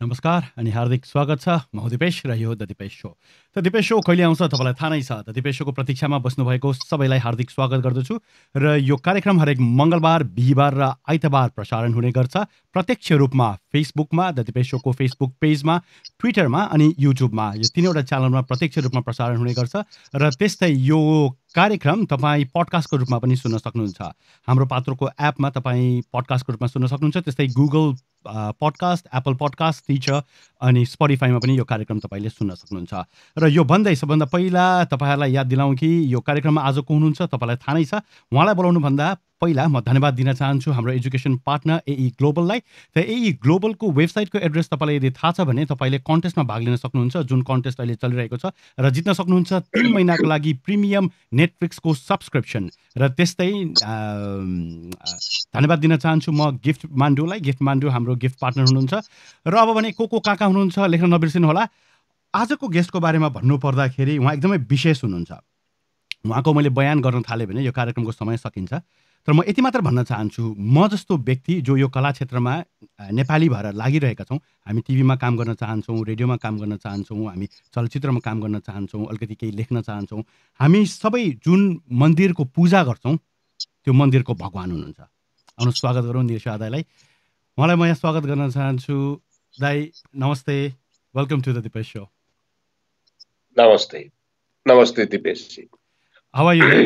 नमस्कार अनि हार्दिक स्वागत छ। म दिपेश र यो द दिपेश शो। त दिपेश शो कहिले आउँछ तपाईँलाई थाहा नै छ। द दिपेश शोको प्रतीक्षामा बस्नुभएको सबैलाई हार्दिक स्वागत गर्दछु र यो कार्यक्रम हरेक मङ्गलबार, बिहिबार र आइतबार प्रसारण हुने गर्छ। प्रत्यक्ष रूपमा फेसबुकमा, द दिपेश शोको फेसबुक पेजमा, ट्विटरमा अनि युट्युबमा, यो तीनवटा च्यानलमा प्रत्यक्ष रूपमा प्रसारण हुने गर्छ। र त्यस्तै यो कार्यक्रम तपाईँ पडकास्टको रूपमा पनि सुन्न सक्नुहुन्छ। हाम्रो पात्रोको एपमा तपाईँ पडकास्टको रूपमा सुन्न सक्नुहुन्छ। त्यस्तै Google podcast, Apple podcast, Stitcher अनि स्पोटिफाईमा पनि यो कार्यक्रम तपाईँले सुन्न सक्नुहुन्छ। र यो भन्दै सबभन्दा पहिला तपाईँहरूलाई याद दिलाउँ कि यो कार्यक्रममा आज को हुनुहुन्छ तपाईँलाई थाहा नै छ। उहाँलाई बोलाउनुभन्दा पहिला म धन्यवाद दिन चाहन्छु हाम्रो एजुकेसन पार्टनर एई ग्लोबललाई। त एई ग्लोबलको वेबसाइटको एड्रेस तपाईँलाई यदि थाहा छ भने तपाईँले कन्टेस्टमा भाग लिन सक्नुहुन्छ, जुन कन्टेस्ट अहिले चलिरहेको छ, र जित्न सक्नुहुन्छ 3 महिनाको लागि प्रिमियम नेटफ्लिक्सको सब्सक्रिप्सन। र त्यस्तै धन्यवाद दिन चाहन्छु म गिफ्ट मान्डुलाई। गिफ्ट मान्डु हाम्रो गिफ्ट पार्टनर हुनुहुन्छ। र अब भने को कहाँ कहाँ हुनुहुन्छ लेख्न नबिर्सिनु होला। आजको गेस्टको बारेमा भन्नु पर्दाखेरि उहाँ एकदमै विशेष हुनुहुन्छ। उहाँको मैले बयान गर्न थालेँ भने यो कार्यक्रमको समय सकिन्छ। तर म यति मात्र भन्न चाहन्छु, म जस्तो व्यक्ति जो यो कला क्षेत्रमा नेपाली भएर लागिरहेका छौँ, हामी टिभीमा काम गर्न चाहन्छौँ, रेडियोमा काम गर्न चाहन्छौँ, हामी चलचित्रमा काम गर्न चाहन्छौँ, अलिकति केही लेख्न चाहन्छौँ, हामी सबै जुन मन्दिरको पूजा गर्छौँ त्यो मन्दिरको भगवान हुनुहुन्छ। आउनु स्वागत गरौँ निरशा दाईलाई। उहाँलाई म यहाँ स्वागत गर्न चाहन्छु। दाई नमस्ते, welcome to the Dipesh show. नमस्ते। नमस्ते Dipesh ji. How are you दाई?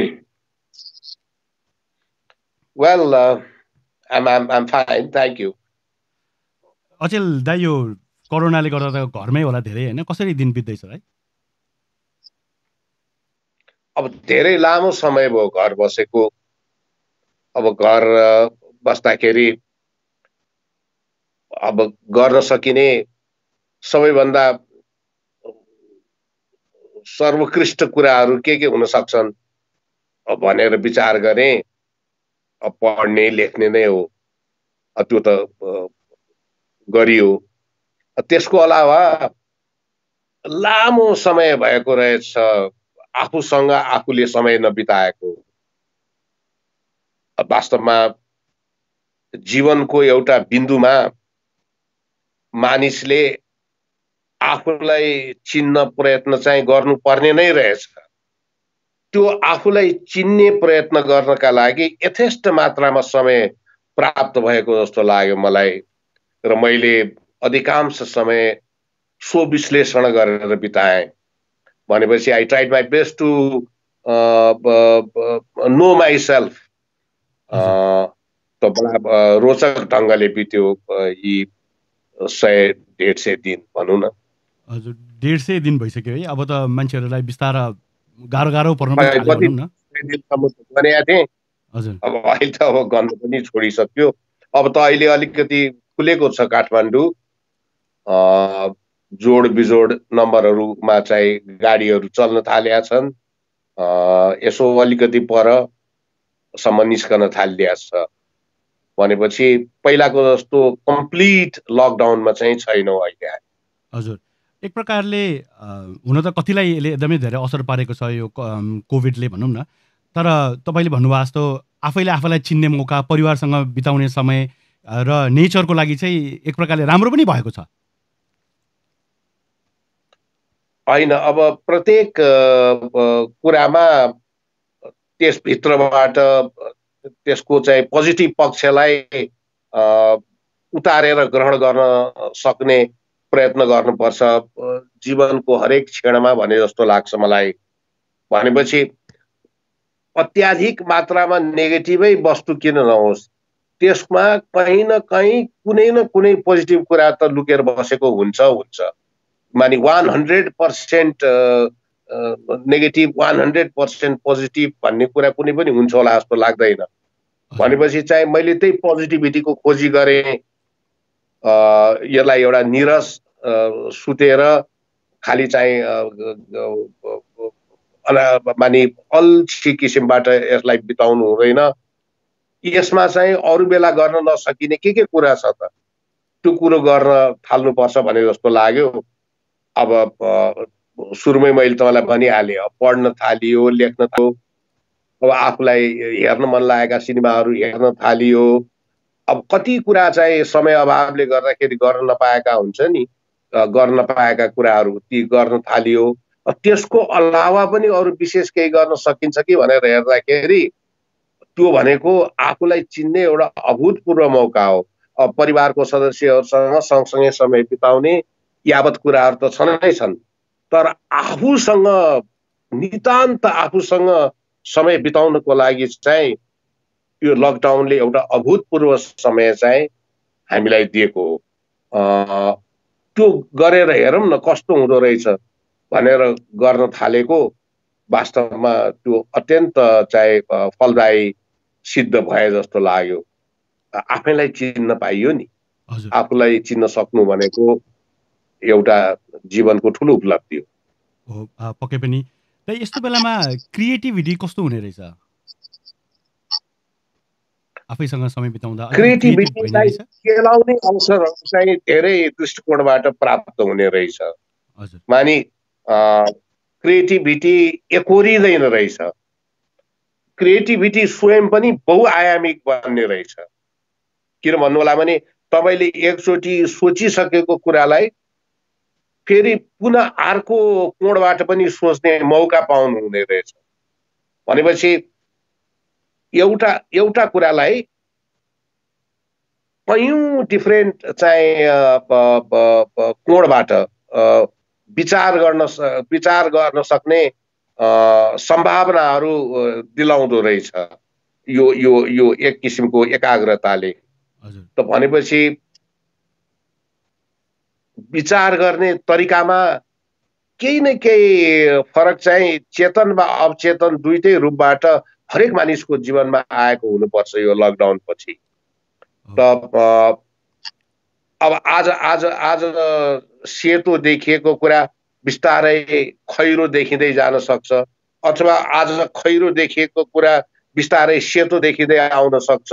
Well, I'm fine, thank you. अचेल दाई, यो कोरोनाले गर्दा त घरमै होला धेरै हैन, कसरी दिन बित्दैछ दाई? अब धेरै लामो समय भयो घर बसेको। अब घर बस्दाखेरि अब गर्न सकिने सबैभन्दा सर्वोत्कृष्ट कुराहरू के हुन सक्छन् भनेर विचार गरे। अब पढ्ने लेख्ने नै हो, त्यो त गरियो। त्यसको अलावा लामो समय भएको रहेछ आफूसँग आफूले समय नबिताएको। वास्तवमा जीवनको एउटा बिन्दुमा मानिसले आफूलाई चिन्न प्रयत्न चाहिँ गर्नुपर्ने नै रहेछ। त्यो आफूलाई चिन्ने प्रयत्न गर्नका लागि यथेष्ट मात्रामा समय प्राप्त भएको जस्तो लाग्यो मलाई। र मैले अधिकांश समय सो विश्लेषण गरेर बिताएँ। भनेपछि I tried my best to know myself. त बडा रोचक ढङ्गले बित्यो यी 100-150 दिन भनौँ न। हजुर, 150 दिन भइसक्यो है। अब त मान्छेहरूलाई बिस्तारा गाह्रो पर्न पनि थाल्यो भनौँ न। गरेका थिएँ। हजुर, अब अहिले त अब गर्नु पनि छोडिसक्यो। अब त अहिले अलिकति खुलेको छ काठमाडौँ। जोड बिजोड नम्बरहरूमा चाहिँ गाडीहरू चल्न थालेका छन्। यसो अलिकति परसम्म निस्कन थालिदिया छ। भनेपछि पहिलाको जस्तो कम्प्लिट लकडाउनमा चाहिँ छैनौँ अहिले। हजुर, एक प्रकारले हुन त कतिलाई यसले एकदमै धेरै असर पारेको छ यो कोभिडले भनौँ न। तर तपाईँले भन्नुभएको जस्तो आफैले आफैलाई चिन्ने मौका, परिवारसँग बिताउने समय र नेचरको लागि चाहिँ एक प्रकारले राम्रो पनि भएको छ। होइन, अब प्रत्येक कुरामा त्यसभित्रबाट त्यसको चाहिँ पोजिटिभ पक्षलाई उतारेर ग्रहण गर्न सक्ने प्रयत्न गर्नुपर्छ जीवनको हरेक क्षणमा भने जस्तो लाग्छ मलाई। भनेपछि अत्याधिक मात्रामा नेगेटिभै वस्तु किन नहोस्, त्यसमा कहीँ न कहीँ कुनै न कुनै पोजिटिभ कुरा त लुकेर बसेको हुन्छ। मानि 100% नेगेटिभ 100% पोजिटिभ भन्ने कुरा कुनै पनि हुन्छ होला जस्तो लाग्दैन। भनेपछि चाहिँ मैले त्यही पोजिटिभिटीको खोजी गरेँ। यसलाई एउटा निरस सुतेर खालि चाहिँ मानि अल्छी किसिमबाट यसलाई बिताउनु हुँदैन। यसमा चाहिँ अरू बेला गर्न नसकिने के कुरा छ त, त्यो कुरो गर्न थाल्नुपर्छ भने जस्तो लाग्यो। अब सुरुमै मैले तपाईँलाई भनिहालेँ, पढ्न थालियो, लेख्न थाल्यो, अब आफूलाई हेर्न मन लागेका सिनेमाहरू हेर्न थालियो, अब कति कुरा चाहिँ समय अभावले गर्दाखेरि गर्न नपाएका हुन्छ नि, गर्न नपाएका कुराहरू ती गर्न थालियो। त्यसको अलावा पनि अरू विशेष केही गर्न सकिन्छ कि भनेर हेर्दाखेरि त्यो भनेको आफूलाई चिन्ने एउटा अभूतपूर्व मौका हो। परिवारको सदस्यहरूसँग सँगसँगै समय बिताउने यावत कुराहरू त छनै छन्, तर आफूसँग नितान्त आफूसँग समय बिताउनको लागि चाहिँ यो लकडाउनले एउटा अभूतपूर्व समय चाहिँ हामीलाई दिएको हो। त्यो गरेर हेरौँ न कस्तो हुँदो रहेछ भनेर गर्न थालेको वास्तवमा त्यो अत्यन्त चाहिँ फलदायी सिद्ध भए जस्तो लाग्यो। आफैलाई चिन्न पाइयो नि, आफूलाई चिन्न सक्नु भनेको एउटा जीवनको ठुलो उपलब्धि हो। पक्कै पनि। त यस्तो बेलामा क्रिएटिभिटी कस्तो हुने रहेछ आफैसँग समय बिताउँदा? क्रिएटिभिटीलाई केलाउने अवसरहरू चाहिँ धेरै दृष्टिकोणबाट प्राप्त हुने रहेछ। मानि क्रिएटिभिटी एकोरिँदैन रहेछ, क्रिएटिभिटी स्वयं पनि बहुआयामिक बन्ने रहेछ। किन भन्नु होला भने तपाईले एकचोटि सोचिसकेको कुरालाई फेरि पुनः अर्को कोणबाट पनि सोच्ने मौका पाउनु हुने रहेछ। भनेपछि एउटा कुरालाई कयौं डिफरेन्ट चाहिँ कोणबाट विचार गर्न सक्ने सम्भावनाहरू दिलाउँदो रहेछ यो एक किसिमको एकाग्रताले। त भनेपछि विचार गर्ने तरिकामा केही न केही फरक चाहिँ चेतन वा अवचेतन दुईटै रूपबाट हरेक मानिसको जीवनमा आएको हुनुपर्छ यो लकडाउन पछि। त अब आज सेतो देखिएको कुरा बिस्तारै खैरो देखिँदै जान सक्छ, अथवा आज खैरो देखिएको कुरा बिस्तारै सेतो देखिँदै आउन सक्छ।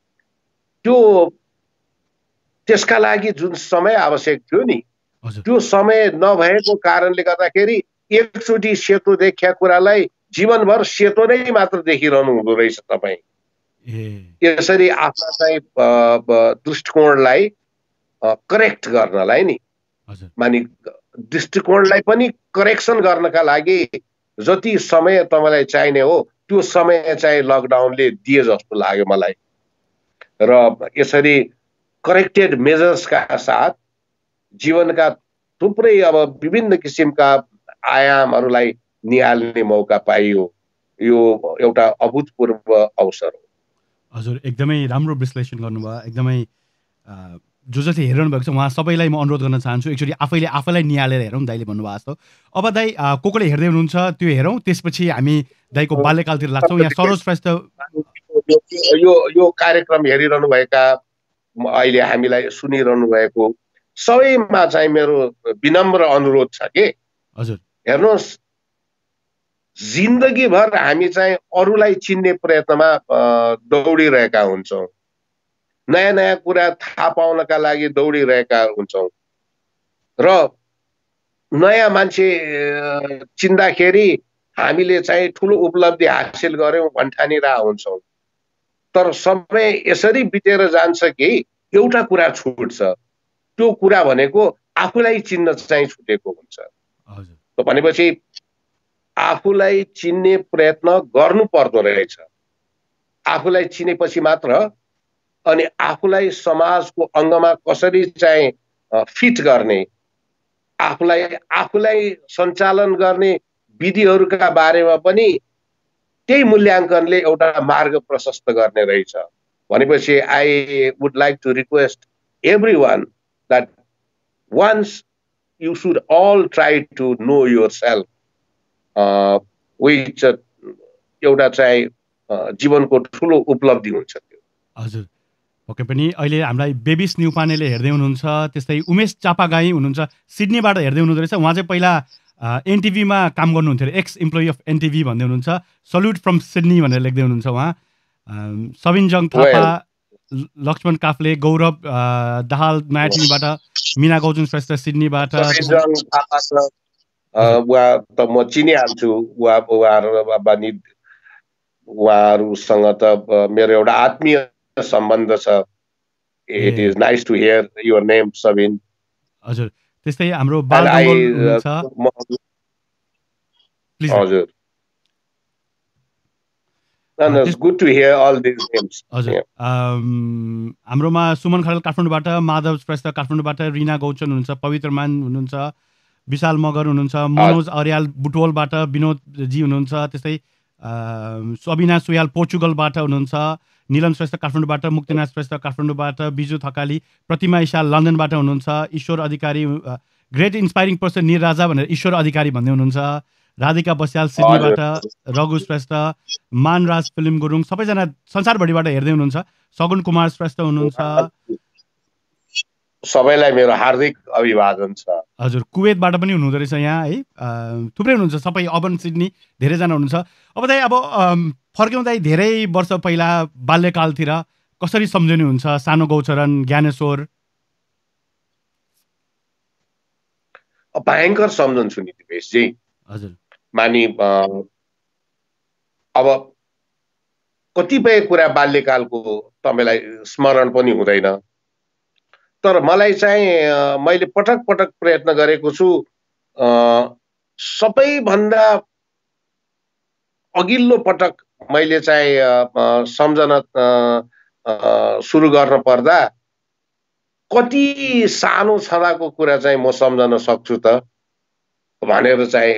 त्यसका लागि जुन समय आवश्यक थियो नि, त्यो समय नभएको कारणले गर्दाखेरि एकचोटि सेतो देखिया कुरालाई जीवनभर सेतो नै मात्र देखिरहनु हुँदो रहेछ तपाईँ। यसरी आफ्ना चाहिँ दृष्टिकोणलाई करेक्ट गर्नलाई नि, मानि दृष्टिकोणलाई पनि करेक्सन गर्नका लागि जति समय तपाईँलाई चाहिने हो त्यो समय चाहिँ लकडाउनले दिए जस्तो लाग्यो मलाई। र यसरी करेक्टेड मेजर्सका साथ जीवनका थुप्रै अब विभिन्न किसिमका आयामहरूलाई निहाल्ने मौका पाइयो। यो एउटा अभूतपूर्व अवसर हो। हजुर, एकदमै राम्रो विश्लेषण गर्नुभयो। एकदमै जो जति हेरिरहनु भएको छ उहाँ सबैलाई म अनुरोध गर्न चाहन्छु एकचोटि आफैलाई निहालेर हेरौँ। दाइले भन्नुभएको जस्तो अब दाइ कोले हेर्दै हुनुहुन्छ त्यो हेरौँ, त्यसपछि हामी दाइको बाल्यकालतिर लाग्छौँ। यहाँ सरोज श्रेष्ठ यो कार्यक्रम हेरिरहनु भएका अहिले हामीलाई सुनिरहनु भएको सबैमा चाहिँ मेरो विनम्र अनुरोध छ के हजुर हेर्नुहोस्, जिन्दगीभर हामी चाहिँ अरूलाई चिन्ने प्रयत्नमा दौडिरहेका हुन्छौँ, नयाँ नयाँ कुरा थाहा पाउनका लागि दौडिरहेका हुन्छौँ र नयाँ मान्छे चिन्दाखेरि हामीले चाहिँ ठुलो उपलब्धि हासिल गर्यौँ भन्ठानिरहेका हुन्छौँ। तर समय यसरी बितेर जान्छ कि एउटा कुरा छुट्छ, त्यो कुरा भनेको आफूलाई चिन्न चाहिँ छुटेको हुन्छ। भनेपछि आफूलाई चिन्ने प्रयत्न गर्नु पर्दो रहेछ। आफूलाई चिनेपछि मात्र अनि आफूलाई समाजको अङ्गमा कसरी चाहिँ फिट गर्ने, आफूलाई सञ्चालन गर्ने विधिहरूका बारेमा पनि त्यही मूल्याङ्कनले एउटा मार्ग प्रशस्त गर्ने रहेछ। भनेपछि I would like to request everyone that once you should all try to know yourself, which एउटा चाहिँ जीवनको ठुलो उपलब्धि हुन्छ त्यो। हजुर, ओके पनि अहिले हामीलाई बेबिस न्युपानेले हेर्दै हुनुहुन्छ, त्यस्तै उमेश चापागाई हुनुहुन्छ, सिडनीबाट हेर्दै हुनुहुँदो रहेछ। उहाँ चाहिँ पहिला एनटिभीमा काम गर्नुहुन्थ्यो, एक्स इम्प्लोइ अफ एनटिभी भन्दै हुनुहुन्छ। सल्युट फ्रम सिडनी भनेर लेख्दै हुनुहुन्छ उहाँ। सबिनजङ थापा, लक्ष्मण काफ्ले, गौरव दाहाल मायाटिनीबाट, मिना गौजुन श्रेष्ठ सिडनीबाट। उहाँ त म चिनिहाल्छु, उहाँहरूसँग त मेरो एउटा आत्मीय सम्बन्ध छ। It is nice to hear your name, Sabin. हजुर त्यस्तै हाम्रो And बालडङ्गोल हुनुहुन्छ प्लिज हजुर it's good to hear all these names. हजुर हाम्रोमा सुमन खरेल काठमाडौँबाट, माधव श्रेष्ठ काठमाडौँबाट, रिना गौचन हुनुहुन्छ, पवित्र मान हुनुहुन्छ, विशाल मगर हुनुहुन्छ, मनोज अर्याल बुटवलबाट, विनोदजी हुनुहुन्छ, त्यस्तै सबिना सुयाल पोर्चुगलबाट हुनुहुन्छ, निलम श्रेष्ठ काठमाडौँबाट, मुक्तिनाथ श्रेष्ठ काठमाडौँबाट, बिजु थकाली, प्रतिमा इसाल लन्डनबाट हुनुहुन्छ, Ishwar Adhikari great inspiring person निर राजा भनेर ईश्वर अधिकारी भन्दै हुनुहुन्छ, राधिका बस्याल सिडनीबाट, रघु श्रेष्ठ, मानराज फिल्म गुरुङ, सबैजना संसारभरिबाट हेर्दै हुनुहुन्छ, सगुन कुमार श्रेष्ठ हुनुहुन्छ, सबैलाई मेरो हार्दिक अभिवादन छ। हजुर कुवेतबाट पनि हुनुहुँदो रहेछ यहाँ है, थुप्रै हुनुहुन्छ, सबै अर्बन सिडनी धेरैजना हुनुहुन्छ। अब दाइ अब फर्क्यौँ धेरै वर्ष पहिला बाल्यकालतिर कसरी सम्झिनुहुन्छ सानो गौचरण ज्ञानेश्वर? भयङ्कर सम्झन्छु नि दिपेशजी। हजुर मानि अब कतिपय कुरा बाल्यकालको तपाईँलाई स्मरण पनि हुँदैन, तर मलाई चाहिँ मैले पटक पटक प्रयत्न गरेको छु सबैभन्दा अघिल्लो पटक मैले चाहिँ सम्झन सुरु गर्न पर्दा कति सानो छँदाको कुरा चाहिँ म सम्झन सक्छु त भनेर चाहिँ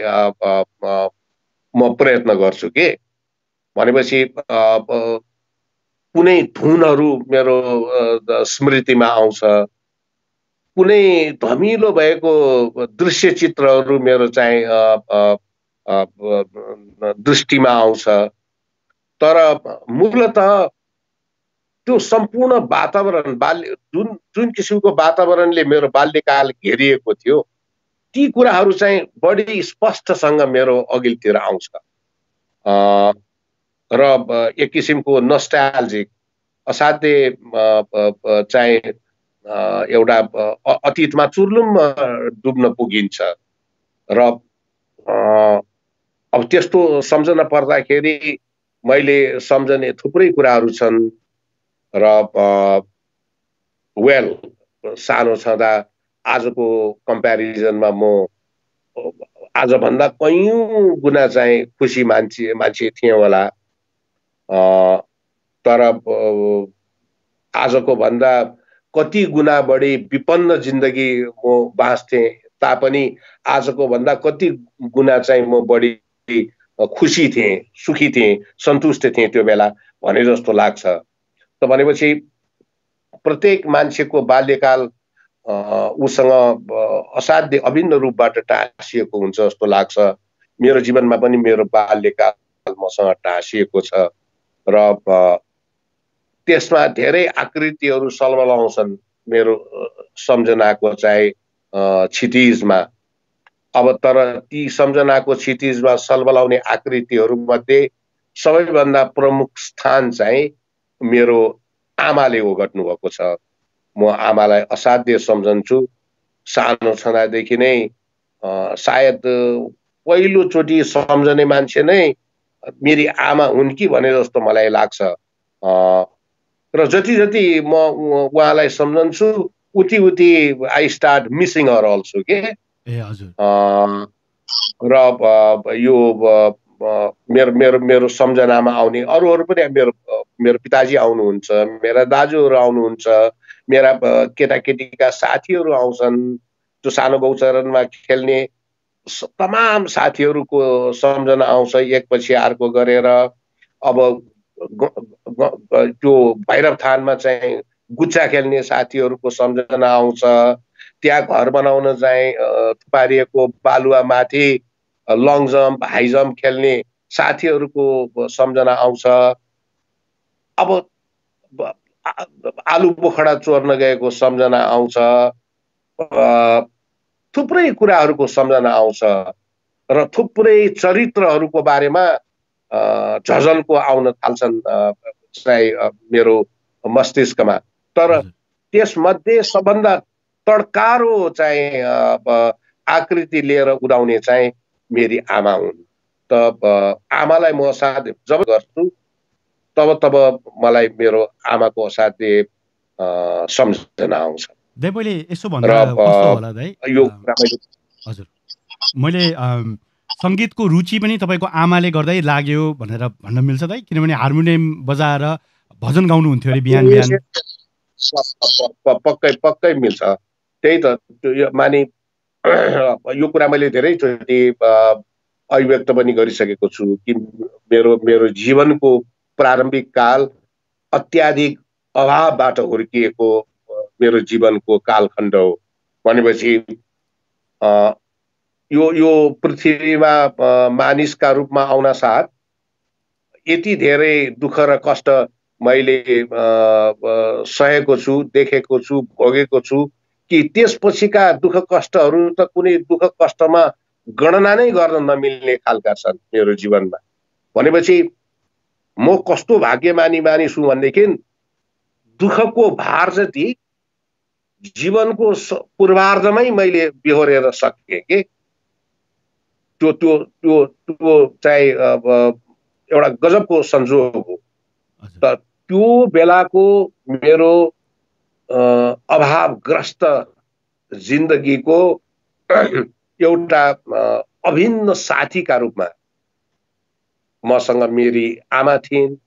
म प्रयत्न गर्छु के। भनेपछि कुनै धुनहरू मेरो स्मृतिमा आउँछ, कुनै धमिलो भएको दृश्य चित्रहरू मेरो चाहिँ दृष्टिमा आउँछ, तर मूलतः त्यो सम्पूर्ण वातावरण जुन किसिमको वातावरणले मेरो बाल्यकाल घेरिएको थियो ती कुराहरू चाहिँ बढी स्पष्टसँग मेरो अघिल्तिर आउँछ र एक किसिमको नस्टाल्जिक असाध्य चाहिँ एउटा अतीतमा चुर्लुम डुब्न पुगिन्छ र अब त्यस्तो सम्झन पर्दाखेरि मैले सम्झने थुप्रै कुराहरू छन् र वेल सानो छँदा आजको कम्प्यारिजनमा म आजभन्दा कयौं गुना चाहिँ खुसी मान्छे थिएँ होला, तर आजको भन्दा कति गुना बढी विपन्न जिन्दगी म बाँच्थे तापनि आजको भन्दा कति गुना चाहिँ म बढी खुसी थिएँ, सुखी थिएँ, सन्तुष्ट थिएँ त्यो बेला भने जस्तो लाग्छ। त भनेपछि प्रत्येक मान्छेको बाल्यकाल उसँग असाध्य अभिन्न रूपबाट टाँसिएको हुन्छ जस्तो लाग्छ। मेरो जीवनमा पनि मेरो बाल्यकाल मसँग टाँसिएको छ र त्यसमा धेरै आकृतिहरू सलबलाउँछन् मेरो सम्झनाको चाहिँ क्षितिजमा। अब तर ती सम्झनाको क्षितिजमा सलबलाउने आकृतिहरू मध्ये सबैभन्दा प्रमुख स्थान चाहिँ मेरो आमाले ओगट्नु भएको छ। म आमालाई असाध्य सम्झन्छु। सानो छँदादेखि नै सायद पहिलोचोटि सम्झने मान्छे नै मेरी आमा हुन् कि भने जस्तो मलाई लाग्छ र जति जति म उहाँलाई सम्झन्छु उति उति I start missing her also के। र यो मेरो मेरो मेरो सम्झनामा आउने अरूहरू पनि मेरो पिताजी आउनुहुन्छ, मेरा दाजुहरू आउनुहुन्छ, मेरा केटाकेटीका साथीहरू आउँछन्, जो सानो गौचरणमा खेल्ने तमाम साथीहरूको सम्झना आउँछ एकपछि अर्को गरेर। अब त्यो भैरवथानमा चाहिँ गुच्चा खेल्ने साथीहरूको सम्झना आउँछ, त्यहाँ घर बनाउन चाहिँ थुपारिएको बालुवामाथि लङ जम्प हाई जम्प खेल्ने साथीहरूको सम्झना आउँछ। अब आलु बोखडा चोर्न गएको सम्झना आउँछ, थुप्रै कुराहरूको सम्झना आउँछ र थुप्रै चरित्रहरूको बारेमा झझल्को आउन थाल्छन् चाहिँ मेरो मस्तिष्कमा। तर त्यसमध्ये सबभन्दा तड्कारो चाहिँ आकृति लिएर उदाउने चाहिँ मेरी आमा हुन्। त आमालाई म असाध्य जब गर्छु तब मलाई मेरो आमाको असाध्य सम्झना आउँछ। दाइ मैले यसो र भन्दा कस्तो होला दाइ? यो कुरा मैले हजुर, मैले सङ्गीतको रुचि पनि तपाईँको आमाले गर्दै लाग्यो भनेर भन्न मिल्छ दाइ? किनभने हार्मोनियम बजाएर भजन गाउनुहुन्थ्यो अरे बिहान बिहान। पक्कै पक्कै मिल्छ। त्यही त माने यो कुरा मैले धेरैचोटि अभिव्यक्त पनि गरिसकेको छु कि मेरो मेरो जीवनको प्रारम्भिक काल अत्याधिक अभावबाट हुर्किएको मेरो जीवनको कालखण्ड हो। भनेपछि यो पृथ्वीमा मानिसका रूपमा आउन साथ यति धेरै दुःख र कष्ट मैले सहेको छु, देखेको छु, भोगेको छु कि त्यसपछिका दुःख कष्टहरू त कुनै दुःख कष्टमा गणना नै गर्न नमिल्ने खालका छन् मेरो जीवनमा। भनेपछि म कस्तो भाग्यमानी मानिस हुँ भनेदेखि दुःखको भार जति जीवनको पूर्वार्धमै मैले बेहोरेर सकेँ कि त्यो त्यो त्यो त्यो चाहिँ एउटा गजबको संजोग हो। त त्यो बेलाको मेरो अभावग्रस्त जिन्दगीको एउटा अभिन्न साथीका रूपमा मसँग मेरी आमा थिइन्।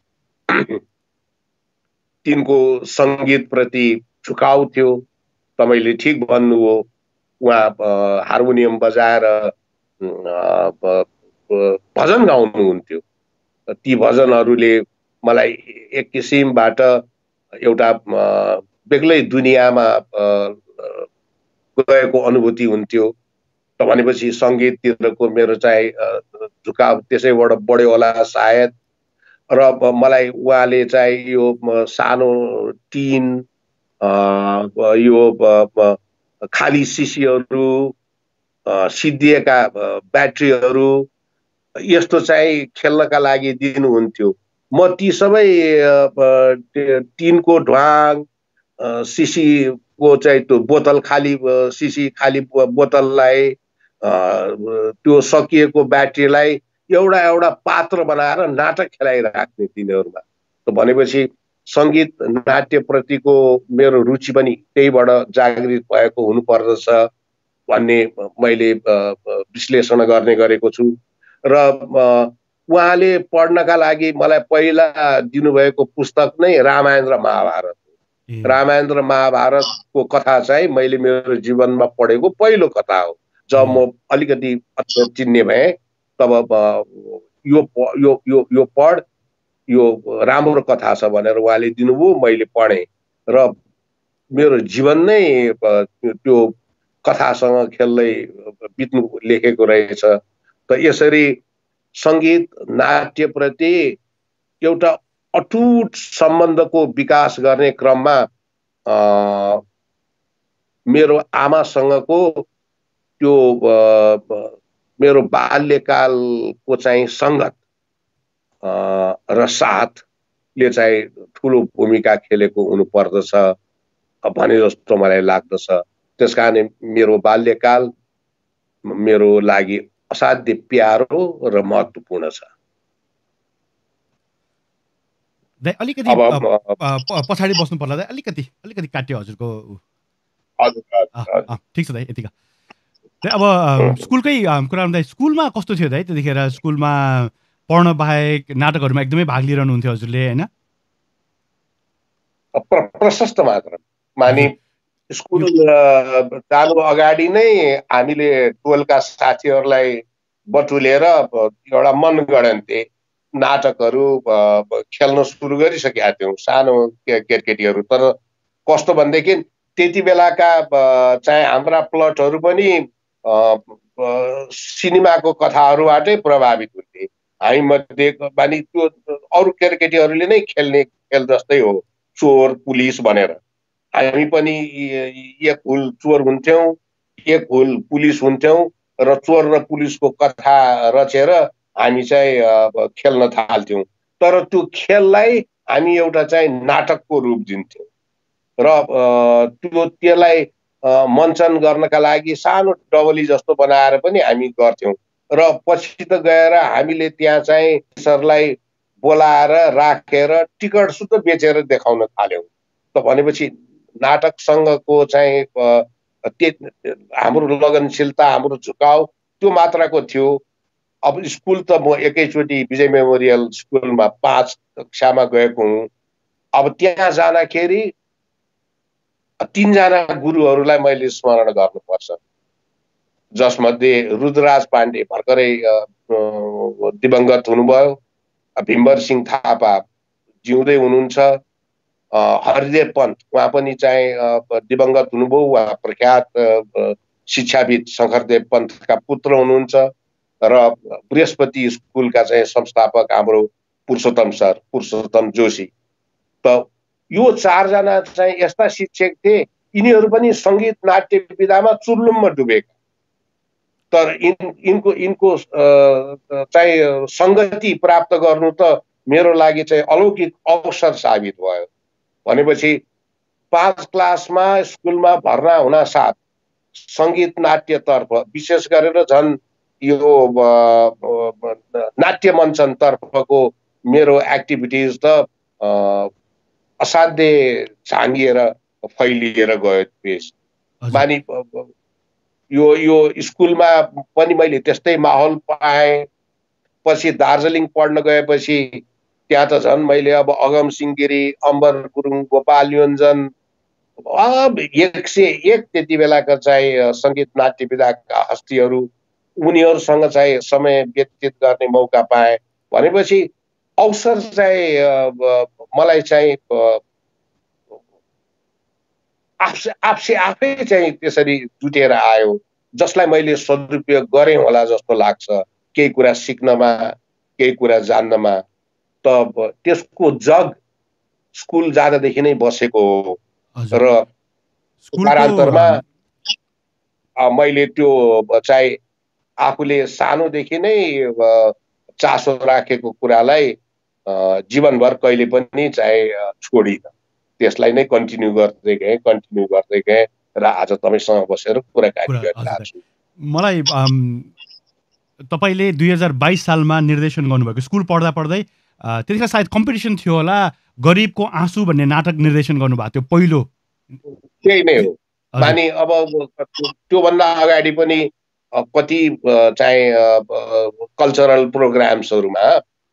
तिनको सङ्गीतप्रति झुकाउ थियो। तपाईँले ठिक भन्नुभयो, उहाँ हार्मोनियम बजाएर भजन गाउनुहुन्थ्यो। ती भजनहरूले मलाई एक किसिमबाट एउटा बेग्लै दुनियाँमा गएको अनुभूति हुन्थ्यो। त भनेपछि सङ्गीततिरको मेरो चाहिँ झुकाव त्यसैबाट बढ्यो होला सायद। र मलाई उहाँले चाहिँ यो सानो टिन, यो खाली सिसीहरू, सिद्धिएका ब्याट्रीहरू यस्तो चाहिँ खेल्नका लागि दिनुहुन्थ्यो। म ती सबै टिनको ढ्वाङ, सिसीको चाहिँ त्यो बोतल खाली सिसी खाली बोतललाई, त्यो सकिएको ब्याट्रीलाई एउटा एउटा पात्र बनाएर नाटक खेलाइराख्ने तिनीहरूमा। त भनेपछि सङ्गीत नाट्यप्रतिको मेरो रुचि पनि त्यहीबाट जागृत भएको हुनुपर्दछ भन्ने मैले विश्लेषण गर्ने गरेको छु। र उहाँले पढ्नका लागि मलाई पहिला दिनुभएको पुस्तक नै रामायण र महाभारत हो। रामायण र महाभारतको कथा चाहिँ मैले मेरो जीवनमा पढेको पहिलो कथा हो। जब म अलिकति चिन्ने भएँ तब यो यो यो यो पढ, यो राम्रो कथा छ भनेर उहाँले दिनुभयो, मैले पढेँ र मेरो जीवन नै त्यो कथासँग खेल्दै बित्नु लेखेको रहेछ। त यसरी सङ्गीत नाट्यप्रति एउटा अटुट सम्बन्धको विकास गर्ने क्रममा मेरो आमासँगको त्यो मेरो बाल्यकालको चाहिँ सङ्गत र साथले चाहिँ ठुलो भूमिका खेलेको हुनुपर्दछ भने जस्तो मलाई लाग्दछ। त्यस कारण मेरो बाल्यकाल मेरो लागि असाध्य प्यारो र महत्त्वपूर्ण छ। अलिकति पछाडि बस्नु पर्ला दाइ, अलिकति काट्यो हजुरको। ठिक छ दाइ, यतिका अब स्कुलकै कुरा गर्दा स्कुलमा कस्तो थियो दाइ त्यतिखेर? स्कुलमा पढ्न बाहेक नाटकहरूमा एकदमै भाग लिइरहनुहुन्थ्यो हजुरले, होइन? प्रशस्त मात्र माने स्कुल जानु अगाडि नै हामीले टोलका साथीहरूलाई बटुलेर एउटा मनगढन्ते नाटकहरू खेल्न सुरु गरिसकेका थियौँ, सानो केटाकेटीहरू। तर कस्तो भनेदेखि त्यति बेलाका चाहिँ हाम्रा प्लटहरू पनि सिनेमाको कथाहरूबाटै प्रभावित हुन्थे। हामी मध्ये मानि त्यो अरू केटाकेटीहरूले नै खेल्ने खेल जस्तै हो, चोर पुलिस भनेर। हामी पनि एक हुल चोर हुन्थ्यौँ, एक हुल पुलिस हुन्थ्यौँ र चोर र पुलिसको कथा रचेर हामी चाहिँ खेल्न थाल्थ्यौँ। तर त्यो खेललाई हामी एउटा चाहिँ नाटकको रूप दिन्थ्यौँ र त्यसलाई मञ्चन गर्नका लागि सानो डबली जस्तो बनाएर पनि हामी गर्थ्यौँ। र पछि त गएर हामीले त्यहाँ चाहिँ सरलाई बोलाएर राखेर टिकट सुद्धा बेचेर देखाउन थाल्यौँ। त भनेपछि नाटकसँगको चाहिँ हाम्रो लगनशीलता, हाम्रो झुकाउ त्यो मात्राको थियो। अब स्कुल त म एकैचोटि विजय मेमोरियल स्कुलमा 5 कक्षामा गएको हुँ। अब त्यहाँ जाँदाखेरि 3 जना गुरुहरूलाई मैले स्मरण गर्नुपर्छ, जसमध्ये रुद्रराज पाण्डे भर्खरै दिवंगत हुनुभयो, भीमवर सिंह थापा जिउँदै हुनुहुन्छ, हरिदेव पन्त उहाँ पनि चाहिँ दिवंगत हुनुभयो, उहाँ प्रख्यात शिक्षाविद शङ्करदेव पन्तका पुत्र हुनुहुन्छ, र बृहस्पति स्कुलका चाहिँ संस्थापक हाम्रो पुरुषोत्तम जोशी। त यो 4 जना चाहिँ यस्ता शिक्षक थिए, यिनीहरू पनि सङ्गीत नाट्य विधामा चुर्लुममा डुबेका। तर यिनको चाहिँ सङ्गति प्राप्त गर्नु त मेरो लागि चाहिँ अलौकिक अवसर साबित भयो। भनेपछि 5 क्लासमा स्कुलमा भर्ना हुन साथ सङ्गीत नाट्यतर्फ, विशेष गरेर झन् यो नाट्य मञ्चनतर्फको मेरो एक्टिभिटिज त असाध्यै झाँगिएर फैलिएर गयो पेश। मानि यो स्कुलमा पनि मैले त्यस्तै माहौल पाएँ। पछि दार्जिलिङ पढ्न गएपछि त्यहाँ त झन् मैले अब अगम सिंह गिरी, अम्बर गुरुङ, गोपाल योन्जन, अब 101 त्यति बेलाका चाहिँ सङ्गीत नाट्य विधाका हस्तीहरू, उनीहरूसँग चाहिँ समय व्यतीत गर्ने मौका पाएँ। भनेपछि अवसर चाहिँ मलाई चाहिँ आफै चाहिँ त्यसरी जुटेर आयो, जसलाई मैले सदुपयोग गरेँ होला जस्तो लाग्छ, केही कुरा सिक्नमा, केही कुरा जान्नमा। त त्यसको जग स्कुल जाँदादेखि नै बसेको हो र कालान्तरमा मैले त्यो चाहिँ आफूले सानोदेखि नै चासो राखेको कुरालाई जीवनभर कहिले पनि चाहिँ छोडिन। त्यसलाई नै कन्टिन्यू गर्दै गएँ र आज तपाईसँग बसेर कुराकानी गरिरहेको छु। मलाई तपाईले 2022 सालमा निर्देशन गर्नुभएको स्कुल पढ्दा पढ्दै त्यतिखेर सायद कम्पिटिसन थियो होला, गरिबको आँसु भन्ने नाटक निर्देशन गर्नुभएको थियो पहिलो। त्यही नै हो। मानि अब त्योभन्दा अगाडि पनि कति चाहिँ कल्चरल प्रोग्राम्सहरूमा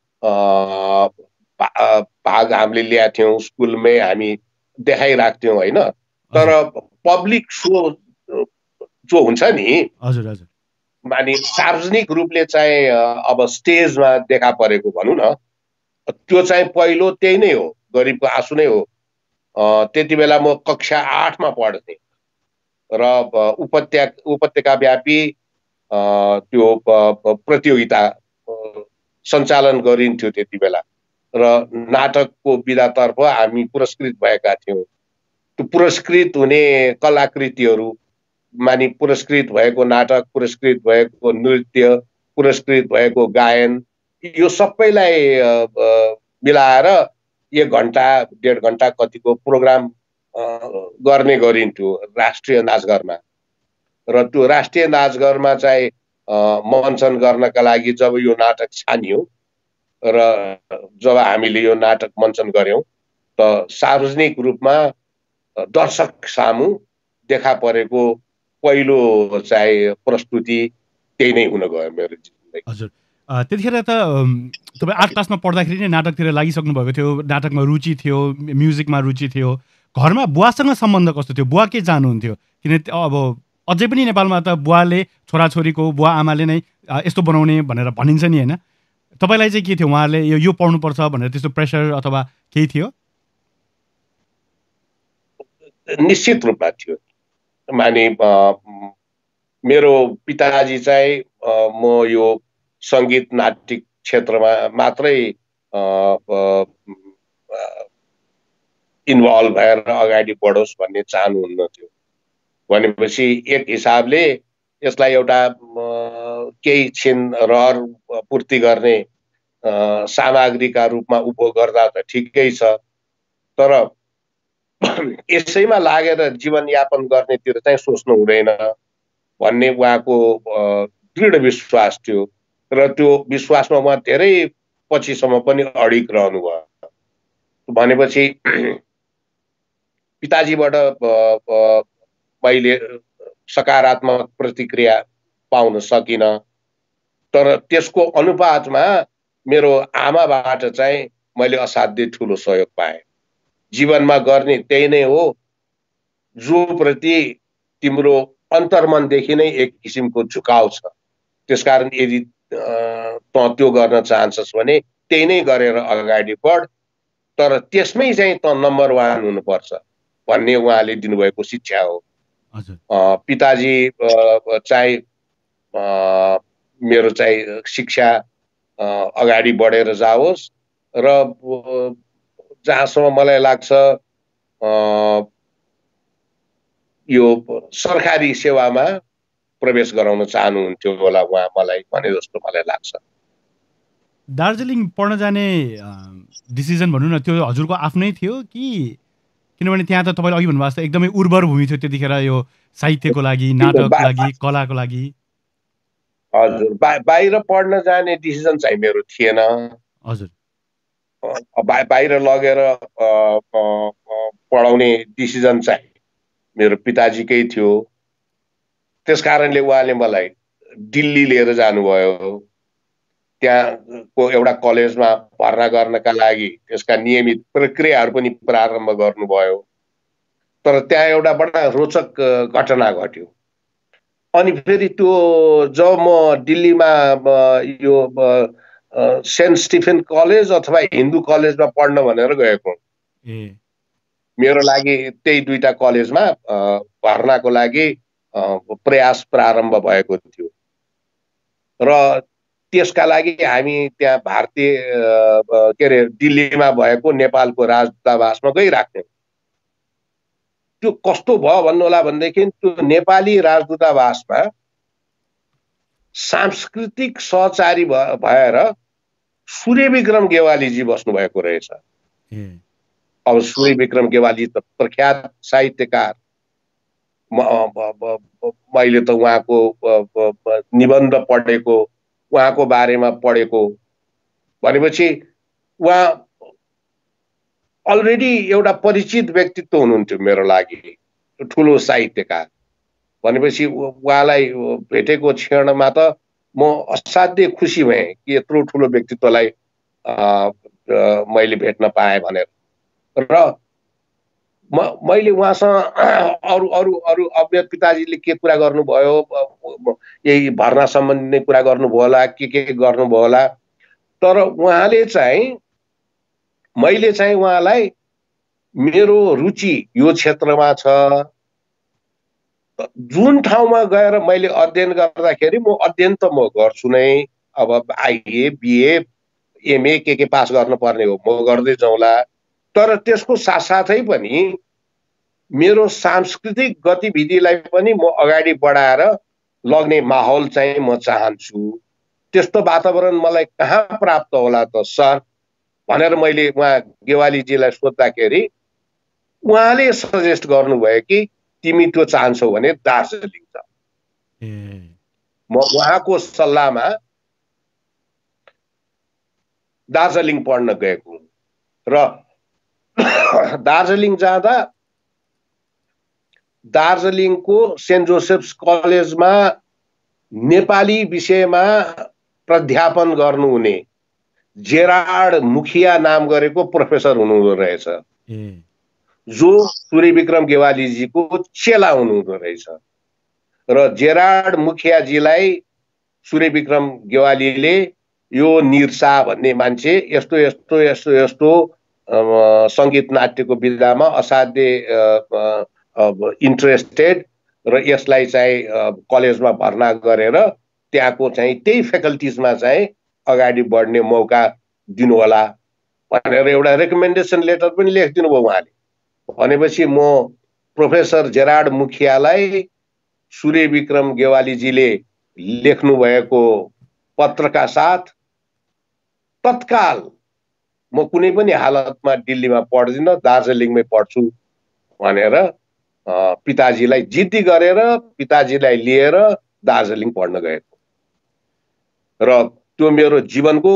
भाग हामीले ल्याएको थियौँ, स्कुलमै हामी देखाइराख्थ्यौँ होइन। तर पब्लिक सो जो हुन्छ नि, मानि सार्वजनिक रूपले चाहिँ अब स्टेजमा देखा परेको भनौँ न, त्यो चाहिँ पहिलो त्यही नै हो, गरिबको आँसु नै हो। त्यति बेला म कक्षा 8 मा पढ्थेँ र उपत्यका व्यापी त्यो प्रतियोगिता सञ्चालन गरिन्थ्यो त्यति बेला, र नाटकको विधातर्फ हामी पुरस्कृत भएका थियौँ। त्यो पुरस्कृत हुने कलाकृतिहरू, मानि पुरस्कृत भएको नाटक, पुरस्कृत भएको नृत्य, पुरस्कृत भएको गायन, यो सबैलाई मिलाएर 1 घण्टा 1.5 घण्टा कतिको प्रोग्राम गर्ने गरिन्थ्यो राष्ट्रिय नाचघरमा। र त्यो राष्ट्रिय नाचघरमा चाहिँ मञ्चन गर्नका लागि जब यो नाटक छानियो र जब हामीले यो नाटक मञ्चन गर्यौं, त सार्वजनिक रूपमा दर्शक सामु देखा परेको पहिलो चाहिँ प्रस्तुति त्यही नै हुन गयो मेरो जीवनमा। हजुर, त्यतिखेर त तपाईँ 8 क्लासमा पढ्दाखेरि नै नाटकतिर लागिसक्नु भएको थियो, नाटकमा रुचि थियो, म्युजिकमा रुचि थियो। घरमा बुवासँग सम्बन्ध कस्तो थियो? बुवा के चाहनुहुन्थ्यो? किन अब अझै पनि नेपालमा त बुवाले छोराछोरीको, बुवा आमाले नै यस्तो बनाउने भनेर भनिन्छ नि होइन? तपाईँलाई चाहिँ के थियो? उहाँहरूले यो पढ्नुपर्छ भनेर त्यस्तो प्रेसर अथवा केही थियो? निश्चित रूपमा थियो। माने मेरो पिताजी चाहिँ म यो सङ्गीत नाट्य क्षेत्रमा मात्रै इन्भल्भ भएर अगाडि बढोस् भन्ने चाहनुहुन्न थियो। भनेपछि एक हिसाबले यसलाई एउटा केही छिन रहर पूर्ति गर्ने सामग्रीका रूपमा उपयोग गर्दा त ठिकै छ, तर यसैमा लागेर जीवनयापन गर्नेतिर चाहिँ सोच्नु हुँदैन भन्ने उहाँको दृढ विश्वास थियो र त्यो विश्वासमा उहाँ धेरै पछिसम्म पनि अडिग रहनुभयो। भनेपछि पिताजीबाट मैले सकारात्मक प्रतिक्रिया पाउन सकिनँ, तर त्यसको अनुपातमा मेरो आमाबाट चाहिँ मैले असाध्यै ठुलो सहयोग पाएँ। जीवनमा गर्ने त्यही नै हो, जो प्रति तिम्रो अन्तर्मनदेखि नै एक किसिमको झुकाउ छ। त्यसकारण यदि त त्यो गर्न चाहन्छस् भने त्यही नै गरेर अगाडि बढ, तर त्यसमै चाहिँ त नम्बर 1 हुनुपर्छ भन्ने उहाँले दिनुभएको शिक्षा हो। पिताजी चाहिँ मेरो चाहिँ शिक्षा अगाडि बढेर जाओस् र जहाँसम्म मलाई लाग्छ यो सरकारी सेवामा प्रवेश गराउन चाहनुहुन्थ्यो होला उहाँ, मलाई भने जस्तो मलाई लाग्छ। दार्जिलिङ पढ्न जाने डिसिजन भनौँ न, त्यो हजुरको आफ्नै थियो कि? किनभने त्यहाँ त तपाईँले अघि भन्नुभएको जस्तो एकदमै उर्वर भूमि थियो त्यतिखेर, यो साहित्यको लागि, नाटकको लागि, कलाको लागि। हजुर, बाहिर पढ्न जाने डिसिजन चाहिँ मेरो थिएन। हजुर, बाहिर लगेर पढाउने डिसिजन चाहिँ मेरो पिताजीकै थियो। त्यस कारणले उहाँले मलाई दिल्ली लिएर जानुभयो। त्यहाँको एउटा कलेजमा भर्ना गर्नका लागि त्यसका नियमित प्रक्रियाहरू पनि प्रारम्भ गर्नुभयो। तर त्यहाँ एउटा बडा रोचक घटना घट्यो। अनि फेरि त्यो जब म दिल्लीमा यो सेन्ट स्टिफेन कलेज अथवा हिन्दू कलेजमा पढ्न भनेर गएको, मेरो लागि त्यही दुईटा कलेजमा भर्नाको लागि प्रयास प्रारम्भ भएको थियो र त्यसका लागि हामी त्यहाँ भारतीय के अरे दिल्लीमा भएको नेपालको राजदूतावासमा गइराख्थ्यौँ। त्यो कस्तो भयो भन्नु होला भनेदेखि त्यो नेपाली राजदूतावासमा सांस्कृतिक सहचारी भएर सूर्यविक्रम गेवालीजी बस्नु भएको रहेछ। अब सूर्यविक्रम गेवाली त प्रख्यात साहित्यकार, मैले त उहाँको निबन्ध पढेको, उहाँको बारेमा पढेको, भनेपछि उहाँ अलरेडी एउटा परिचित व्यक्तित्व हुनुहुन्थ्यो मेरो लागि, ठुलो साहित्यकार। भनेपछि उहाँलाई भेटेको क्षणमा त म असाध्यै खुसी भएँ कि यत्रो ठुलो व्यक्तित्वलाई मैले भेट्न पाएँ भनेर। र मैले उहाँसँग अरू अरू अरू अब मेरो पिताजीले के कुरा गर्नुभयो, यही भर्ना सम्बन्धी नै कुरा गर्नुभयो होला, के गर्नुभयो होला, तर उहाँले चाहिँ, मैले चाहिँ उहाँलाई मेरो रुचि यो क्षेत्रमा छ, जुन ठाउँमा गएर मैले अध्ययन गर्दाखेरि म अध्ययन त म गर्छु नै, अब आइए बिए एमए के पास गर्नुपर्ने हो म गर्दै जाउँला, तर त्यसको साथसाथै पनि मेरो सांस्कृतिक गतिविधिलाई पनि म अगाडि बढाएर लग्ने माहौल चाहिँ म चाहन्छु। त्यस्तो वातावरण मलाई कहाँ प्राप्त होला त सर भनेर मैले उहाँ गेवालीजीलाई सोद्धाखेरि उहाँले सजेस्ट गर्नुभयो कि तिमी त्यो चाहन्छौ भने दार्जिलिङ जा। म उहाँको सल्लाहमा दार्जिलिङ पढ्न गएको र दार्जिलिङ जाँदा दार्जिलिङको सेन्ट जोसेफ्स कलेजमा नेपाली विषयमा प्राध्यापन गर्नुहुने जेराड मुखिया नाम गरेको प्रोफेसर हुनुहुँदो रहेछ, जो सूर्यविक्रम गेवालीजीको चेला हुनुहुँदो रहेछ। र जेराड मुखियाजीलाई सूर्यविक्रम गेवालीले यो निरसा भन्ने मान्छे यस्तो यस्तो यस्तो यस्तो सङ्गीत नाट्यको विधामा असाध्यै इन्ट्रेस्टेड र यसलाई चाहिँ कलेजमा भर्ना गरेर त्यहाँको चाहिँ त्यही फ्याकल्टिजमा चाहिँ अगाडि बढ्ने मौका दिनु होला भनेर एउटा रेकमेन्डेसन लेटर पनि लेखिदिनु भयो उहाँले। भनेपछि म प्रोफेसर जेराड मुखियालाई सूर्यविक्रम गेवालीजीले लेख्नु भएको पत्रका साथ तत्काल म कुनै पनि हालतमा दिल्लीमा पढ्दिनँ, दार्जिलिङमै पढ्छु भनेर पिताजीलाई जिद्दी गरेर पिताजीलाई लिएर दार्जिलिङ पढ्न गएको र त्यो मेरो जीवनको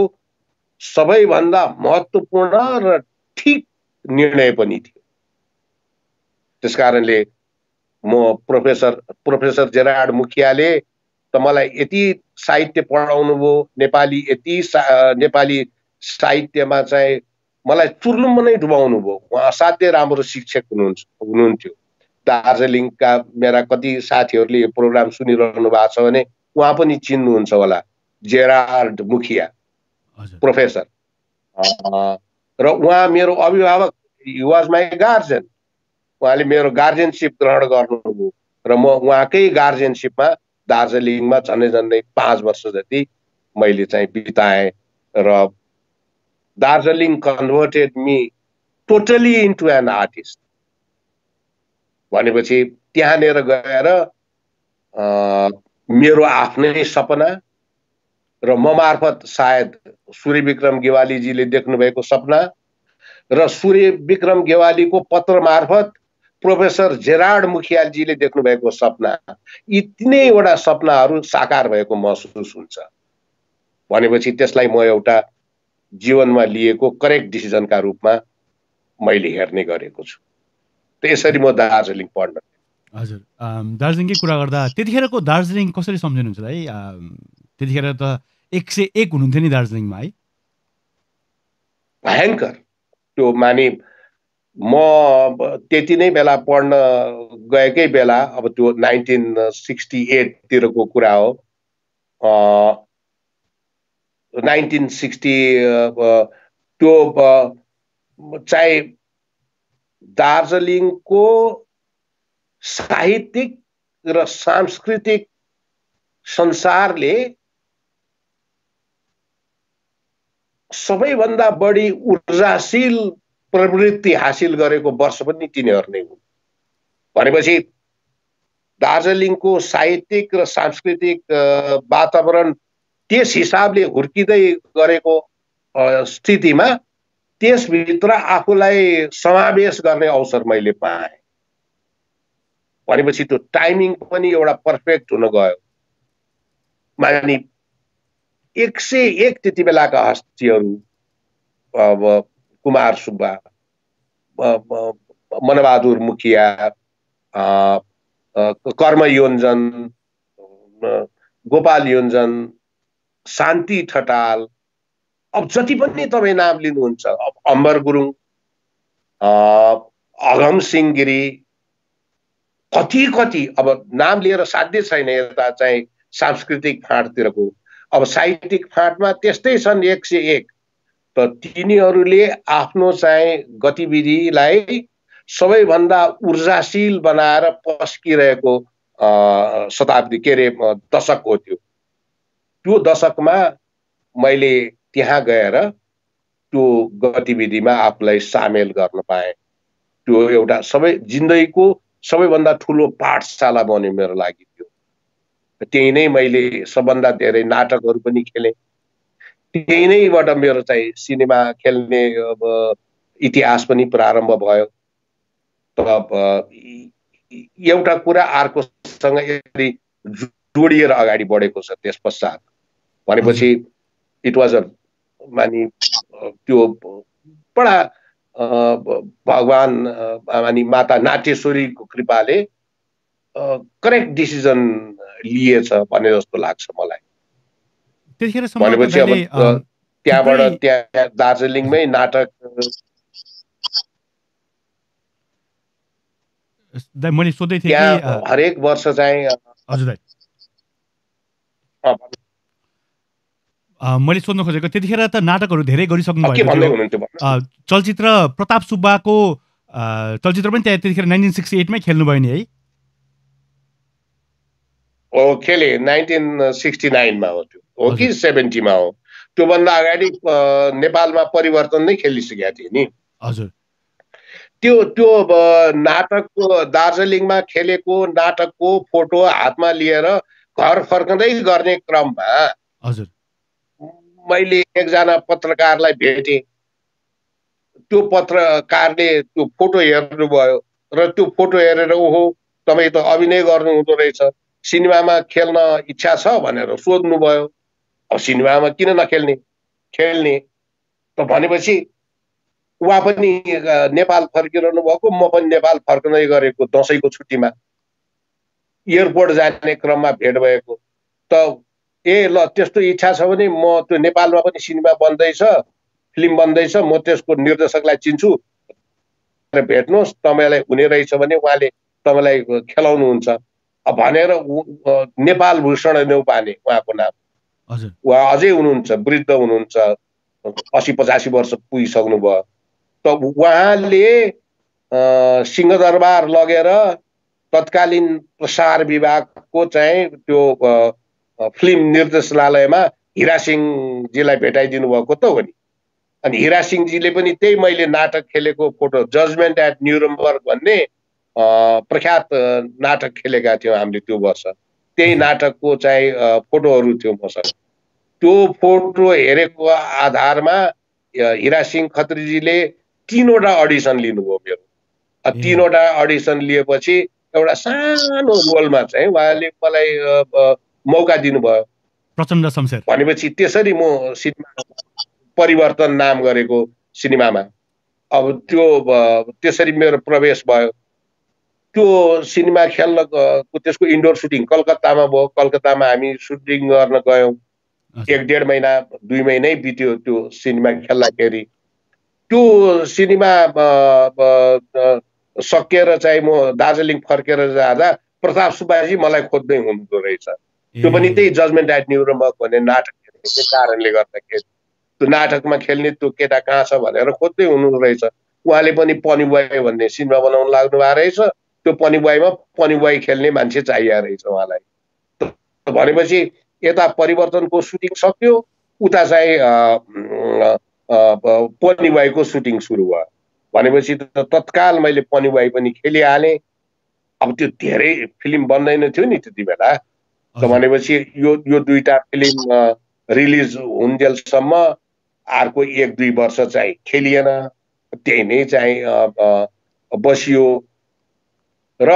सबैभन्दा महत्त्वपूर्ण र ठीक निर्णय पनि थियो। त्यस कारणले म प्रोफेसर जेरार्ड मुखियाले त मलाई यति साहित्य पढाउनु भयो, नेपाली साहित्यमा चाहिँ मलाई चुर्लुम्ब नै डुबाउनु भयो। उहाँ असाध्यै राम्रो शिक्षक हुनुहुन्थ्यो। दार्जिलिङका मेरा कति साथीहरूले यो प्रोग्राम सुनिरहनु भएको छ भने उहाँ पनि चिन्नुहुन्छ होला, जेरार्ड मुखिया प्रोफेसर। र उहाँ मेरो अभिभावक, ही वाज माई गार्जियन। उहाँले मेरो गार्जियनसिप ग्रहण गर्नुभयो र म उहाँकै गार्जियनसिपमा दार्जिलिङमा झन्डै 5 वर्ष जति मैले चाहिँ बिताएँ र Darjeeling converted me totally into an artist. भनेपछि त्यहाँनिर गएर मेरो आफ्नै सपना र म मार्फत सायद सूर्य विक्रम गेवालीजीले देख्नुभएको सपना र सूर्य विक्रम गेवालीको पत्र मार्फत प्रोफेसर जेरार्ड मुखियालजीले देख्नुभएको सपना, यी तीनैवटा सपनाहरू साकार भएको महसुस हुन्छ। भनेपछि त्यसलाई म एउटा जीवनमा लिएको करेक्ट डिसिजनका रूपमा मैले हेर्ने गरेको छु। त्यसरी म दार्जिलिङ पढ्न। हजुर, दार्जिलिङकै कुरा गर्दा त्यतिखेरको दार्जिलिङ कसरी सम्झिनुहुन्छ है? त्यतिखेर त 101 हुनुहुन्थ्यो नि दार्जिलिङमा है? भयङ्कर। त्यो माने म त्यति नै बेला पढ्न गएकै बेला, अब त्यो 1968 तिरको कुरा हो। 1960 त्यो चाहिँ दार्जिलिङको साहित्यिक र सांस्कृतिक संसारले सबैभन्दा बढी ऊर्जाशील प्रवृत्ति हासिल गरेको वर्ष पनि तिनीहरू नै हुन्। भनेपछि दार्जिलिङको साहित्यिक र सांस्कृतिक वातावरण त्यस हिसाबले हुर्किँदै गरेको स्थितिमा त्यसभित्र आफूलाई समावेश गर्ने अवसर मैले पाएँ। भनेपछि त्यो टाइमिङ पनि एउटा पर्फेक्ट हुन गयो। मानि 101 त्यति बेलाका हस्तीहरू, अब कुमार सुब्बा, मनबहादुर मुखिया, कर्म योन्जन, गोपाल योन्जन, शान्ति ठटाल, अब जति पनि तपाईँ नाम लिनुहुन्छ, अब अम्बर गुरुङ, अगम सिंह गिरी, कति अब नाम लिएर साध्य छैन। यता चाहिँ सांस्कृतिक फाँटतिरको, अब साहित्यिक फाँटमा त्यस्तै छन् 101। त तिनीहरूले आफ्नो चाहिँ गतिविधिलाई सबैभन्दा ऊर्जाशील बनाएर पस्किरहेको शताब्दी, के अरे दशक हो त्यो दशकमा मैले त्यहाँ गएर त्यो गतिविधिमा आफूलाई सामेल गर्न पाएँ। त्यो एउटा जिन्दगीको सबैभन्दा ठुलो पाठशाला बन्यो मेरो लागि त्यो। त्यही नै मैले सबभन्दा धेरै नाटकहरू पनि खेलेँ। त्यही नैबाट मेरो चाहिँ सिनेमा खेल्ने इतिहास पनि प्रारम्भ भयो। एउटा कुरा अर्कोसँग यसरी जोडिएर अगाडि बढेको छ त्यस पश्चात। भनेपछि इट वाज मानि त्यो बडा भगवान अनि माता नाट्यश्वरीको कृपाले करेक्ट डिसिजन लिएछ भने जस्तो लाग्छ मलाई। भनेपछि अब त्यहाँबाट त्यहाँ दार्जिलिङमै नाटक मैले सोध्दै थिएँ कि हरेक वर्ष चाहिँ मैले सोध्न खोजेको त्यतिखेर त नाटकहरू धेरै गरिसक्नु भएको थियो। चलचित्र प्रताप सुब्बाको चलचित्र पनि त्यतिखेर 1968 मै खेल्नुभयो नि है? खेले 1969 मा हो त्यो, हो कि 70 मा हो। त्योभन्दा अगाडि नेपालमा परिवर्तन नै खेलिसकेका थिए नि। हजुर, त्यो नाटकको दार्जिलिङमा खेलेको नाटकको फोटो हातमा लिएर घर फर्कँदै गर्ने क्रममा हजुर मैले एकजना पत्रकारलाई भेटेँ। त्यो पत्रकारले त्यो फोटो हेर्नुभयो र त्यो फोटो हेरेर ओहो तपाईँ त अभिनय गर्नु हुँदो रहेछ, सिनेमामा खेल्न इच्छा छ भनेर सोध्नुभयो। अब सिनेमामा किन नखेल्ने, खेल्ने। त भनेपछि उहाँ पनि नेपाल फर्किरहनु भएको, म पनि नेपाल फर्कनै गरेको दसैँको छुट्टीमा एयरपोर्ट जाने क्रममा भेट भएको। त ल त्यस्तो इच्छा छ भने म त्यो नेपालमा पनि सिनेमा बन्दैछ, फिल्म बन्दैछ, म त्यसको निर्देशकलाई चिन्छु, भेट्नुहोस्, तपाईँलाई हुने रहेछ भने उहाँले तपाईँलाई खेलाउनुहुन्छ भनेर नेपाल भूषण न्यौपाने उहाँको नाम। उहाँ अझै हुनुहुन्छ, वृद्ध हुनुहुन्छ, 80-85 वर्ष पुगिसक्नु भयो। त उहाँले सिंहदरबार लगेर तत्कालीन प्रसार विभागको चाहिँ त्यो फिल्म निर्देशनालयमा हिरा सिंहजीलाई भेटाइदिनु भएको त हो नि। अनि हिरा सिंहजीले पनि त्यही मैले नाटक खेलेको फोटो, जजमेन्ट एट न्युरम्बर्ग भन्ने प्रख्यात नाटक खेलेका थियौँ हामीले त्यो वर्ष। त्यही नाटकको चाहिँ फोटोहरू थियो मसँग। त्यो फोटो हेरेको आधारमा हिरा सिंह खत्रीजीले 3वटा अडिसन लिनुभयो मेरो। 3वटा अडिसन लिएपछि एउटा सानो रोलमा चाहिँ उहाँले मलाई मौका दिनुभयो, प्रचण्ड शमशेर। भनेपछि त्यसरी म सिनेमा परिवर्तन नाम गरेको सिनेमामा अब त्यो त्यसरी मेरो प्रवेश भयो। त्यो सिनेमा खेल्न त्यसको इन्डोर सुटिङ कलकत्तामा भयो। कलकत्तामा हामी सुटिङ गर्न गयौँ। 1-1.5 महिना 2 महिनै बित्यो त्यो सिनेमा खेल्दाखेरि। त्यो सिनेमा सकिएर चाहिँ म दार्जिलिङ फर्केर जाँदा प्रताप सुब्बाजी मलाई खोज्दै हुनुहुँदो रहेछ। त्यो पनि त्यही जजमेन्ट एट न्युरम्बर्ग भन्ने नाटक खेल्ने कारणले गर्दाखेरि त्यो नाटकमा खेल्ने त्यो केटा कहाँ छ भनेर खोज्दै हुनुहुँदो रहेछ। उहाँले पनि पनी बोय भन्ने सिनेमा बनाउन लाग्नु भएको रहेछ। त्यो पनी बोयमा पनी बोय खेल्ने मान्छे चाहिएको रहेछ उहाँलाई। भनेपछि यता परिवर्तनको सुटिङ सक्यो, उता चाहिँ पनी बोयको सुटिङ सुरु भयो। भनेपछि तत्काल मैले पनी बोय पनि खेलिहालेँ। अब त्यो धेरै फिल्म बन्दैन थियो नि त्यति बेला। भनेपछि यो 2टा फिल्म रिलिज हुन्जेलसम्म अर्को 1-2 वर्ष चाहिँ खेलिएन, त्यही नै चाहिँ बसियो र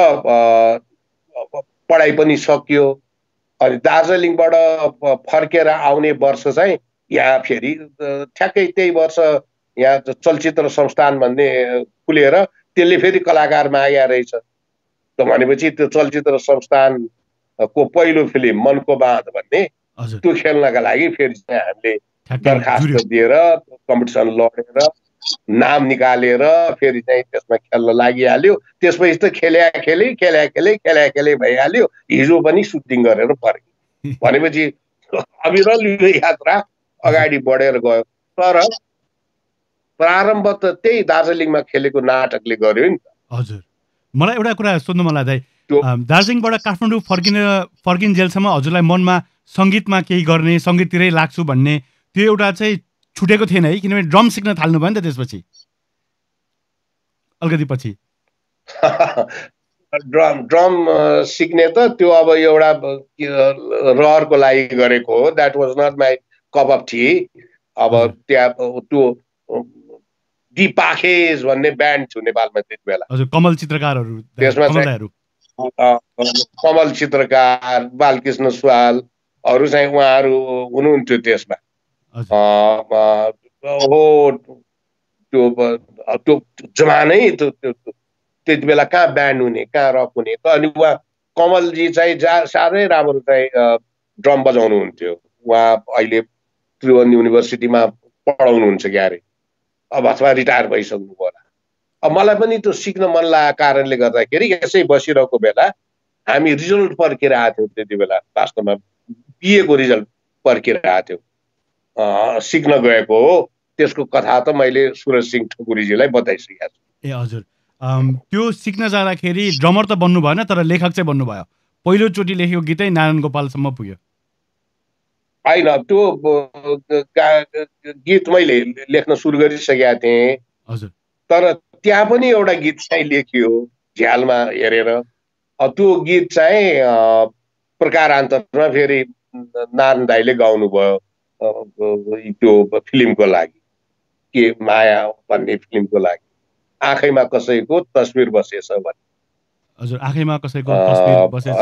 पढाइ पनि सकियो। अनि दार्जिलिङबाट फर्केर आउने वर्ष चाहिँ यहाँ फेरि ठ्याक्कै त्यही वर्ष यहाँ चलचित्र संस्थान भन्ने खुलेर त्यसले फेरि कलाकार मागेको रहेछ। त भनेपछि त्यो चलचित्र संस्थानको पहिलो फिल्म मनको बाँध भन्ने त्यो खेल्नका लागि फेरि चाहिँ हामीले दरखास्त दिएर कम्पिटिसन लडेर नाम निकालेर फेरि चाहिँ त्यसमा खेल्न लागिहाल्यो। त्यसपछि त खेले भइहाल्यो। हिजो पनि सुटिङ गरेर फर्क्यो। भनेपछि अविरल यो यात्रा अगाडि बढेर गयो। तर प्रारम्भ त त्यही दार्जिलिङमा खेलेको नाटकले गर्यो नि त। हजुर, मलाई एउटा कुरा सोध्नु मन लाग्दै, दार्जिलिङबाट काठमाडौँ फर्किन्जेलसम्म हजुरलाई मनमा सङ्गीतमा केही गर्ने, सङ्गीततिरै लाग्छु भन्ने त्यो एउटा चाहिँ छुटेको थिएन है? किनभने ड्रम सिक्न थाल्नु भयो नि त त्यसपछि, अलिकति पछि। ड्रम सिक्ने त त्यो अब एउटा रहरको लागि गरेको हो। That was not my cup of tea. अब त्यहाँ त्यो डी पाखेज भन्ने ब्यान्ड थियो नेपालमा त्यति बेला। हजुर, कमल चित्रकारहरू, त्यसमा चाहिँ कमल चित्रकार, बालकृष्ण सुवालहरू चाहिँ उहाँहरू हुनुहुन्थ्यो त्यसमा। त्यो जमानै त्यति बेला कहाँ ब्यान्ड हुने, कहाँ रक हुने त। अनि उहाँ कमलजी चाहिँ साह्रै राम्रो चाहिँ ड्रम बजाउनुहुन्थ्यो। उहाँ अहिले त्रिभुवन युनिभर्सिटीमा पढाउनुहुन्छ क्यारे, अब अथवा रिटायर भइसक्नु होला। अब मलाई पनि त्यो सिक्न मन लागेको कारणले गर्दाखेरि यसै बसिरहेको बेला हामी रिजल्ट पर्खिरहेको थियौँ। त्यति बेला वास्तवमा बिएको रिजल्ट पर्खिरहेको थियौँ। सिक्न गएको हो। त्यसको कथा त मैले सुरज सिंह ठकुरीजीलाई बताइसकेको छु। ए हजुर, त्यो सिक्न जाँदाखेरि ड्रमर त बन्नु भएन, तर लेखक चाहिँ बन्नुभयो। पहिलोचोटि लेखेको गीतै नारायण गोपालसम्म पुग्यो। होइन, त्यो गीत मैले लेख्न सुरु गरिसकेका थिएँ। हजुर, तर त्यहाँ पनि एउटा गीत चाहिँ लेखियो झ्यालमा हेरेर। त्यो गीत चाहिँ प्रकारान्तरमा फेरि नारायण दाइले गाउनु भयो त्यो फिल्मको लागि, के माया भन्ने फिल्मको लागि। आँखैमा कसैको तस्बिर बसेछ भन्ने। हजुर, आँखैमा कसैको तस्बिर बसेछ।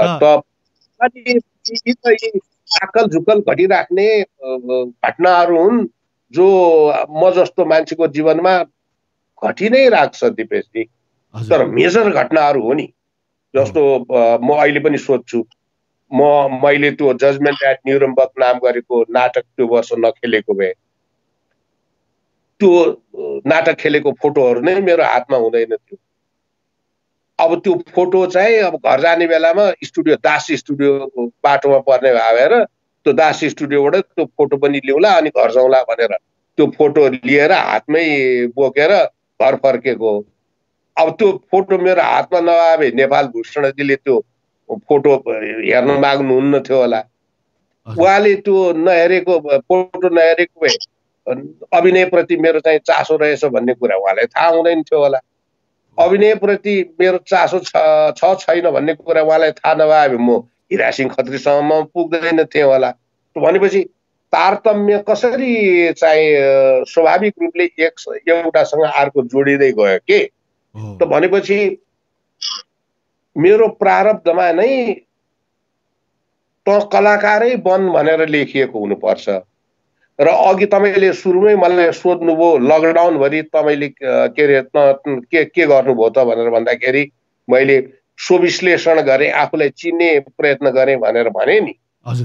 आकल झुकल घटिराख्ने घटनाहरू हुन् जो म जस्तो मान्छेको जीवनमा घटि नै राख्छ दिपेशजी। तर मेजर घटनाहरू हो नि, जस्तो म अहिले पनि सोध्छु, मैले त्यो जजमेन्ट एट न्युरम्बर्ग नाम गरेको नाटक त्यो वर्ष नखेलेको भए त्यो नाटक खेलेको फोटोहरू नै मेरो हातमा हुँदैन थियो। अब त्यो फोटो चाहिँ अब घर जाने बेलामा स्टुडियो दास स्टुडियो बाटोमा पर्ने भएर त्यो दास स्टुडियोबाट त्यो फोटो पनि ल्याउला अनि घर जाउँला भनेर त्यो फोटो लिएर हातमै बोकेर घर फर्केको। अब त्यो फोटो मेरो हातमा नआए नेपाल भूषणजीले त्यो फोटो हेर्न माग्नुहुन्न थियो होला। उहाँले त्यो नहेरेको फोटो नहेरेको भए अभिनयप्रति मेरो चाहिँ चासो रहेछ भन्ने कुरा उहाँलाई थाहा हुँदैन थियो होला। अभिनयप्रति मेरो चासो छ छैन भन्ने कुरा उहाँलाई थाहा नभए म हिरासिंह खत्रीसम्म पुग्दैन थिएँ होला। भनेपछि तारतम्य कसरी चाहिँ स्वाभाविक रूपले एउटासँग अर्को जोडिँदै गयो के। त भनेपछि मेरो प्रारब्धमा नै त कलाकारै बन भनेर लेखिएको हुनुपर्छ। र अघि तपाईँले सुरुमै मलाई सोध्नुभयो लकडाउनभरि तपाईँले के अरे के गर्नुभयो त भनेर भन्दाखेरि मैले स्वविश्लेषण गरेँ, आफूलाई चिन्ने प्रयत्न गरेँ भनेर भने नि।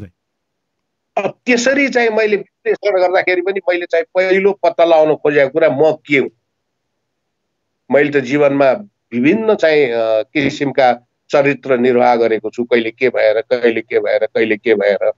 त्यसरी चाहिँ मैले विश्लेषण गर्दाखेरि पनि मैले चाहिँ पहिलो पत्ता लगाउन खोजेको कुरा म के हुँ। मैले त जीवनमा विभिन्न चाहिँ किसिमका चरित्र निर्वाह गरेको छु, कहिले के भएर कहिले के भएर कहिले के भएर।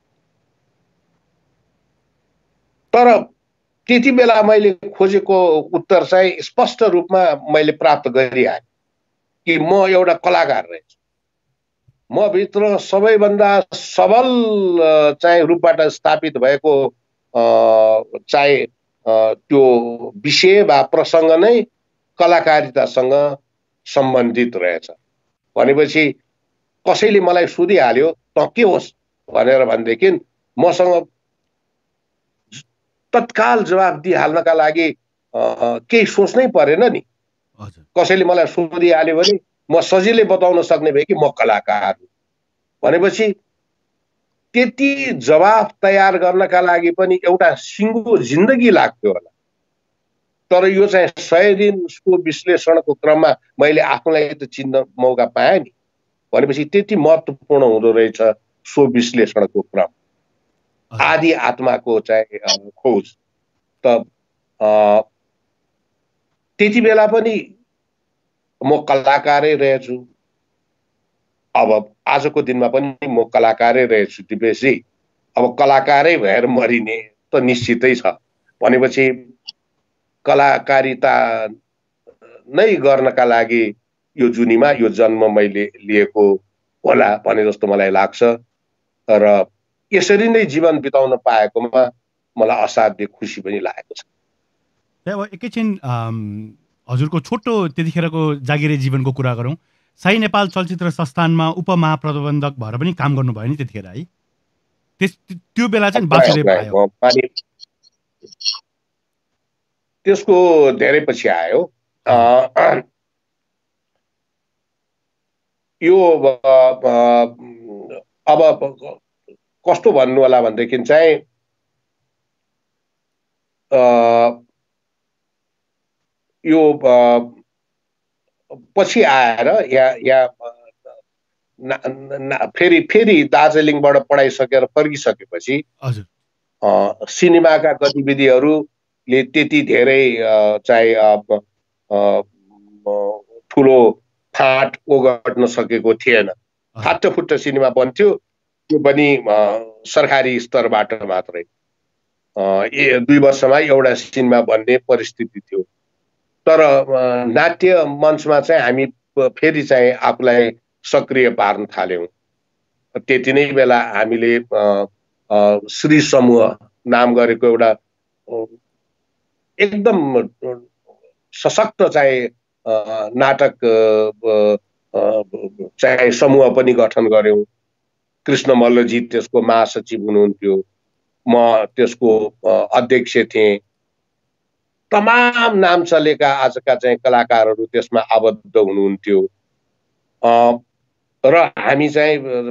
तर त्यति बेला मैले खोजेको उत्तर चाहिँ स्पष्ट रूपमा मैले प्राप्त गरिहालेँ कि म एउटा कलाकार रहेछु। म भित्र सबैभन्दा सबल चाहिँ रूपबाट स्थापित भएको चाहिँ त्यो विषय वा प्रसङ्ग नै कलाकारितासँग सम्बन्धित रहेछ। भनेपछि कसैले मलाई सोधिहाल्यो त के होस् भनेर भनेदेखि मसँग तत्काल जवाब दिइहाल्नका लागि केही सोच्नै परेन नि। कसैले मलाई सोधिहाल्यो भने म सजिलै बताउन सक्ने भए कि म कलाकार हुँ। भनेपछि त्यति जवाफ तयार गर्नका लागि पनि एउटा सिङ्गो जिन्दगी लाग्थ्यो होला। तर यो चाहिँ 100 दिनको विश्लेषणको क्रममा मैले आफूलाई त चिन्न मौका पाएँ नि। भनेपछि त्यति महत्त्वपूर्ण हुँदो रहेछ सो विश्लेषणको क्रम। आदि आत्माको चाहिँ खोज। त त्यति बेला पनि म कलाकारै रहेछु। अब आजको दिनमा पनि म कलाकारै रहेछु दिपेशजी। अब कलाकारै भएर मरिने त निश्चितै छ। भनेपछि कलाकारिता नै गर्नका लागि यो जुनीमा यो जन्म मैले लिएको होला भने जस्तो मलाई लाग्छ। र यसरी नै जीवन बिताउन पाएकोमा मलाई असाध्य खुसी पनि लागेको छ। अब एकैछिन हजुरको छोटो त्यतिखेरको जागिरे जीवनको कुरा गरौँ। साई नेपाल चलचित्र संस्थानमा उपमहाप्रबन्धक भएर पनि काम गर्नुभयो नि त्यतिखेर है? त्यो बेला चाहिँ वासुदेव आयो। त्यसको धेरै पछि आयो। यो अब कस्तो भन्नु होला भनेदेखि चाहिँ यो पछि आएर या फेरि दार्जिलिङबाट पढाइसकेर फर्किसकेपछि सिनेमाका गतिविधिहरूले त्यति धेरै चाहिँ ठुलो फाँट ओगट्न सकेको थिएन। फाटफुट्ट सिनेमा बन्थ्यो, त्यो पनि सरकारी स्तरबाट मात्रै। 2 वर्षमा एउटा सिनेमा बन्ने परिस्थिति थियो। तर नाट्य मञ्चमा चाहिँ हामी फेरि चाहिँ आफूलाई सक्रिय पार्न थाल्यौँ। त्यति नै बेला हामीले श्री समूह नाम गरेको एउटा एकदम सशक्त चाहिँ नाटक चाहिँ समूह पनि गठन गर्यौँ। कृष्ण मल्लजी त्यसको महासचिव हुनुहुन्थ्यो, म त्यसको अध्यक्ष थिएँ। तमाम नाम चलेका आजका चाहिँ कलाकारहरू त्यसमा आबद्ध हुनुहुन्थ्यो। र हामी चाहिँ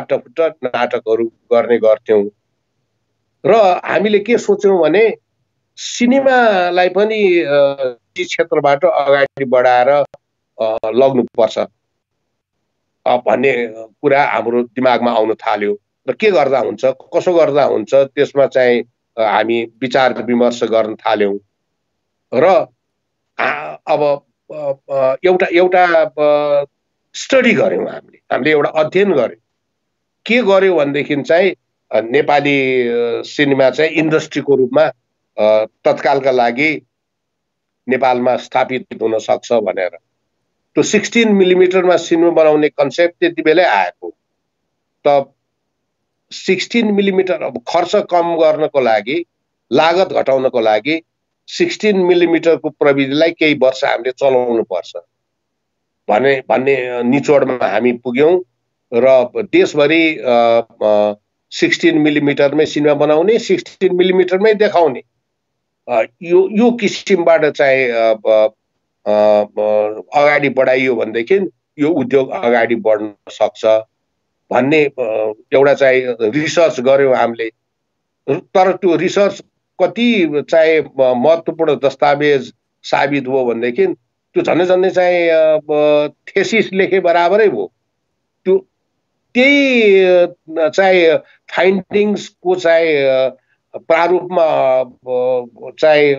फाटफुट्ट नाटकहरू गर्ने गर्थ्यौँ। र हामीले के सोच्यौँ भने सिनेमालाई पनि ती क्षेत्रबाट अगाडि बढाएर लग्नुपर्छ भन्ने कुरा हाम्रो दिमागमा आउन थाल्यो र के गर्दा हुन्छ कसो गर्दा हुन्छ त्यसमा चाहिँ हामी विचार विमर्श गर्न थाल्यौँ र अब एउटा स्टडी गऱ्यौँ हामीले एउटा अध्ययन गऱ्यौँ के गर्यो भनेदेखि चाहिँ नेपाली सिनेमा चाहिँ इन्डस्ट्रीको रूपमा तत्कालका लागि नेपालमा स्थापित हुन सक्छ भनेर त्यो 16 मिलिमिटरमा सिनेमा बनाउने कन्सेप्ट त्यति बेलै आएको त 16 मिलिमिटर अब खर्च कम गर्नको लागि लागत घटाउनको लागि 16 मिलिमिटरको प्रविधिलाई केही वर्ष हामीले चलाउनु पर्छ भन्ने निचोडमा हामी पुग्यौं र देशभरि 16 मिलिमिटरमै सिनेमा बनाउने 16 मिलिमिटरमै देखाउने यो किसिमबाट चाहिँ अगाडि बढाइयो भनेदेखि यो उद्योग अगाडि बढ्न सक्छ भन्ने एउटा चाहिँ रिसर्च गर्यौं हामीले तर त्यो रिसर्च कति चाहिँ महत्त्वपूर्ण दस्तावेज साबित हो भनेदेखि त्यो झन्डै चाहिँ थेसिस लेखे बराबरै हो त्यो त्यही चाहिँ फाइन्डिङ्सको चाहिँ प्रारूपमा चाहिँ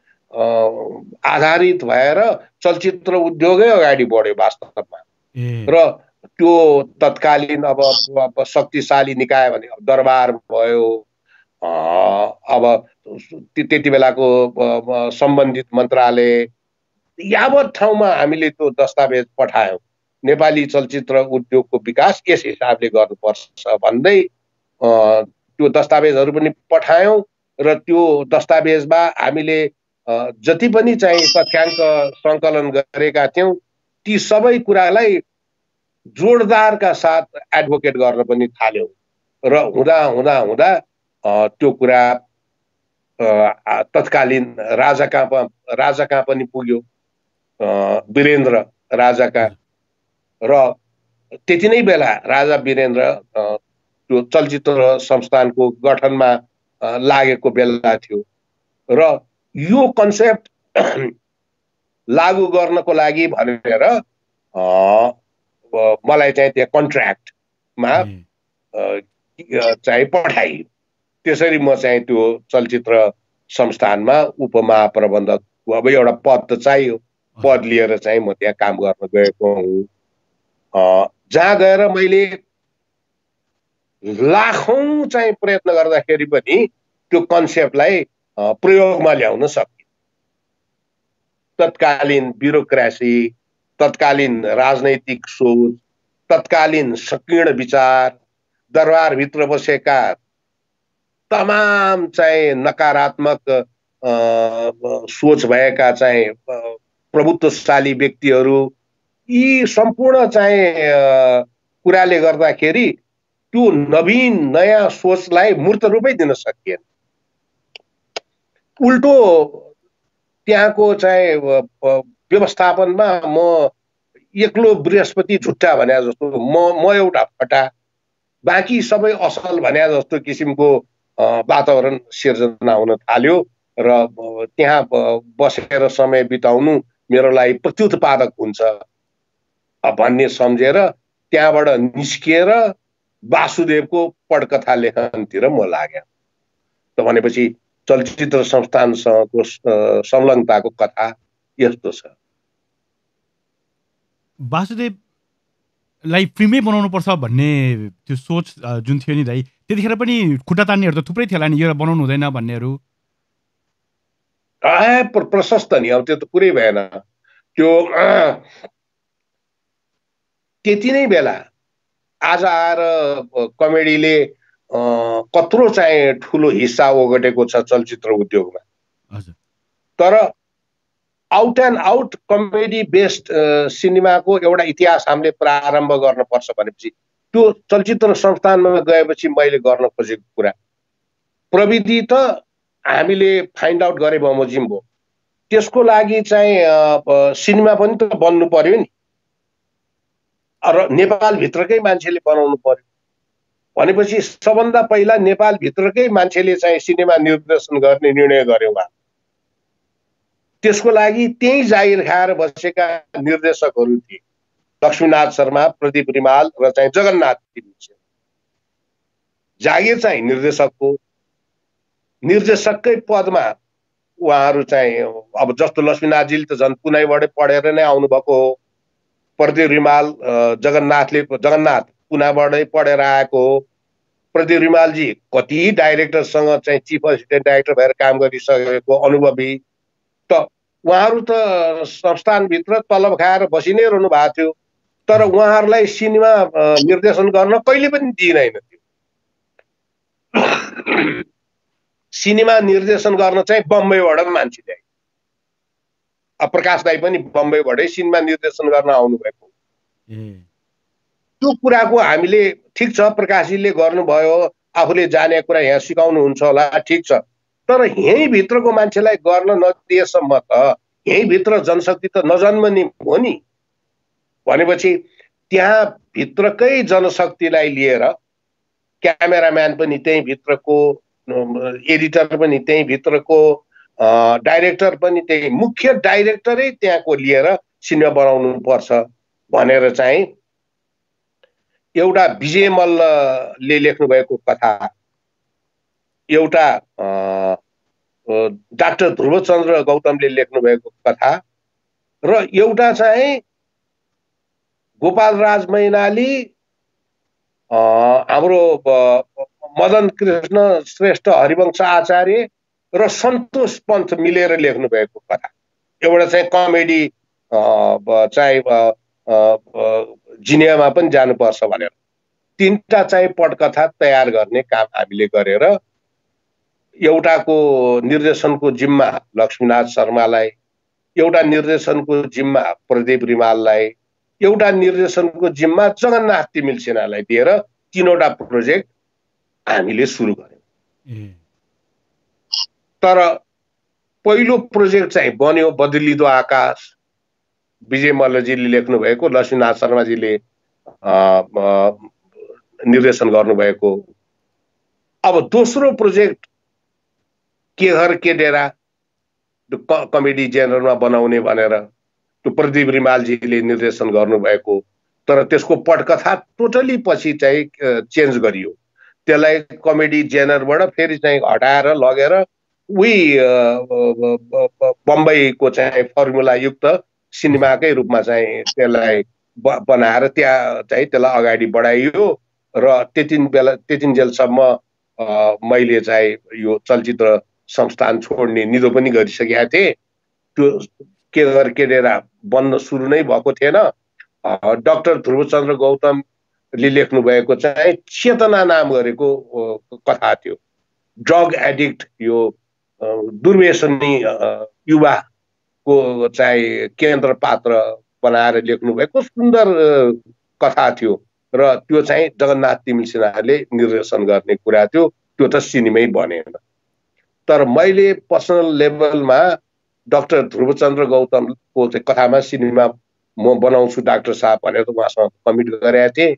आधारित भएर चलचित्र उद्योगै अगाडि बढ्यो वास्तवमा र त्यो तत्कालीन अब शक्तिशाली निकाय भने दरबार भयो अब त्यति बेलाको सम्बन्धित मन्त्रालय यावत ठाउँमा हामीले त्यो दस्तावेज पठायौं नेपाली चलचित्र उद्योगको विकास यस हिसाबले गर्नुपर्छ भन्दै त्यो दस्तावेजहरू पनि पठायौं र त्यो दस्तावेजमा हामीले जति पनि चाहिँ तथ्याङ्क सङ्कलन गरेका थियौं ती सबै कुरालाई जोडदारका साथ एडभोकेट गर्न पनि थाल्यौं र हुँदा त्यो कुरा तत्कालीन राजा कहाँ पनि पुग्यो वीरेन्द्र राजाका र त्यति नै बेला राजा वीरेन्द्र त्यो चलचित्र संस्थानको गठनमा लागेको बेला थियो र यो कन्सेप्ट लागू गर्नको लागि भनेर मलाई चाहिँ त्यहाँ कन्ट्र्याक्टमा चाहिँ पठाइयो त्यसरी म चाहिँ त्यो चलचित्र संस्थानमा उपमहाप्रबन्धक अब एउटा पद त चाहियो पद लिएर चाहिँ म त्यहाँ काम गर्न गएको हुँ जहाँ गएर मैले लाखौं चाहिँ प्रयत्न गर्दाखेरि पनि त्यो कन्सेप्टलाई प्रयोगमा ल्याउन सकियो तत्कालीन ब्युरोक्रेसी तत्कालीन राजनैतिक सोच तत्कालीन संकीर्ण विचार दरबारभित्र बसेका तमाम चाहिँ नकारात्मक सोच भएका चाहिँ प्रभुत्वशाली व्यक्तिहरू यी सम्पूर्ण चाहिँ कुराले गर्दाखेरि त्यो नवीन नयाँ सोचलाई मूर्त रूपै दिन सकिएन उल्टो त्यहाँको चाहिँ व्यवस्थापनमा म एक्लो बृहस्पति झुट्टा भने जस्तो म एउटा फटा बाँकी सबै असल भने जस्तो किसिमको वातावरण सिर्जना हुन थाल्यो र त्यहाँ बसेर समय बिताउनु मेरो लागि प्रत्युत्पादक हुन्छ भन्ने सम्झेर त्यहाँबाट निस्किएर वासुदेवको पटकथा लेखनतिर म लाग्यो त भनेपछि चलचित्र संस्थानसँगको संलग्नताको कथा यस्तो छ वासुदेवलाई फिल्मै बनाउनु पर्छ भन्ने त्यो सोच जुन थियो नि दाइ त्यतिखेर पनि खुट्टा तान्नेहरू त थुप्रै थियो होला नि यो बनाउनु हुँदैन भन्नेहरू प्रशस्त नि अब त्यो त कुरै भएन त्यो त्यति नै बेला आज आएर कमेडीले कत्रो चाहिँ ठुलो हिस्सा ओगटेको छ चलचित्र उद्योगमा तर out and out comedy based सिनेमाको एउटा इतिहास हामीले प्रारम्भ गर्नुपर्छ भनेपछि त्यो चलचित्र संस्थानमा गएपछि मैले गर्न खोजेको कुरा प्रविधि त हामीले फाइन्ड आउट गरे बमोजिम भयो त्यसको लागि चाहिँ सिनेमा पनि त बन्नु पर्यो नि र नेपालभित्रकै मान्छेले बनाउनु पर्यो भनेपछि सबभन्दा पहिला नेपालभित्रकै मान्छेले चाहिँ सिनेमा निर्देशन गर्ने निर्णय गर्यो त्यसको लागि त्यही जागिर खाएर बसेका निर्देशकहरू थिए, लक्ष्मीनाथ शर्मा, प्रदीप रिमाल र चाहिँ जगन्नाथ तिमिल। जागिर चाहिँ निर्देशकको, निर्देशककै पदमा उहाँहरू चाहिँ अब जस्तो लक्ष्मीनाथजीले त झन् पुनाइबाटै पढेर नै आउनुभएको हो, प्रदीप रिमाल जगन्नाथ पुनाबाटै पढेर आएको हो, प्रदीप रिमालजी कति डाइरेक्टरसँग चाहिँ चिफ असिस्टेन्ट डाइरेक्टर भएर काम गरिसकेको अनुभवी, त उहाँहरू त संस्थानभित्र तलब खाएर बसि नै रहनु भएको थियो, तर उहाँहरूलाई सिनेमा निर्देशन गर्न कहिले पनि दिइँदैन थियो। सिनेमा निर्देशन गर्न चाहिँ बम्बईबाट मान्छे ल्याए, प्रकाश दाई पनि बम्बईबाटै सिनेमा निर्देशन गर्न आउनुभएको। त्यो कुराको हामीले ठिक छ प्रकाशजीले गर्नुभयो, आफूले जाने कुरा यहाँ सिकाउनुहुन्छ होला, ठिक छ, तर यहीँभित्रको मान्छेलाई गर्न नदिएसम्म त यहीँभित्र जनशक्ति त नजन्मने हो नि। भनेपछि त्यहाँ भित्रकै जनशक्तिलाई लिएर क्यामेराम्यान पनि त्यही भित्रको, एडिटर पनि त्यही भित्रको, डाइरेक्टर पनि त्यही, मुख्य डाइरेक्टरै त्यहाँको लिएर सिनेमा बनाउनु पर्छ भनेर चाहिँ एउटा विजय मल्लले लेख्नु भएको कथा, एउटा डाक्टर ध्रुवचन्द्र गौतमले लेख्नु भएको कथा र एउटा चाहिँ गोपाल राज मैनाली, हाम्रो मदन कृष्ण श्रेष्ठ हरिवंश आचार्य र सन्तोष पन्त मिलेर लेख्नु भएको कथा, एउटा चाहिँ कमेडी चाहिँ जिनियामा पनि जानुपर्छ भनेर तीनटा चाहिँ पटकथा तयार गर्ने काम हामीले गरेर एउटाको निर्देशनको जिम्मा लक्ष्मीनाथ शर्मालाई, एउटा निर्देशनको जिम्मा प्रदीप रिमाललाई, एउटा निर्देशनको जिम्मा जगन्नाथ तिमिल सेनालाई दिएर तीनवटा प्रोजेक्ट हामीले सुरु गर्यौं। तर पहिलो प्रोजेक्ट चाहिँ बन्यो बदलिदो आकाश, विजय मल्लजीले लेख्नु भएको, लक्ष्मीनाथ शर्माजीले निर्देशन गर्नुभएको। अब दोस्रो प्रोजेक्ट के घर के डेरा कमेडी जेनरमा बनाउने भनेर त्यो प्रदीप रिमालजीले निर्देशन गर्नुभएको, तर त्यसको पटकथा टोटली पछि चाहिँ चेन्ज गरियो, त्यसलाई कमेडी जेनरबाट फेरि चाहिँ हटाएर लगेर उही बम्बईको चाहिँ फर्मुला युक्त सिनेमाकै रूपमा चाहिँ त्यसलाई बनाएर त्यहाँ चाहिँ त्यसलाई अगाडि बढाइयो र त्यतिन्जेलसम्म मैले चाहिँ यो चलचित्र संस्थान छोड्ने निधो पनि गरिसकेका थिएँ। त्यो के घर के डेरा बन्न सुरु नै भएको थिएन। डाक्टर ध्रुवचन्द्र गौतमले लेख्नु भएको चाहिँ चेतना नाम गरेको कथा थियो। ड्रग एडिक्ट, यो दुर्व्यसनी युवाको चाहिँ केन्द्र पात्र बनाएर लेख्नु भएको सुन्दर कथा थियो र त्यो चाहिँ जगन्नाथ तिमिल सिन्हाले निर्देशन गर्ने कुरा थियो। त्यो त सिनेमै बनेन। तर मैले पर्सनल लेभलमा डाक्टर ध्रुवचन्द्र गौतमको चाहिँ कथामा सिनेमा म बनाउँछु डाक्टर साहब भनेर उहाँसँग कमिट गरेका थिएँ।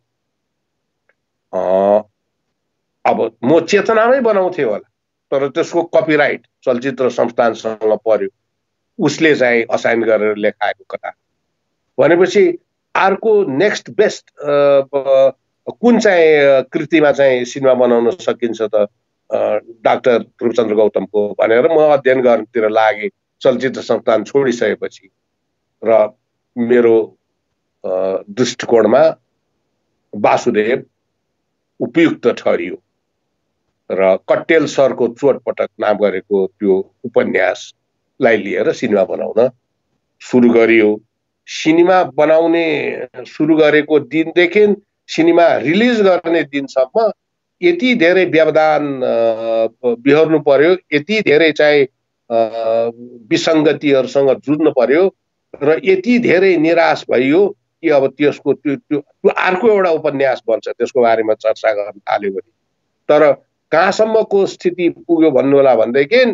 अब म चेतनामै बनाउँथेँ होला, तर त्यसको कपिराइट चलचित्र संस्थानसँग पर्यो, उसले चाहिँ असाइन गरेर लेखाएको कथा। भनेपछि अर्को नेक्स्ट बेस्ट कुन चाहिँ कृतिमा चाहिँ सिनेमा बनाउन सकिन्छ त डाक्टर ध्रुवचन्द्र गौतमको भनेर म अध्ययन गर्नतिर लागेँ चलचित्र संस्थान छोडिसकेपछि। र मेरो दृष्टिकोणमा वासुदेव उपयुक्त ठहरियो र कट्टेल सरको चोटपटक नाम गरेको त्यो उपन्यासलाई लिएर सिनेमा बनाउन सुरु गरियो। सिनेमा बनाउने सुरु गरेको दिनदेखि सिनेमा रिलिज गर्ने दिनसम्म यति धेरै व्यवधान बिहोर्नु पर्यो, यति धेरै चाहिँ विसङ्गतिहरूसँग जुझ्नु पर्यो र यति धेरै निराश भइयो कि अब त्यसको त्यो अर्को एउटा उपन्यास बन्छ त्यसको बारेमा चर्चा गर्न थाल्यो भने। तर कहाँसम्मको स्थिति पुग्यो भन्नु होला भनेदेखि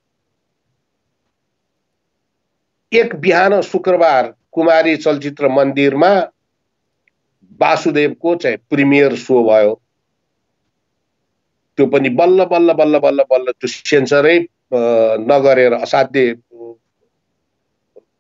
एक बिहान शुक्रबार कुमारी चलचित्र मन्दिरमा वासुदेवको चाहिँ प्रिमियर सो भयो। त्यो पनि बल्ल बल्ल बल्ल बल्ल बल्ल त्यो सेन्सरै नगरेर, असाध्य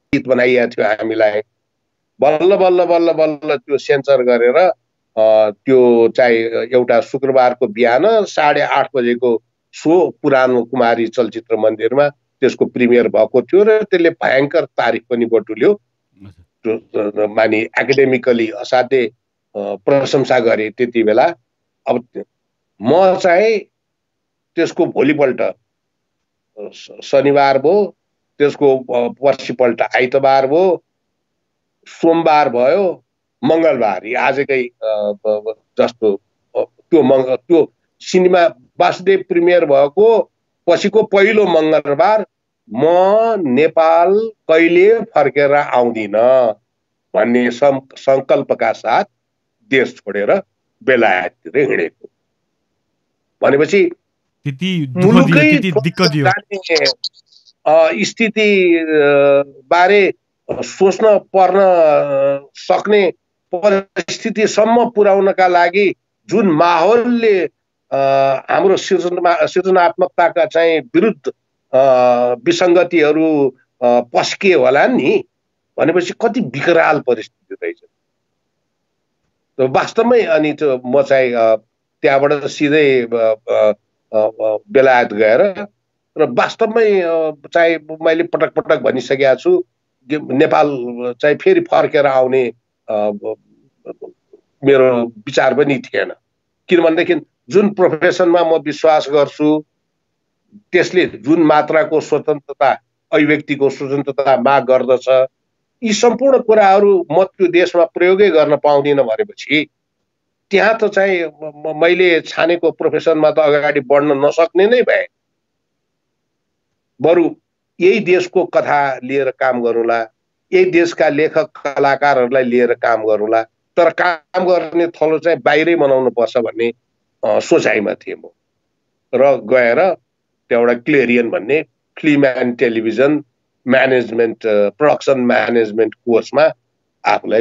गीत बनाइएको थियो हामीलाई। बल्ल बल्ल बल्ल बल्ल त्यो सेन्सर गरेर त्यो चाहिँ एउटा शुक्रबारको बिहान 8:30 बजेको सो पुरानो कुमारी चलचित्र मन्दिरमा त्यसको प्रिमियर भएको थियो र त्यसले भयङ्कर तारिफ पनि बटुल्यो। मानि एकाडेमिकली असाध्यै प्रशंसा गरे त्यति बेला। अब म चाहिँ त्यसको भोलिपल्ट शनिबार भयो, त्यसको पर्सिपल्ट आइतबार भयो, सोमबार भयो, मङ्गलबार आजकै जस्तो त्यो सिनेमा वासुदेव प्रिमियर भएको पछिको पहिलो मङ्गलबार म नेपाल कहिले फर्केर आउँदिन भन्ने सङ्कल्पका साथ देश छोडेर बेलायततिर हिँडेको। भनेपछि स्थिति बारे सोच्न पर्न सक्ने परिस्थितिसम्म पुर्याउनका लागि जुन माहौलले हाम्रो सृजनात्मकताका चाहिँ विरुद्ध विसङ्गतिहरू पस्के होला नि, भनेपछि कति विकराल परिस्थिति रहेछ वास्तवमै। अनि म चाहिँ त्यहाँबाट सिधै बेलायत गएर र वास्तवमै चाहिँ मैले पटक पटक भनिसकेको छु नेपाल चाहिँ फेरि फर्केर आउने मेरो विचार पनि थिएन। किनभनेदेखि जुन प्रोफेसनमा म विश्वास गर्छु त्यसले जुन मात्राको स्वतन्त्रता अभिव्यक्तिको स्वतन्त्रता माग गर्दछ, यी सम्पूर्ण कुराहरू म त्यो देशमा प्रयोगै गर्न पाउँदिन भनेपछि त्यहाँ त चाहिँ मैले छानेको प्रोफेसनमा त अगाडि बढ्न नसक्ने नै भए। बरु यही देशको कथा लिएर काम गरौँला, यही देशका लेखक कलाकारहरूलाई लिएर काम गरौँला, तर काम गर्ने थलो चाहिँ बाहिरै बनाउनु पर्छ भन्ने सोचाइमा थिएँ म। र गएर एउटा क्लेरियन भन्ने film and television management production management कोर्समा आफूलाई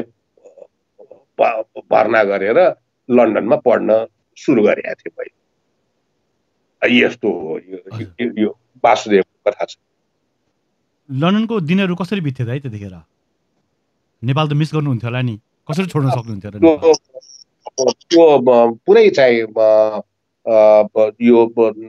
भर्ना गरेर लन्डनमा पढ्न सुरु गरेका थिएँ मैले। यस्तो हो यो वासुदेवको कथा छ। लन्डनको दिनहरू कसरी बित्थ्यो त है त्यतिखेर? नेपाल त मिस गर्नुहुन्थ्यो होला नि, कसरी छोड्न सक्नुहुन्थ्यो र? त्यो पुरै चाहिँ यो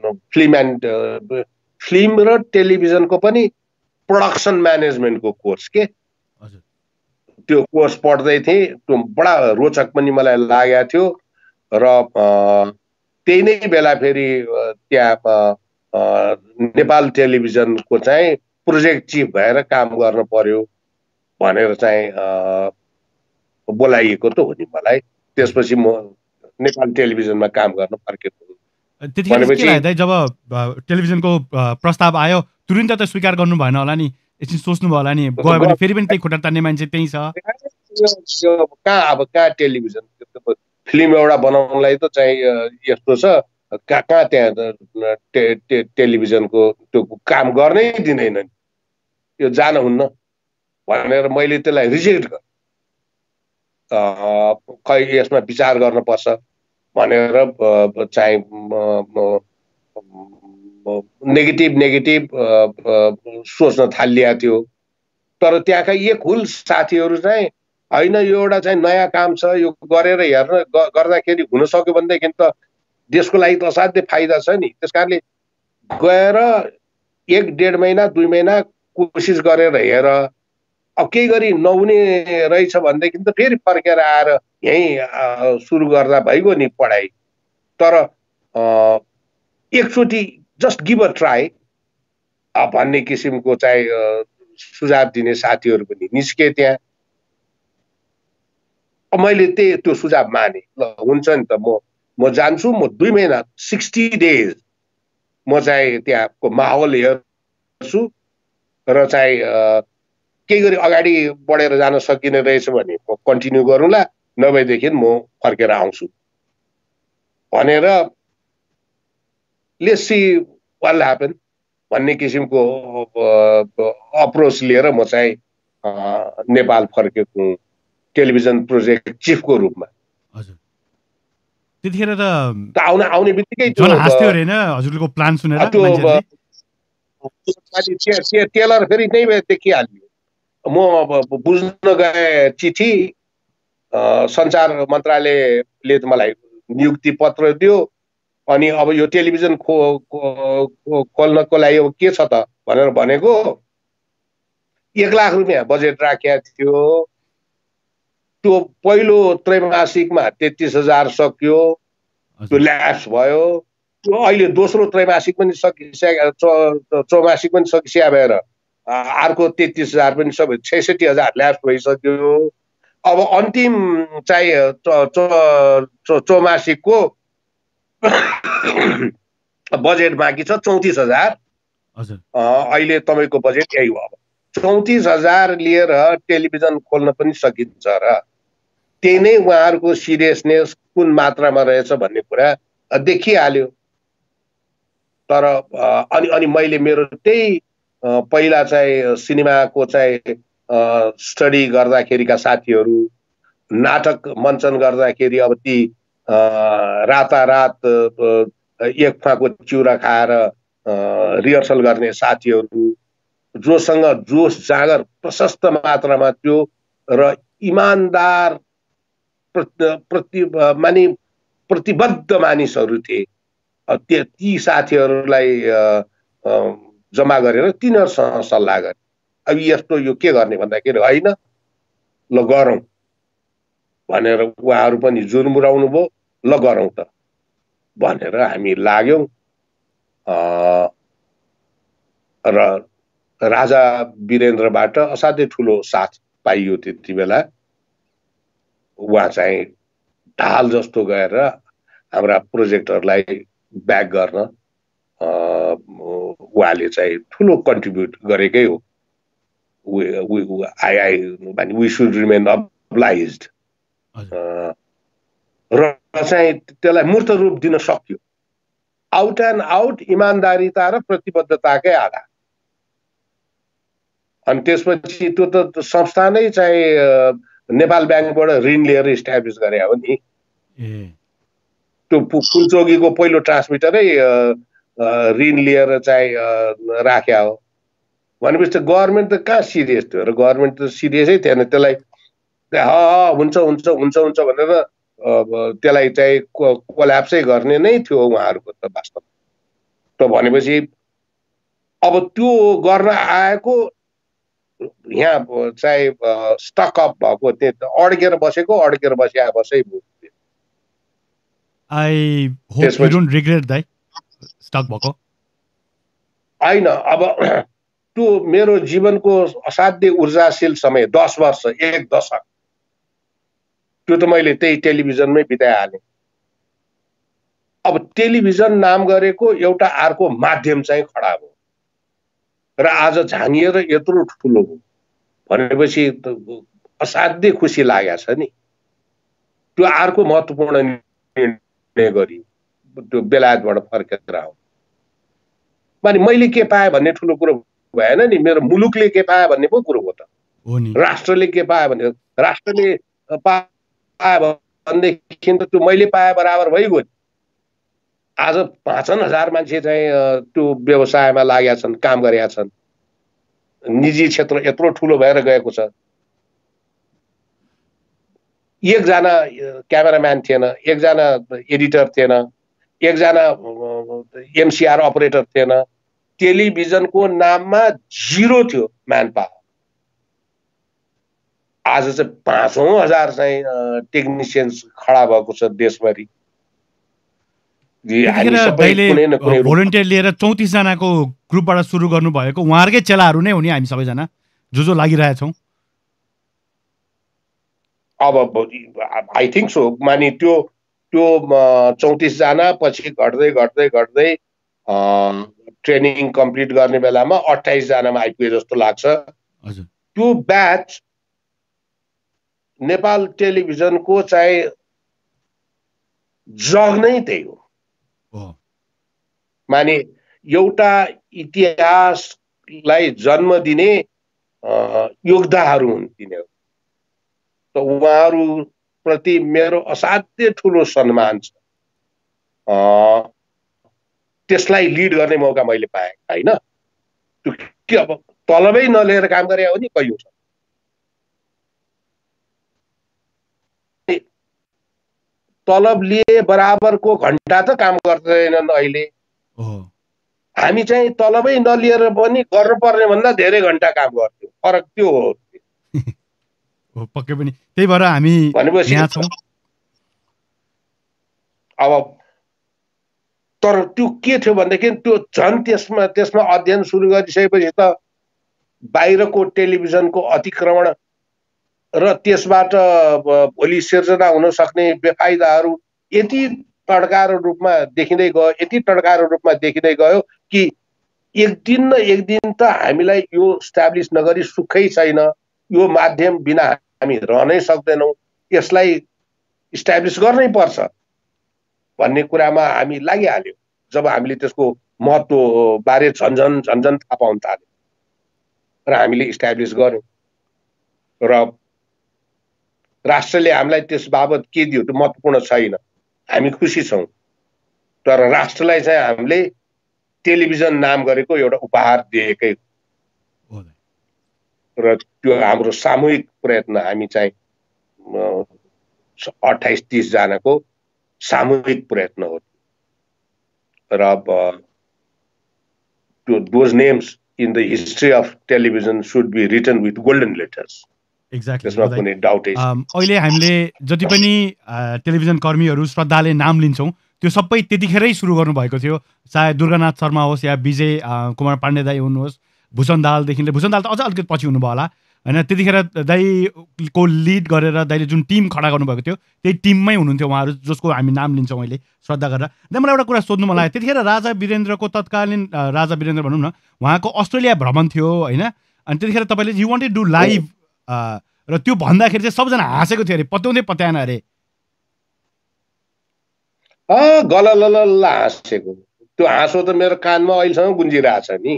फिल्म र टेलिभिजनको पनि प्रोडक्सन म्यानेजमेन्टको कोर्स के त्यो कोर्स पढ्दै थिएँ। त्यो बडा रोचक पनि मलाई लागेको थियो र त्यही नै बेला फेरि त्यहाँ नेपाल टेलिभिजनको चाहिँ प्रोजेक्ट चिफ भएर काम गर्न पर्यो भनेर चाहिँ बोलाइएको त हो नि मलाई। त्यसपछि म नेपाल टेलिभिजनमा काम गर्न फर्केको। त्यतिखेर जब टेलिभिजनको प्रस्ताव आयो तुरुन्तै त स्वीकार गर्नु भएन होला नि, एकछिन सोच्नु भयो होला नि, गयो भने फेरि पनि त्यही खुट्टा तान्ने मान्छे त्यही छ। कहाँ टेलिभिजन फिल्म एउटा बनाउनलाई त चाहिँ यस्तो छ, कहाँ त्यहाँ टेलिभिजनको त्यो काम गर्नै दिँदैन, यो जान हुन्न भनेर मैले त्यसलाई रिजेक्ट गरेँ। खै यसमा विचार गर्नुपर्छ भनेर चाहिँ नेगेटिभ सोच्न थालिएको थियो। तर त्यहाँका एक हुल साथीहरू चाहिँ होइन यो एउटा चाहिँ नयाँ काम छ, यो गरेर गर्दाखेरि हुन सक्यो भनेदेखि त देशको लागि त असाध्यै फाइदा छ नि। त्यस कारणले गएर 1-1.5 महिना 2 महिना कोसिस गरेर हेर, अब केही गरी नहुने रहेछ भनेदेखि त फेरि फर्केर आएर यहीँ सुरु गर्दा भइगयो नि पढाइ। तर एकचोटि जस्ट गिभ अ ट्राई भन्ने किसिमको चाहिँ सुझाव दिने साथीहरू पनि निस्के त्यहाँ। मैले त्यो सुझाव माने, ल हुन्छ नि त म जान्छु, म 2 महिना 60 डेज म चाहिँ त्यहाँको माहौल हेर्छु र चाहिँ केही गरी अगाडि बढेर जान सकिने रहेछ भने म कन्टिन्यू गरौँला, नभएदेखि म फर्केर आउँछु भनेर let's see what will happen भन्ने किसिमको अप्रोच लिएर म चाहिँ नेपाल फर्केको टेलिभिजन प्रोजेक्ट चिफको रूपमा। हजुर त्यतिखेर त आउने बित्तिकै जन हाँस्थ्यो हैन हजुरको प्लान सुनेर मान्छेले? टेलर फेरि नै देखिहाल्यो। म बुझ्न गए चिठी सञ्चार मन्त्रालयले मलाई नियुक्ति पत्र दियो। अनि अब यो टेलिभिजन खोल्नको लागि अब के छ त भनेर भनेको 1 लाख रुपियाँ बजेट राखेको थियो। त्यो पहिलो त्रैमासिकमा 33,000 सक्यो, त्यो ल्याप्स भयो। त्यो अहिले दोस्रो त्रैमासिक पनि चौमासिक पनि सकिसक्यो भएर अर्को 33,000 पनि सबै 66,000 ल्याप्स भइसक्यो। अब अन्तिम चाहिँ चौमासिकको बजेट बाँकी छ 34,000। अहिले तपाईँको बजेट यही हो। अब 34,000 लिएर टेलिभिजन खोल्न पनि सकिन्छ र त्यही नै उहाँहरूको सिरियसनेस कुन मात्रामा रहेछ भन्ने कुरा देखिहाल्यो। तर अनि मैले मेरो त्यही पहिला चाहिँ सिनेमाको चाहिँ स्टडी गर्दाखेरिका साथीहरू, नाटक मञ्चन गर्दाखेरि अब ती रातारात एक फाँको चिउरा खाएर रिहर्सल गर्ने साथीहरू, जोसँग जोस जाँगर प्रशस्त मात्रामा थियो र इमान्दार प्रतिबद्ध मानिसहरू थिए। ती साथीहरूलाई जम्मा गरेर तिनीहरूसँग सल्लाह गरे। अब यस्तो यो के गर्ने भन्दाखेरि होइन ल गरौँ भनेर उहाँहरू पनि जुर्मुराउनु भयो। ल गरौँ त भनेर हामी लाग्यौँ। र राजा वीरेन्द्रबाट असाध्यै ठुलो साथ पाइयो त्यति बेला। उहाँ चाहिँ ढाल जस्तो गएर हाम्रा प्रोजेक्टहरूलाई ब्याक गर्न उहाँले चाहिँ ठुलो कन्ट्रिब्युट गरेकै हो। We should remain obliged. र चाहिँ त्यसलाई मूर्त रूप दिन सक्यो आउट एन्ड आउट इमान्दारिता र प्रतिबद्धताकै आधार। अनि त्यसपछि त्यो त संस्था नै चाहिँ नेपाल ब्याङ्कबाट ऋण लिएर इस्टाब्लिस गरे हो नि। त्यो फुलचोकीको पहिलो ट्रान्समिटरै ऋण लिएर चाहिँ राख्या हो। भनेपछि त गभर्मेन्ट त कहाँ सिरियस थियो र? गभर्मेन्ट त सिरियसै थिएन। त्यसलाई हुन्छ हुन्छ हुन्छ हुन्छ भनेर त्यसलाई चाहिँ कोल्याप्सै गर्ने नै थियो उहाँहरूको त वास्तव। त भनेपछि अब त्यो गर्न आएको यहाँ चाहिँ स्टकअप भएको अड्केर बसै भयो। I hope you don't regret that stock भएको। होइन, अब त्यो मेरो जीवनको असाध्यै ऊर्जाशील समय 10 वर्ष, 1 दशक, त्यो त मैले त्यही टेलिभिजनमै बिताइहालेँ। अब टेलिभिजन नाम गरेको एउटा अर्को माध्यम चाहिँ खडा भयो र आज झानिएर यत्रो ठुलो हो भनेपछि असाध्यै खुसी लागेको छ नि। त्यो अर्को महत्त्वपूर्ण निर्णय गरी त्यो बेलायतबाट फर्केर आऊ। माने मैले के पाएँ भन्ने ठुलो कुरो भएन नि, मेरो मुलुकले के पाए भन्ने पो कुरो हो त। राष्ट्रले के पाए भने, राष्ट्रले पाए भनेदेखि त त्यो मैले पाए बराबर भइगयो। आज 5,000 मान्छे चाहिँ त्यो व्यवसायमा लागेका छन्, काम गरेका छन्। निजी क्षेत्र यत्रो ठुलो भएर गएको छ। एकजना क्यामेराम्यान थिएन, एकजना एडिटर थिएन, एकजना एमसिआर अपरेटर थिएन। टेलिभिजनको नाममा 0 थियो म्यान पावर। आज चाहिँ 5,000 चाहिँ टेक्निसियन्स खडा भएको छ देशभरि। भोलिन्टियर लिएर 34 जनाको ग्रुपबाट सुरु गर्नु भएको उहाँहरुकै चेलाहरू नै हो नि हामी सबैजना जो लागिरहेछौँ। अब आई थिंक सो। माने त्यो 34 जना पछि घट्दै घट्दै घट्दै ट्रेनिङ कम्प्लिट गर्ने बेलामा 28 जनामा आइपुगे जस्तो लाग्छ। त्यो ब्याच नेपाल टेलिभिजनको चाहिँ जग नै त्यही हो। माने एउटा इतिहासलाई जन्म दिने योद्धाहरू हुन् तिनीहरू। त उहाँहरू प्रति मेरो असाध्यै ठुलो सम्मान छ। त्यसलाई लिड गर्ने मौका मैले पाएँ हैन। त्यो के अब तलबै नलिएर काम गरे हो नि कैयौं छ। तलब लिए बराबरको घन्टा त काम गर्दैनन् अहिले। हामी चाहिँ तलबै नलिएर पनि गर्नुपर्ने भन्दा धेरै घन्टा काम गर्थ्यौँ। फरक त्यो हो। पक्कै पनि त्यही भएर हामी भनेपछि यहाँ छौँ। अब तर त्यो के थियो भनेदेखि त्यो झन् त्यसमा अध्ययन सुरु गरिसकेपछि त बाहिरको टेलिभिजनको अतिक्रमण र त्यसबाट भोलि सिर्जना हुन सक्ने बेफाइदाहरू यति टड्कारो रूपमा देखिँदै गयो कि एक दिन न एक दिन त हामीलाई यो इस्टाब्लिस नगरी सुखै छैन। यो माध्यम बिना हामी रहनै सक्दैनौँ, यसलाई इस्टाब्लिस गर्नै पर्छ भन्ने कुरामा हामी लागिहाल्यौँ। जब हामीले त्यसको महत्त्व बारे झन्झन थाहा पाउन थाल्यौँ र हामीले इस्टाब्लिस गर्यौँ र राष्ट्रले हामीलाई त्यस बाबत के दियो त्यो महत्त्वपूर्ण छैन, हामी खुसी छौँ। तर राष्ट्रलाई चाहिँ हामीले टेलिभिजन नाम गरेको एउटा उपहार दिएकै र त्यो हाम्रो सामूहिक प्रयत्न। हामी चाहिँ 28-30 जनाको सामूहिक प्रयत्न हो र those names in the history of television should be written with golden letters. Exactly, त्यसमा कुनै डाउटै छैन। अहिले हामीले जति पनि टेलिभिजन कर्मीहरू श्रद्धाले नाम लिन्छौँ त्यो सबै त्यतिखेरै सुरु गर्नुभएको थियो। चाहे दुर्गानाथ शर्मा होस् या विजय कुमार पाण्डे दाई हुनुहोस्, भूषण दाहालदेखि भूषण दाहाल त अझ अलिकति पछि हुनुभयो होला होइन। त्यतिखेर दाईको लिड गरेर दाईले जुन टिम खडा गर्नुभएको थियो त्यही टिममै हुनुहुन्थ्यो उहाँहरू, जसको हामी नाम लिन्छौँ अहिले श्रद्धा गरेर। दाइ मलाई एउटा कुरा सोध्नु मन लाग्यो, त्यतिखेर राजा वीरेन्द्रको तत्कालीन राजा वीरेन्द्र भनौँ न, उहाँको अस्ट्रेलिया भ्रमण थियो होइन। अनि त्यतिखेर तपाईँले यु वान्टेड डु लाइभ र त्यो भन्दाखेरि चाहिँ सबजना हाँसेको थियो अरे, पत्याएन अरे। गललल हाँसेको त्यो हाँसो त मेरो कानमा अहिलेसम्म गुन्जिरहेछ नि।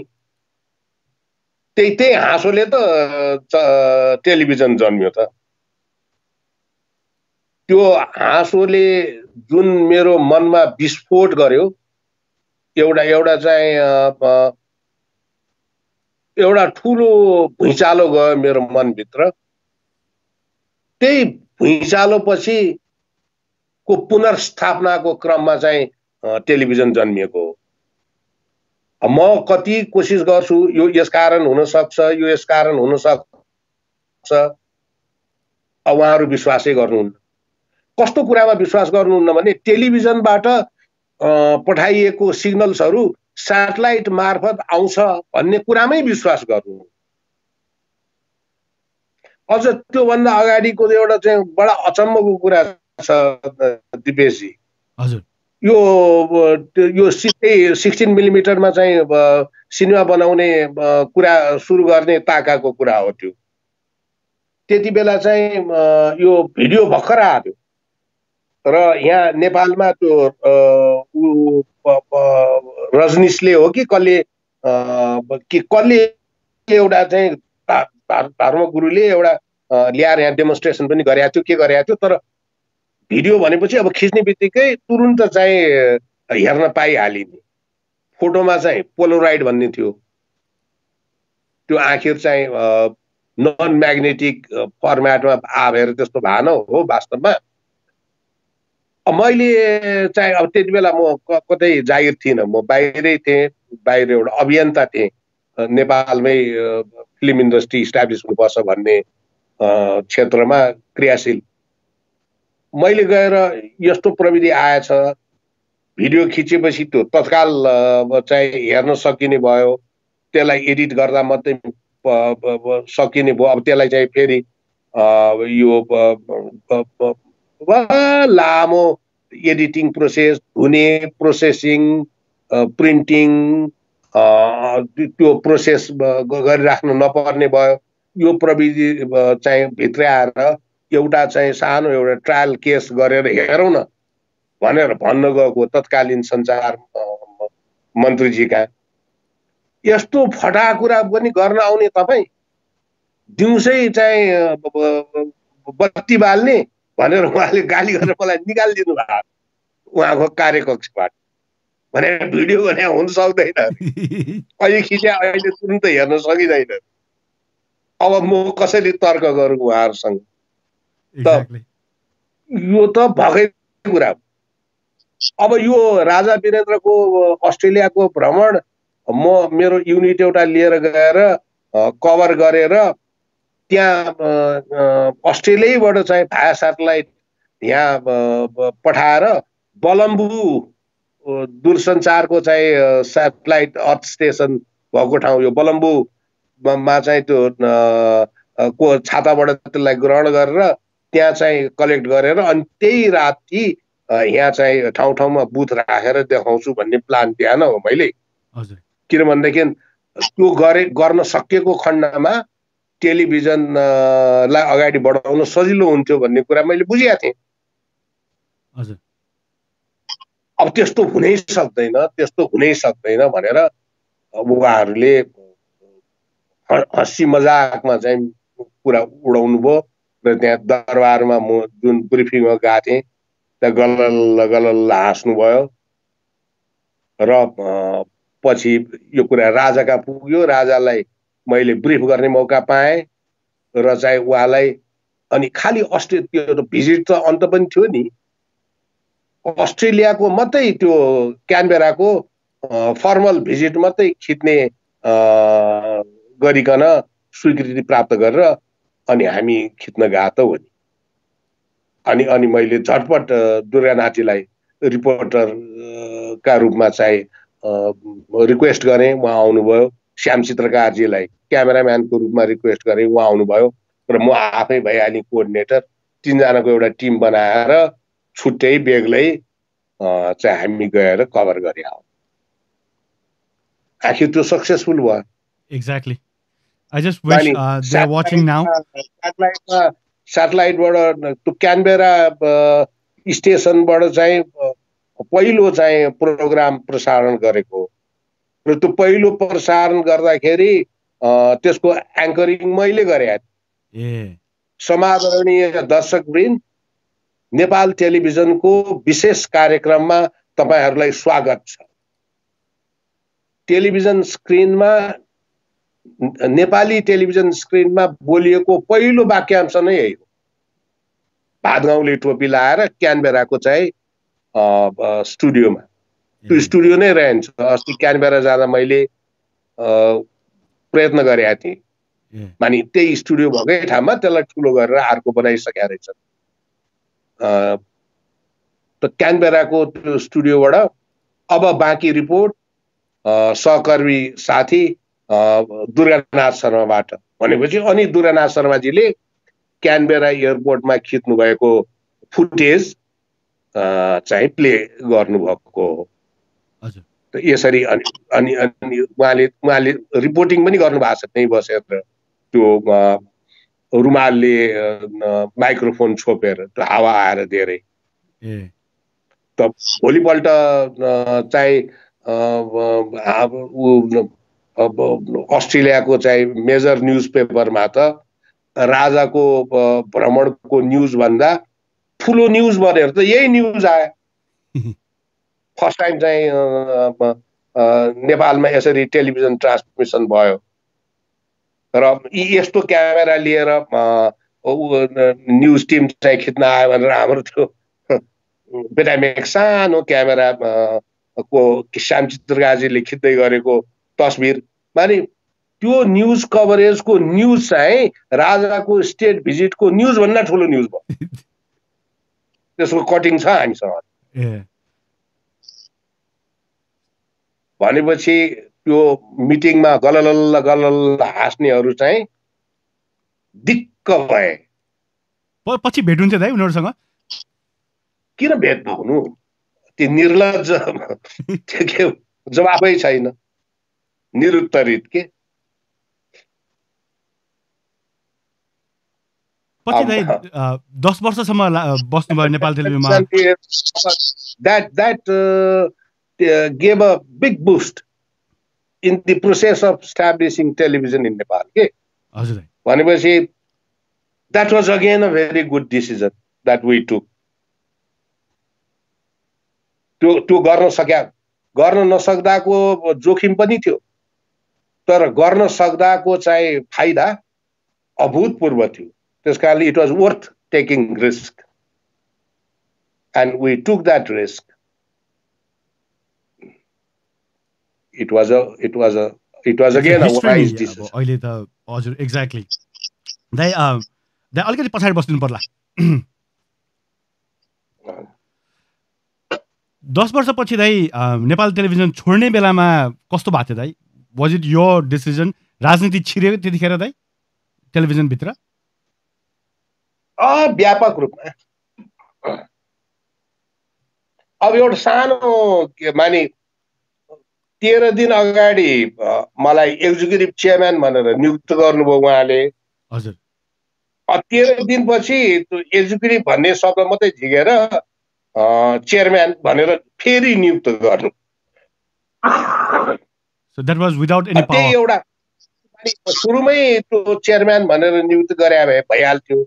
त्यही हाँसोले त टेलिभिजन जन्मियो त। त्यो हाँसोले जुन मेरो मनमा विस्फोट गर्यो, एउटा चाहिँ एउटा ठुलो भुइँचालो गयो मेरो मनभित्र। त्यही भुइँचालो पछि को पुनर्स्थापनाको क्रममा चाहिँ टेलिभिजन जन्मिएको हो। म कति कोसिस गर्छु यो यसकारण हुन सक्छ, यो यसकारण हुन सक्छ, उहाँहरू विश्वासै गर्नुहुन्न। कस्तो कुरामा विश्वास गर्नुहुन्न भने टेलिभिजनबाट पठाइएको सिग्नल्सहरू स्याटेलाइट मार्फत आउँछ भन्ने कुरामै विश्वास गर्नु। अझ त्योभन्दा अगाडिको एउटा चाहिँ बडा अचम्मको कुरा छ दिपेशजी। हजुर, यो 16 मिलिमिटरमा चाहिँ सिनेमा बनाउने कुरा सुरु गर्ने ताकाको कुरा हो त्यो। त्यति बेला चाहिँ यो भिडियो भर्खर आयो र यहाँ नेपालमा त्यो रजनीशले हो कि कसले एउटा चाहिँ धर्मगुरुले एउटा ल्याएर यहाँ डेमोन्स्ट्रेसन पनि गरेको थियो, के गरेको थियो। तर भिडियो भनेपछि अब खिच्ने बित्तिकै तुरुन्त चाहिँ हेर्न पाइहालिने। फोटोमा चाहिँ पोलोराइड भन्ने थियो, त्यो आखिर चाहिँ नन म्याग्नेटिक फर्मेटमा आएर त्यस्तो भएन हो वास्तवमा। मैले चाहिँ अब त्यति बेला म कतै जागिर थिइनँ, म बाहिरै थिएँ, बाहिर एउटा अभियन्ता थिएँ, नेपालमै फिल्म इन्डस्ट्री इस्टाब्लिस हुनुपर्छ भन्ने क्षेत्रमा क्रियाशील। मैले गएर यस्तो प्रविधि आएछ, भिडियो खिचेपछि त्यो तत्काल चाहिँ हेर्न सकिने भयो, त्यसलाई एडिट गर्दा मात्रै सकिने भयो। अब त्यसलाई चाहिँ फेरि यो लामो एडिटिङ प्रोसेस, धुने प्रोसेसिङ, प्रिन्टिङ, त्यो प्रोसेस गरिराख्नु नपर्ने भयो। यो प्रविधि चाहिँ भित्र आएर एउटा चाहिँ सानो एउटा ट्रायल केस गरेर हेरौँ न भनेर भन्न गएको तत्कालीन सञ्चार मन्त्रीजीका। यस्तो फटा कुरा पनि गर्न आउने तपाईँ, दिउँसै चाहिँ बत्ती बाल्ने भनेर उहाँले गाली गरेर मलाई निकालिदिनु भएको उहाँको कार्यकक्षबाट। भने भिडियो भने हुन सक्दैन, अहिले खिच्या अहिले तुरुन्त हेर्न सकिँदैन। अब म कसरी तर्क गरौँ उहाँहरूसँग? त यो त भएकै कुरा हो। अब यो राजा वीरेन्द्रको अस्ट्रेलियाको भ्रमण म मेरो युनिट एउटा लिएर गएर कभर गरेर त्यहाँ अस्ट्रेलियाबाट चाहिँ भाया सेटेलाइट यहाँ पठाएर बलम्बु दूरसञ्चारको चाहिँ सेटेलाइट अर्थ स्टेसन भएको ठाउँ यो बलम्बुमा चाहिँ त्यो को छाताबाट त्यसलाई ग्रहण गरेर त्यहाँ चाहिँ कलेक्ट गरेर अनि त्यही राति यहाँ चाहिँ ठाउँ ठाउँमा बुथ राखेर देखाउँछु भन्ने प्लान दिएन हो मैले। किनभनेदेखि त्यो गर्न सकिएको खण्डमा टेलिभिजनलाई अगाडि बढाउन सजिलो हुन्थ्यो भन्ने कुरा मैले बुझेको थिएँ। अब त्यस्तो हुनै सक्दैन भनेर उहाँहरूले हँसी मजाकमा चाहिँ कुरा उडाउनु भयो र त्यहाँ दरबारमा म जुन ब्रिफिङमा गएको थिएँ त्यहाँ गलल्ल हाँस्नुभयो र पछि यो कुरा राजाका पुग्यो। राजालाई मैले ब्रिफ गर्ने मौका पाएँ र चाहिँ उहाँलाई अनि खालि त्यो भिजिट त अन्त पनि थियो नि, अस्ट्रेलियाको मात्रै त्यो क्यानबेराको फर्मल भिजिट मात्रै खिच्ने गरिकन स्वीकृति प्राप्त गरेर अनि हामी खिच्न गएको त हो नि। अनि मैले झटपट दुर्गानाथजीलाई रिपोर्टरका रूपमा चाहिँ रिक्वेस्ट गरेँ, उहाँ आउनुभयो। श्याम चित्रकारजीलाई क्यामेराम्यानको रूपमा रिक्वेस्ट गरेँ, उहाँ आउनुभयो र म आफै भइहालेँ कोअर्डिनेटर। 3 जनाको एउटा टिम बनाएर छुट्टै बेग्लै चाहिँ हामी गएर कभर गरे आऊ। आखिर त्यो सक्सेसफुल भयो। Exactly. I just wish they're watching now. स्याटेलाइटबाट त्यो क्यानबेरा स्टेसनबाट चाहिँ पहिलो चाहिँ प्रोग्राम प्रसारण गरेको र त्यो पहिलो प्रसारण गर्दाखेरि त्यसको एङ्करिङ मैले गरेँ। समादरणीय दर्शकवृन्द, नेपाल टेलिभिजनको विशेष कार्यक्रममा तपाईहरुलाई स्वागत छ। टेलिभिजन स्क्रिनमा नेपाली टेलिभिजन स्क्रिनमा बोलिएको पहिलो वाक्यांश नै यही हो। भातगाउँले टोपी लाएर क्यानबेराको चाहिँ स्टुडियोमा, त्यो स्टुडियो नै रहन्छ। अस्ति क्यानबेरा जाँदा मैले प्रयत्न गरेका थिएँ, मानि त्यही स्टुडियो भएकै ठाउँमा त्यसलाई ठुलो गरेर अर्को बनाइसकेका रहेछ। त क्यानबेराको त्यो स्टुडियोबाट अब बाँकी रिपोर्ट सहकर्मी साथी दुर्गानाथ शर्माबाट भनेपछि अनि दुर्गानाथ शर्माजीले क्यानबेरा एयरपोर्टमा खिच्नु भएको फुटेज चाहिँ प्ले गर्नुभएको हो। हजुर। त यसरी अनि उहाँले रिपोर्टिङ पनि गर्नु भएको छ त्यही बसेर त्यो रुमालले माइक्रोफोन छोपेर त्यो हावा आएर धेरै। त भोलिपल्ट चाहिँ अस्ट्रेलियाको चाहिँ मेजर न्यूज पेपरमा त राजाको भ्रमणको न्यूज भन्दा ठुलो न्यूज भनेर त यही न्यूज आयो। फर्स्ट टाइम चाहिँ नेपालमा यसरी टेलिभिजन ट्रान्समिसन भयो र यस्तो क्यामेरा लिएर न्यूज टिम चाहिँ खिच्न आयो भनेर हाम्रो त्यो बेटामेक सानो क्यामेरा को श्याम चित्रकारजीले खिच्दै गरेको तस्बिर माने त्यो न्यूज कभरेजको न्यूज चाहिँ राजाको स्टेट भिजिटको न्यूज भन्दा ठुलो न्यूज भयो। त्यसको कटिङ छ हामीसँग। भनेपछि त्यो मिटिङमा गलल्ल हाँस्नेहरू चाहिँ दिक्क भए। पछि भेट हुन्थ्यो दाइ उनीहरुसँग? किन भेट नहुनु? त्यो निर्लज्ज के जवाफै छैन, निरुत्तरित के। पछि दाइ 10 वर्षसम्म बस्नुभयो नेपाल टेलिभिजनमा। That gave a big boost in the process of establishing television in Nepal. हजुर दाइ। भनेपछि that was again a very good decision that we took. त्यो गर्न नसक्दाको जोखिम पनि थियो, तर गर्न सक्दाको चाहिँ फाइदा अभूतपूर्व थियो। त्यसकारणले it was worth taking risk. and we took that risk. It was again a history नि wise अब decision. अहिले त हजुर एक्ज्याक्टली दाइ दाइ अलिकति पछाडि बस्नु पर्ला 10 वर्षपछि दाइ नेपाल टेलिभिजन छोड्ने बेलामा कस्तो भएको थियो दाइ वाज इट योर डिसिजन राजनीति छिर्यो त्यतिखेर दाइ टेलिभिजनभित्र व्यापक रूपमा अब एउटा सानो मानि 13 दिन अगाडि मलाई एक्जिक्युटिभ चेयरम्यान भनेर नियुक्त गर्नुभयो उहाँले हजुर 13 दिनपछि त्यो एक्जिक्युटिभ भन्ने शब्द मात्रै झिकेर चेयरम्यान भनेर फेरि नियुक्त गर्नु so that was without any power त्यही एउटा सुरुमै त्यो चेयरम्यान भनेर नियुक्त गरे भए भइहाल्थ्यो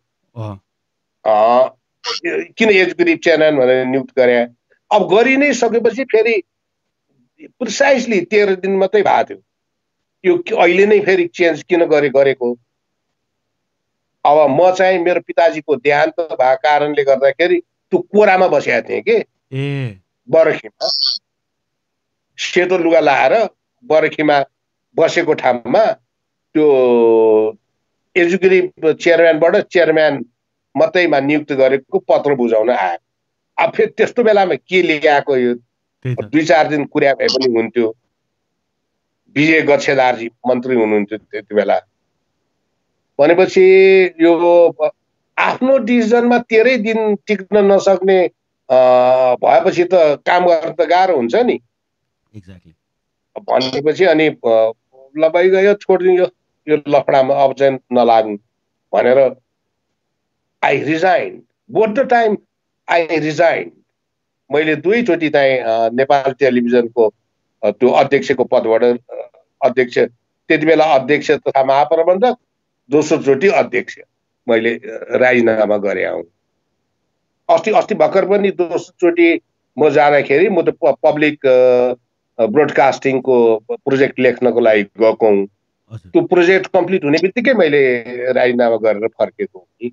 किन एक्जिक्युटिभ चेयरम्यान भनेर नियुक्त गरे अब गरि नै सकेपछि फेरि प्रिसाइसली 13 दिन मात्रै भएको थियो यो अहिले नै फेरि चेन्ज किन गरेको अब म चाहिँ मेरो पिताजीको देहान्त भएको कारणले गर्दाखेरि त्यो कोरामा बसेका थिएँ कि बरखीमा सेतो लुगा लाएर बरखीमा बसेको ठाउँमा त्यो एक्जिक्युटिभ चेयरम्यानबाट चेयरम्यान मात्रैमा नियुक्त गरेको पत्र बुझाउन आयो अब फेरि त्यस्तो बेलामा के ल्याएको यो 2-4 दिन कुरा भए पनि हुन्थ्यो विजय गच्छेदारजी मन्त्री हुनुहुन्थ्यो त्यति बेला भनेपछि यो आफ्नो डिसिजनमा 13 दिन टिक्न नसक्ने भएपछि त काम गर्न त गाह्रो हुन्छ नि एक्ज्याक्टली भनेपछि अनि ल भाइ गयो छोडिदियो यो लफडामा अब चाहिँ नलाग्नु भनेर I resign both the time I resign मैले 2 चोटि चाहिँ नेपाल टेलिभिजनको त्यो अध्यक्षको पदबाट अध्यक्ष त्यति बेला अध्यक्ष तथा महाप्रबन्धक दोस्रो चोटि अध्यक्ष मैले राजीनामा गरे हुँ अस्ति भर्खर पनि दोस्रो चोटि म जाँदाखेरि म त पब्लिक ब्रोडकास्टिङको प्रोजेक्ट लेख्नको लागि गएको हुँ त्यो प्रोजेक्ट कम्प्लिट हुने बित्तिकै मैले राजीनामा गरेर फर्केको हुँ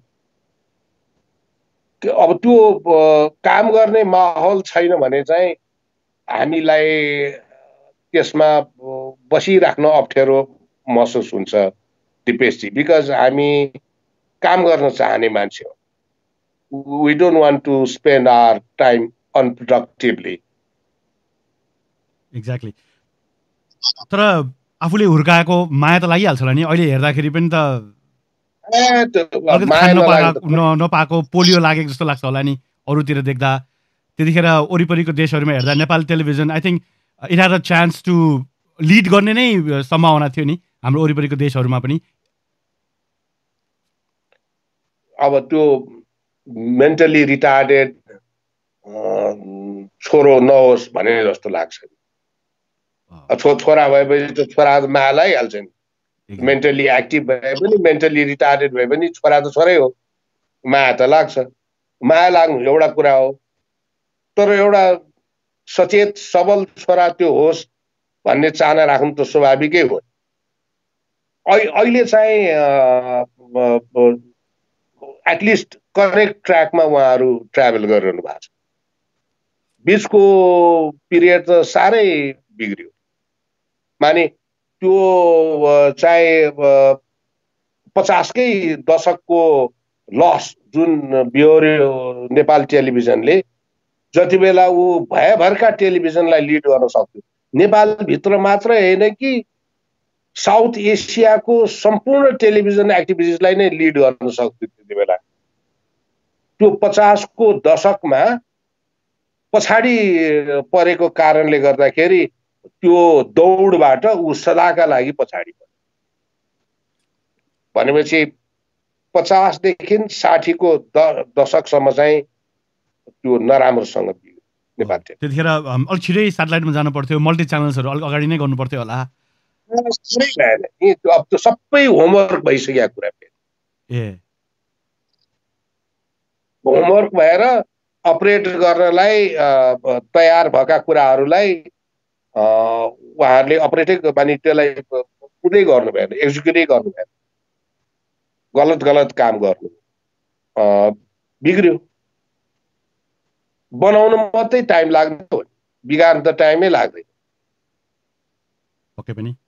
अब त्यो काम गर्ने माहौल छैन भने चाहिँ हामीलाई त्यसमा बसिराख्न अप्ठ्यारो महसुस हुन्छ दिपेशजी बिकज हामी काम गर्न चाहने मान्छे हो we don't want to spend our time unproductively exactly तर आफूले हुर्काएको माया त लागिहाल्छ होला नि अहिले हेर्दाखेरि पनि त नपाएको पोलियो लागेको जस्तो लाग्छ होला नि अरूतिर देख्दा त्यतिखेर वरिपरिको देशहरूमा हेर्दा Nepal television I think it had a chance to lead गर्ने नै सम्भावना थियो नि हाम्रो वरिपरिको देशहरूमा पनि अब त्यो मेन्टली रिटार्डेड छोरो नहोस् भने जस्तो लाग्छ छोरा भएपछि त छोरा माया लागिहाल्छ नि मेन्टली एक्टिभ भए पनि मेन्टली रिटार्डेड भए पनि छोरा त छोरै हो माया त लाग्छ माया लाग्नु एउटा कुरा हो तर एउटा सचेत सबल छोरा त्यो होस् भन्ने चाहना राख्नु त स्वाभाविकै हो अहिले चाहिँ एटलिस्ट करेक्ट ट्र्याकमा उहाँहरू ट्राभल गरिरहनु भएको छ बिचको पिरियड त साह्रै बिग्रियो माने त्यो चाहे 50कै दशकको लस जुन बिहोर्यो नेपाल टेलिभिजनले जति बेला ऊ भयभरका टेलिभिजनलाई लिड गर्न सक्थ्यो नेपालभित्र मात्र होइन कि साउथ एसियाको सम्पूर्ण टेलिभिजन एक्टिभिटिजलाई नै लिड गर्न सक्थ्यो त्यति बेला त्यो 50को दशकमा पछाडि परेको कारणले गर्दाखेरि त्यो दौडबाट ऊ सदाका लागि पछाडि पर्यो भनेपछि 50 देखि 60 को दशकसम्म चाहिँ त्यो नराम्रोसँग नेपाल त्यतिखेर अलिक छिटै सेटेलाइटमा जानु पर्थ्यो मल्टी च्यानल्सहरू अलिक अगाडि नै गर्नु पर्थ्यो होला अब त्यो सबै होमवर्क भइसकेको कुरा होमवर्क भएर अपरेट गर्नलाई तयार भएका कुराहरूलाई उहाँहरूले अपरेटै मानि त्यसलाई कुनै गर्नु भएन एक्जिक्युटै गर्नु भएन गलत काम गर्नु बिग्रियो बनाउन मात्रै टाइम लाग्ने हो, बिगार्न त टाइमै लाग्दैन। पक्कै पनि।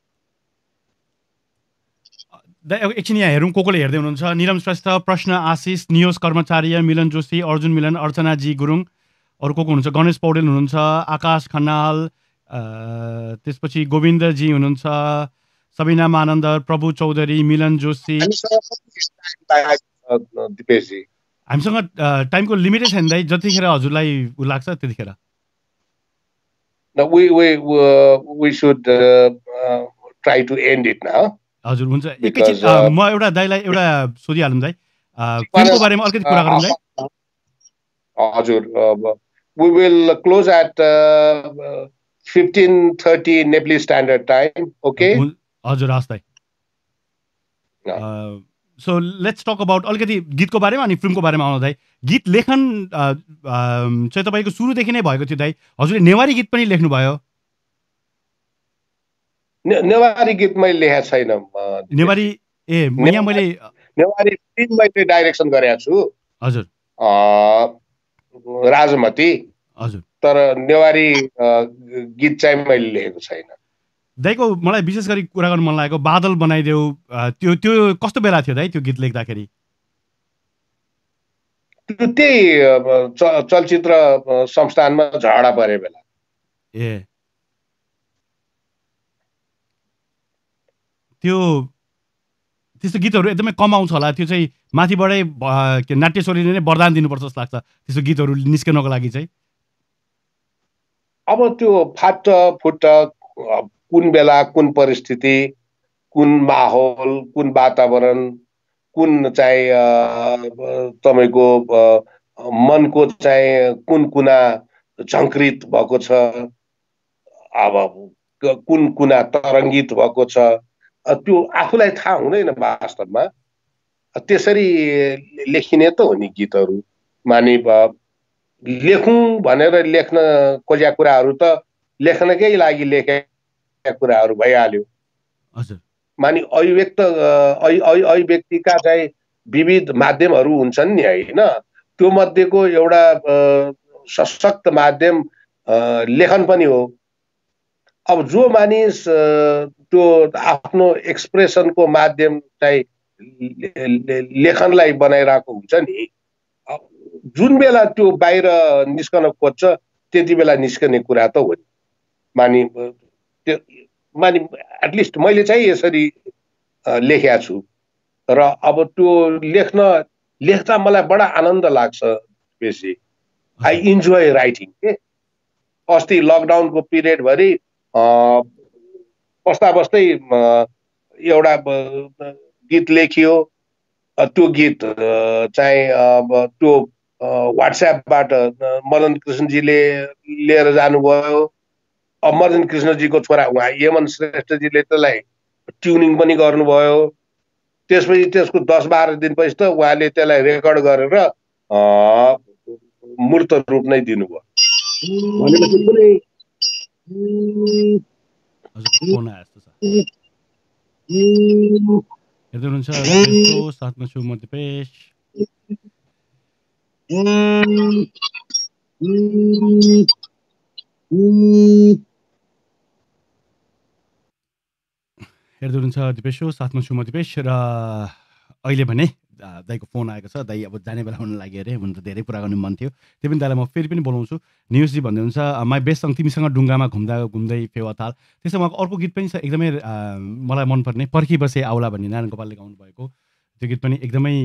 एकछिन यहाँ हेरौँ को कोले हेर्दै हुनुहुन्छ। निरम श्रेष्ठ, प्रश्न आशिष, नियोस कर्मचार्य, मिलन जोशी, अर्जुन मिलन, अर्चना जी गुरुङ, अरू को हुनुहुन्छ, गणेश पौडेल हुनुहुन्छ, आकाश खनाल, त्यसपछि गोविन्दजी हुनुहुन्छ, सबिना मानन्द, प्रभु चौधरी, मिलन जोशी। दिपेशजी हामीसँग टाइमको लिमिटै छैन दाइ, जतिखेर हजुरलाई उ लाग्छ त्यतिखेर। we should try to end it now. हजुर हुन्छ। एकैछिन म एउटा दाइलाई एउटा सोधिहालौँ दाइ, फिल्मको बारेमा अलिकति कुरा गरौँ दाइ। हजुर, we will close at 15:30 Nepali Standard Time. Okay? हजुर हस् दाइ। सो लेट्स टक अबाउट अलिकति गीतको बारेमा अनि फिल्मको बारेमा आउनु दाइ। गीत लेखन चाहिँ तपाईँको सुरुदेखि नै भएको थियो दाइ। हजुरले नेवारी गीत पनि लेख्नुभयो। नेवारी गीत मैले लेखेको छैन। नेवारी मैले नेवारी फिल्म मैले डाइरेक्सन गरेको छु। हजुर। राजमती। हजुर। तर नेवारी गीत चाहिँ मैले लेखेको छैन। दाइको मलाई विशेष गरी कुरा गर्नु मन लागेको बादल बनाइदेऊ, त्यो कस्तो बेला थियो दाइ त्यो गीत लेख्दाखेरि? त्यही चलचित्र संस्थानमा झगडा परे बेला। त्यस्तो गीतहरू एकदमै कम आउँछ होला। त्यो चाहिँ माथिबाटै नाट्यशैलीले नै वरदान दिनुपर्छ जस्तो लाग्छ त्यस्तो गीतहरू निस्कनको लागि चाहिँ। अब त्यो फाट फुट कुन बेला, कुन परिस्थिति, कुन माहौल, कुन वातावरण, कुन चाहिँ तपाईँको मनको चाहिँ कुन कुना झङ्कृत भएको छ, अब कुन कुना तरङ्गित भएको छ, त्यो आफूलाई थाहा हुँदैन वास्तवमा। त्यसरी लेखिने त हो नि गीतहरू। मानि लेखौँ भनेर लेख्न खोजेका कुराहरू त लेख्नकै लागि लेखेका कुराहरू भइहाल्यो। मानि अभिव्यक्तिका चाहिँ विविध माध्यमहरू हुन्छन् नि, होइन? त्यो मध्येको एउटा सशक्त माध्यम लेखन पनि हो। अब जो मानिस त्यो आफ्नो एक्सप्रेसनको माध्यम चाहिँ लेखनलाई बनाइरहेको हुन्छ नि, जुन बेला त्यो बाहिर निस्कन खोज्छ त्यति बेला निस्कने कुरा त हो नि। मानि एटलिस्ट मैले चाहिँ यसरी लेखेको छु र अब त्यो लेख्दा मलाई बडा आनन्द लाग्छ। बेसी आई इन्जोय राइटिङ के। अस्ति लकडाउनको पिरियडभरि बस्दा बस्दै एउटा गीत लेखियो। त्यो गीत चाहिँ त्यो व्हाट्सएपबाट मदन कृष्णजीले लिएर जानुभयो। मदन कृष्णजीको छोरा उहाँ यमन श्रेष्ठजीले त्यसलाई ट्युनिङ पनि गर्नुभयो। त्यसपछि त्यसको 10-12 दिनपछि त उहाँले त्यसलाई रेकर्ड गरेर मूर्त रूप नै दिनुभयो। भनेपछि कुनै हेर्दै हुनुहुन्छ साथमा छु म दिपेश। हेर्दै हुनुहुन्छ दिपेश साथमा छु म दिपेश। र अहिले भने दाइको फोन आएको छ। दाइ अब जाने बेला हुन लाग्यो अरे, हुन त धेरै कुरा गर्नु मन थियो। त्यो पनि दाइलाई म फेरि पनि बोलाउँछु। नियुसजी भन्दै हुन्छ माई बेस्ट सङ तिमीसँग डुङ्गामा घुम्दै फेवाताल। त्यसो उहाँको अर्को गीत पनि छ एकदमै मलाई मनपर्ने, पर्खी बसे आउला भन्ने नारायण गोपालले गाउनु भएको त्यो गीत पनि एकदमै।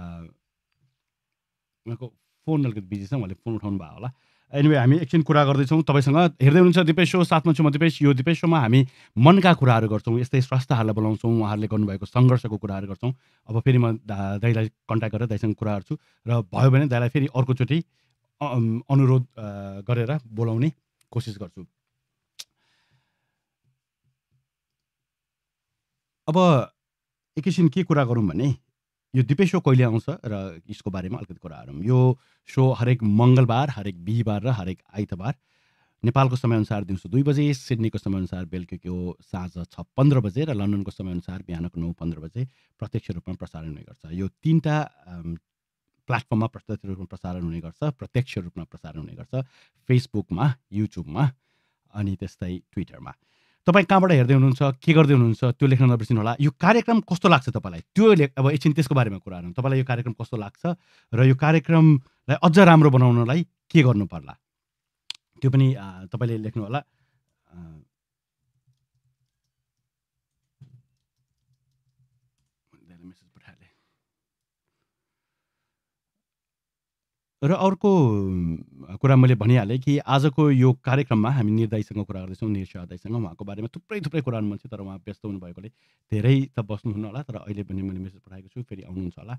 उहाँको फोन अलिकति बिजी छ, उहाँले फोन उठाउनु भयो होला। एनिवे हामी एकछिन कुरा गर्दैछौँ तपाईँसँग। हेर्दै हुनुहुन्छ दिपेश सो, साथमा छु म दिपेश। यो दिपेश सोमा हामी मनका कुराहरू गर्छौँ, यस्तै स्रष्टाहरूलाई बोलाउँछौँ, उहाँहरूले गर्नुभएको सङ्घर्षको कुराहरू गर्छौँ। अब फेरि म दाइलाई कन्ट्याक्ट गरेर दाइसँग कुरा गर्छु र भयो भने दाइलाई फेरि अर्कोचोटि अनुरोध गरेर बोलाउने कोसिस गर्छु। अब एकैछिन के कुरा गरौँ भने यो दिपेश सो कहिले आउँछ र यसको बारेमा अलिकति कुरा गरौँ। यो सो हरेक मङ्गलबार, हरेक बिहिबार र हरेक आइतबार नेपालको समयअनुसार दिउँसो 2 बजे, सिडनीको समयअनुसार बेलुकीको साँझ 6:15 बजे र लन्डनको समयअनुसार बिहानको 9:15 बजे प्रत्यक्ष रूपमा प्रसारण हुने गर्छ। यो 3टा प्लेटफर्ममा प्रत्यक्ष रूपमा प्रसारण हुने गर्छ, प्रत्यक्ष रूपमा प्रसारण हुने गर्छ फेसबुकमा, युट्युबमा अनि त्यस्तै ट्विटरमा। तपाईँ कहाँबाट हेर्दै हुनुहुन्छ, के गर्दै हुनुहुन्छ त्यो लेख्न नबिर्सिनु होला। यो कार्यक्रम कस्तो लाग्छ तपाईँलाई, त्यो अब एकछिन त्यसको बारेमा कुरा गरौँ। तपाईँलाई यो कार्यक्रम कस्तो लाग्छ र यो कार्यक्रमलाई अझ राम्रो बनाउनलाई के गर्नु पर्ला, त्यो पनि तपाईँले लेख्नु होला। मेसेज पठाएँ। र अर्को कुरा मैले भनिहालेँ कि आजको यो कार्यक्रममा हामी निर्दायीसँग कुरा गर्दैछौँ, निरशा दाइसँग। उहाँको बारेमा थुप्रै कुरा मन छ, तर उहाँ व्यस्त हुनुभएकोले धेरै त बस्नुहुन्न होला, तर अहिले पनि मैले मेसेज पठाएको छु, फेरि आउनुहुन्छ होला।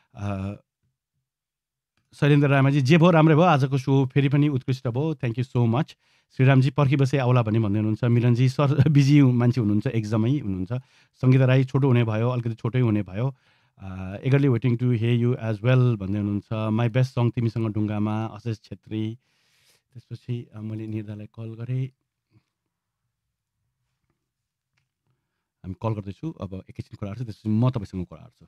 शैलेन्द्र रामाजी, जे भयो राम्रै भयो, आजको सो फेरि पनि उत्कृष्ट भयो, thank you so much. Shriramji पर्खी बसे आउला भन्ने भन्दै हुनुहुन्छ। मिलनजी सर बिजी मान्छे हुनुहुन्छ, एक्जामै हुनुहुन्छ। सङ्गीता राई छोटो हुने भयो, अलिकति छोटै हुने भयो। Eagerly waiting to hear you as well भन्दै हुनुहुन्छ। माई बेस्ट सङ तिमीसँग ढुङ्गामा, अशेष छेत्री। त्यसपछि मैले निर्धालाई कल गरेँ, हामी कल गर्दैछु, अब एकैछिन कुरा गर्छु, त्यसपछि म तपाईँसँग कुरा गर्छु।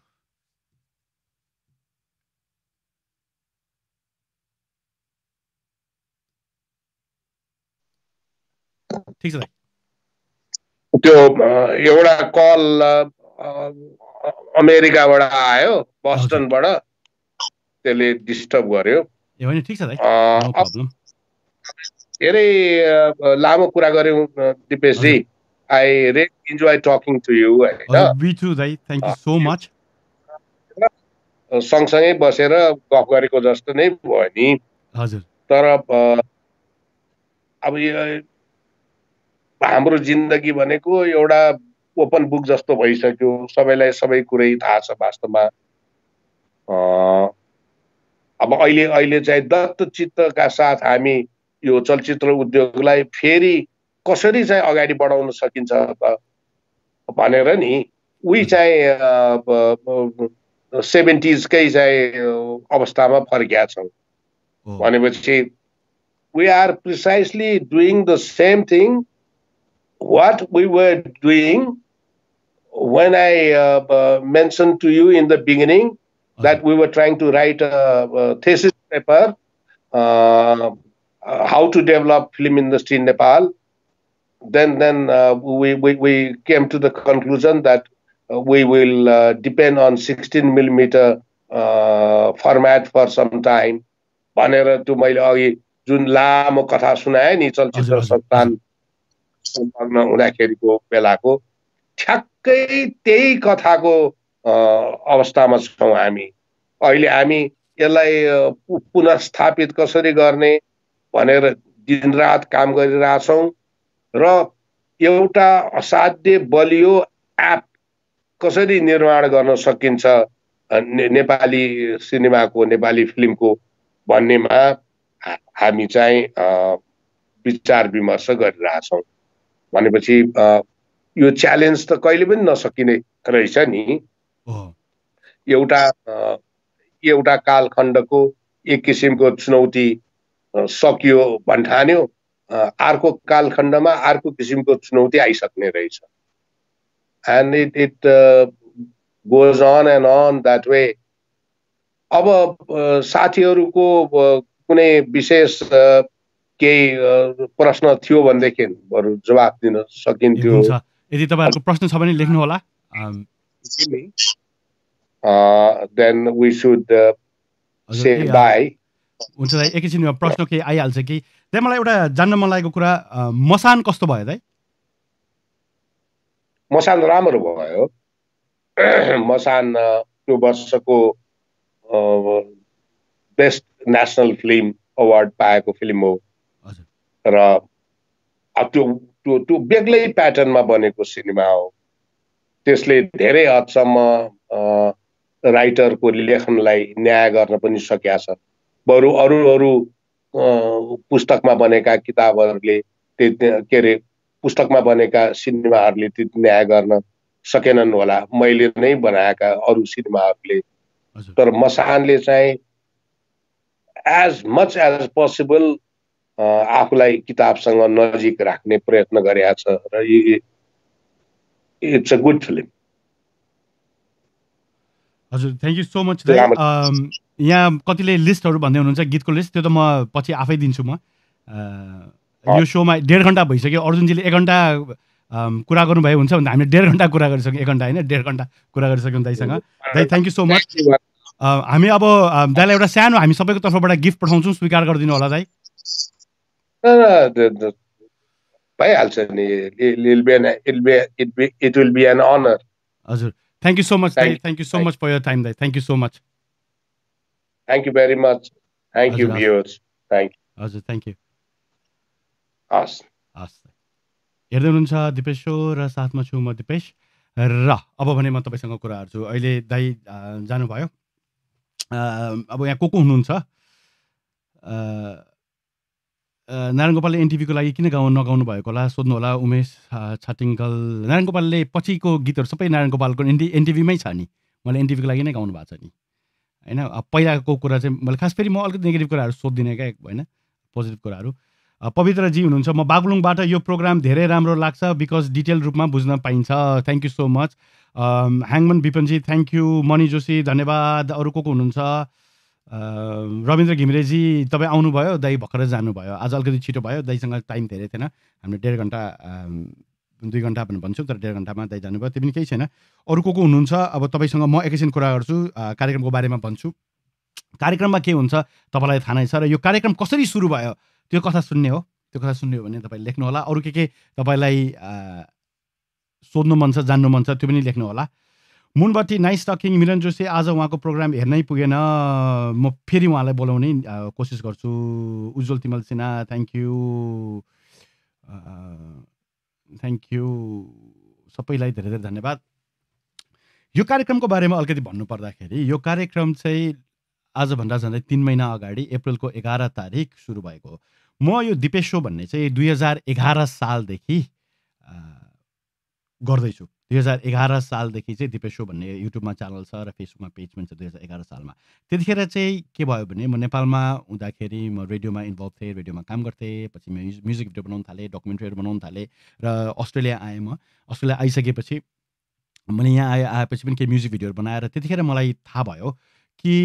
ठिक छ दाइ। त्यो एउटा कल अमेरिकाबाट आयो, बस्टनबाट, त्यसले डिस्टर्ब गर्यो। ए होइन, ठिक छ दाइ, नो प्रब्लम। धेरै लामो कुरा गऱ्यौँ Dipeshji. I really enjoy talking to you. We too दाइ, थ्याङ्क यू सो मच। सँगसँगै बसेर गफ गरेको जस्तो नै भयो नि। हजुर। तर अब हाम्रो जिन्दगी भनेको एउटा ओपन बुक जस्तो भइसक्यो, सबैलाई सबै कुरै थाहा छ वास्तवमा। अब अहिले चाहिँ दत्तचित्तका साथ हामी यो चलचित्र उद्योगलाई फेरि कसरी चाहिँ अगाडि बढाउन सकिन्छ त भनेर नि, उही चाहिँ 70s कै चाहिँ अवस्थामा फर्किया छौँ। भनेपछि we are precisely doing the same thing what we were doing when I mentioned to you in the beginning that we were trying to write a thesis paper, how to develop film industry in Nepal. Then we came to the conclusion that we will depend on 16mm format for some time. भनेर त्यो मैले अघि जुन लामो कथा सुनाएँ नि चलचित्र संस्थान सम्पन्न हुँदाखेरिको बेलाको, ठ्याक्कै त्यही कथाको अवस्थामा छौँ हामी अहिले। हामी यसलाई पुनर्स्थापित कसरी गर्ने भनेर दिनरात काम गरिरहेछौँ र एउटा असाध्य बलियो एप कसरी निर्माण गर्न सकिन्छ नेपाली सिनेमाको, नेपाली फिल्मको भन्नेमा हामी चाहिँ विचार विमर्श गरिरहेछौँ। भनेपछि यो च्यालेन्ज त कहिले पनि नसकिने रहेछ नि। एउटा कालखण्डको एक किसिमको चुनौती सकियो भन्ठान्यो, अर्को कालखण्डमा अर्को किसिमको चुनौती आइसक्ने रहेछ। And it goes on and on that way. अब साथीहरूको कुनै विशेष केही प्रश्न थियो भनेदेखि बरु जवाफ दिन सकिन्थ्यो। यदि तपाईँहरूको प्रश्न छ भने लेख्नु होला। Then we should say bye. हुन्छ दाइ, एकैछिन प्रश्न केही आइहाल्छ कि। त्यही मलाई एउटा जान्न मन लागेको कुरा, मसान कस्तो भयो दाइ? मसान राम्रो भयो। मसान त्यो वर्षको बेस्ट नेसनल फिल्म अवार्ड पाएको फिल्म हो र त्यो बेग्लै प्याटर्नमा बनेको सिनेमा हो। त्यसले धेरै हदसम्म राइटरको लेखनलाई न्याय गर्न पनि सकेका छ। बरु अरू पुस्तकमा बनेका किताबहरूले के अरे पुस्तकमा बनेका सिनेमाहरूले त्यो न्याय गर्न सकेनन् होला, मैले नै बनाएका अरू सिनेमाहरूले। तर मसानले चाहिँ एज मच एज पोसिबल आफूलाई किताबसँग नजिक राख्ने प्रयत्न गरेका छ र इट्स अ गुड फिल्म। हजुर, थ्याङ्क यू सो मच दाइ। यहाँ कतिले लिस्टहरू भन्दै हुनुहुन्छ गीतको लिस्ट, त्यो त म पछि आफै दिन्छु म। यो सोमा 1.5 घन्टा भइसक्यो, अर्जुनजीले 1 घन्टा कुरा गर्नुभए हुन्छ भने हामीले 1.5 घन्टा कुरा गरिसक्यौँ, 1 घन्टा होइन 1.5 घन्टा कुरा गरिसक्यौँ दाइसँग। दाइ थ्याङ्क यू सो मच। हामी अब दाइलाई एउटा सानो हामी सबैको तर्फबाट गिफ्ट पठाउँछौँ, स्वीकार गरिदिनु होला दाइ। भइहाल्छ नि, it will be an honour. हजुर, थ्याङ्क यू सो मच दाइ, thank you so much for your time दाइ, thank you so much. Thank you very much, thank you viewers, thank you. हजुर, थ्याङ्क यू। हस् हस्, हेर्दै हुनुहुन्छ Dipesh so र साथमा छु म दिपेश। र अब भने म तपाईँसँग कुरा गर्छु। अहिले दाइ जानुभयो, अब यहाँ को हुनुहुन्छ? नारायण गोपालले एनटिभीको लागि किन नगाउनु भएको होला सोध्नु होला, उमेश छाटिङ्कल। नारायण गोपालले पछिको गीतहरू सबै नारायण गोपालको एनटिभीमै छ नि, मैले एनटिभीको लागि नै गाउनु भएको छ नि, होइन। अब पहिलाको कुरा चाहिँ मैले खास फेरि म अलिकति नेगेटिभ कुराहरू सोधिदिने क्या, होइन, पोजिटिभ कुराहरू। पवित्रजी हुनुहुन्छ, म बागलुङबाट यो प्रोग्राम धेरै राम्रो लाग्छ बिकज डिटेल रूपमा बुझ्न पाइन्छ। Thank you so much. ह्याङमन विपनजी थ्याङ्क यू। मणि जोशी धन्यवाद। अरू को हुनुहुन्छ? रविन्द्र घिमिरेजी तपाईँ आउनुभयो, दाइ भर्खरै जानुभयो, आज अलिकति छिटो भयो, दाइसँग टाइम धेरै थिएन, हामीले 1.5 घन्टा 2 घन्टा पनि भन्छौँ, तर 1.5 घन्टामा दाइ जानुभयो, त्यो पनि केही छैन। अरू को हुनुहुन्छ? अब तपाईँसँग म एकैछिन कुरा गर्छु, कार्यक्रमको बारेमा भन्छु। कार्यक्रममा के हुन्छ तपाईँलाई थाहा नै छ, र यो कार्यक्रम कसरी सुरु भयो त्यो कथा सुन्ने हो। त्यो कथा सुन्ने हो भने तपाईँले लेख्नु होला। अरू के तपाईँलाई सोध्नु मन छ, जान्नु मन छ, त्यो पनि लेख्नु होला। मुनबत्ती नाइस टकिङ। मिलन जोशी आज उहाँको प्रोग्राम हेर्नै पुगेन, म फेरि उहाँलाई बोलाउने कोसिस गर्छु। Ujjwal Timal Sinha thank you, thank you सबैलाई धेरै धेरै धन्यवाद। यो कार्यक्रमको बारेमा अलिकति भन्नुपर्दाखेरि यो कार्यक्रम चाहिँ आजभन्दा झन्डै 3 महिना अगाडि अप्रिलको 11 तारिक सुरु भएको हो। म यो दिपेश सो भन्ने चाहिँ 2011 सालदेखि गर्दैछु। 2011 सालदेखि चाहिँ दिपेश सो भन्ने युट्युबमा च्यानल छ र फेसबुकमा पेज पनि छ। 2011 सालमा त्यतिखेर चाहिँ के भयो भने म नेपालमा हुँदाखेरि म रेडियोमा इन्भल्भ थिएँ, रेडियोमा काम गर्थेँ, पछि म म्युजिक भिडियो बनाउन थालेँ, डकुमेन्ट्रीहरू बनाउन थालेँ, र अस्ट्रेलिया आएँ। म अस्ट्रेलिया आइसकेपछि मैले यहाँ आएपछि पनि केही म्युजिक भिडियोहरू बनाएर त्यतिखेर मलाई थाहा भयो कि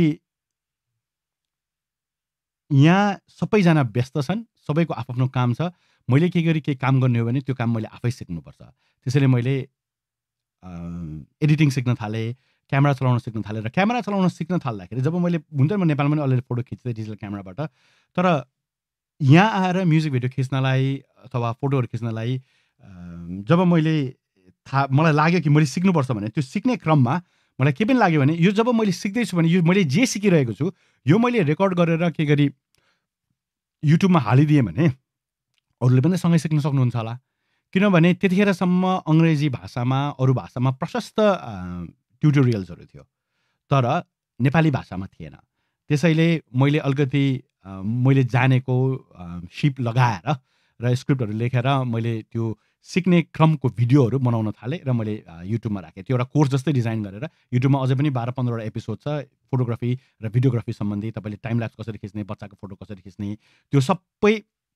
यहाँ सबैजना व्यस्त छन्, सबैको आफ्नो काम छ। मैले केही काम गर्ने हो भने त्यो काम मैले आफै सिक्नुपर्छ। त्यसैले मैले एडिटिङ सिक्न थालेँ, क्यामेरा चलाउन सिक्न थालेँ, र क्यामेरा चलाउन सिक्न थाल्दाखेरि जब मैले हुन्छ म नेपालमा पनि अलिअलि फोटो खिच्थेँ डिजिटल क्यामेराबाट, तर यहाँ आएर म्युजिक भिडियो खिच्नलाई अथवा फोटोहरू खिच्नलाई जब मलाई लाग्यो कि मैले सिक्नुपर्छ भने त्यो सिक्ने क्रममा मलाई के पनि लाग्यो भने यो जब मैले सिक्दैछु भने यो मैले जे सिकिरहेको छु यो मैले रेकर्ड गरेर के गरी युट्युबमा हालिदिएँ भने अरूले पनि सँगै सिक्न सक्नुहुन्छ होला। किनभने त्यतिखेरसम्म अङ्ग्रेजी भाषामा, अरू भाषामा प्रशस्त ट्युटोरियल्सहरू थियो, तर नेपाली भाषामा थिएन। त्यसैले मैले अलिकति मैले जानेको सिप लगाएर र स्क्रिप्टहरू लेखेर मैले त्यो सिक्ने क्रमको भिडियोहरू बनाउन थालेँ र मैले युट्युबमा राखेँ। त्यो एउटा कोर्स जस्तै डिजाइन गरेर युट्युबमा अझै पनि 12-15वटा एपिसोड छ फोटोग्राफी र भिडियोग्राफी सम्बन्धी। तपाईँले टाइम ल्याप्स कसरी खिच्ने, बच्चाको फोटो कसरी खिच्ने, त्यो सबै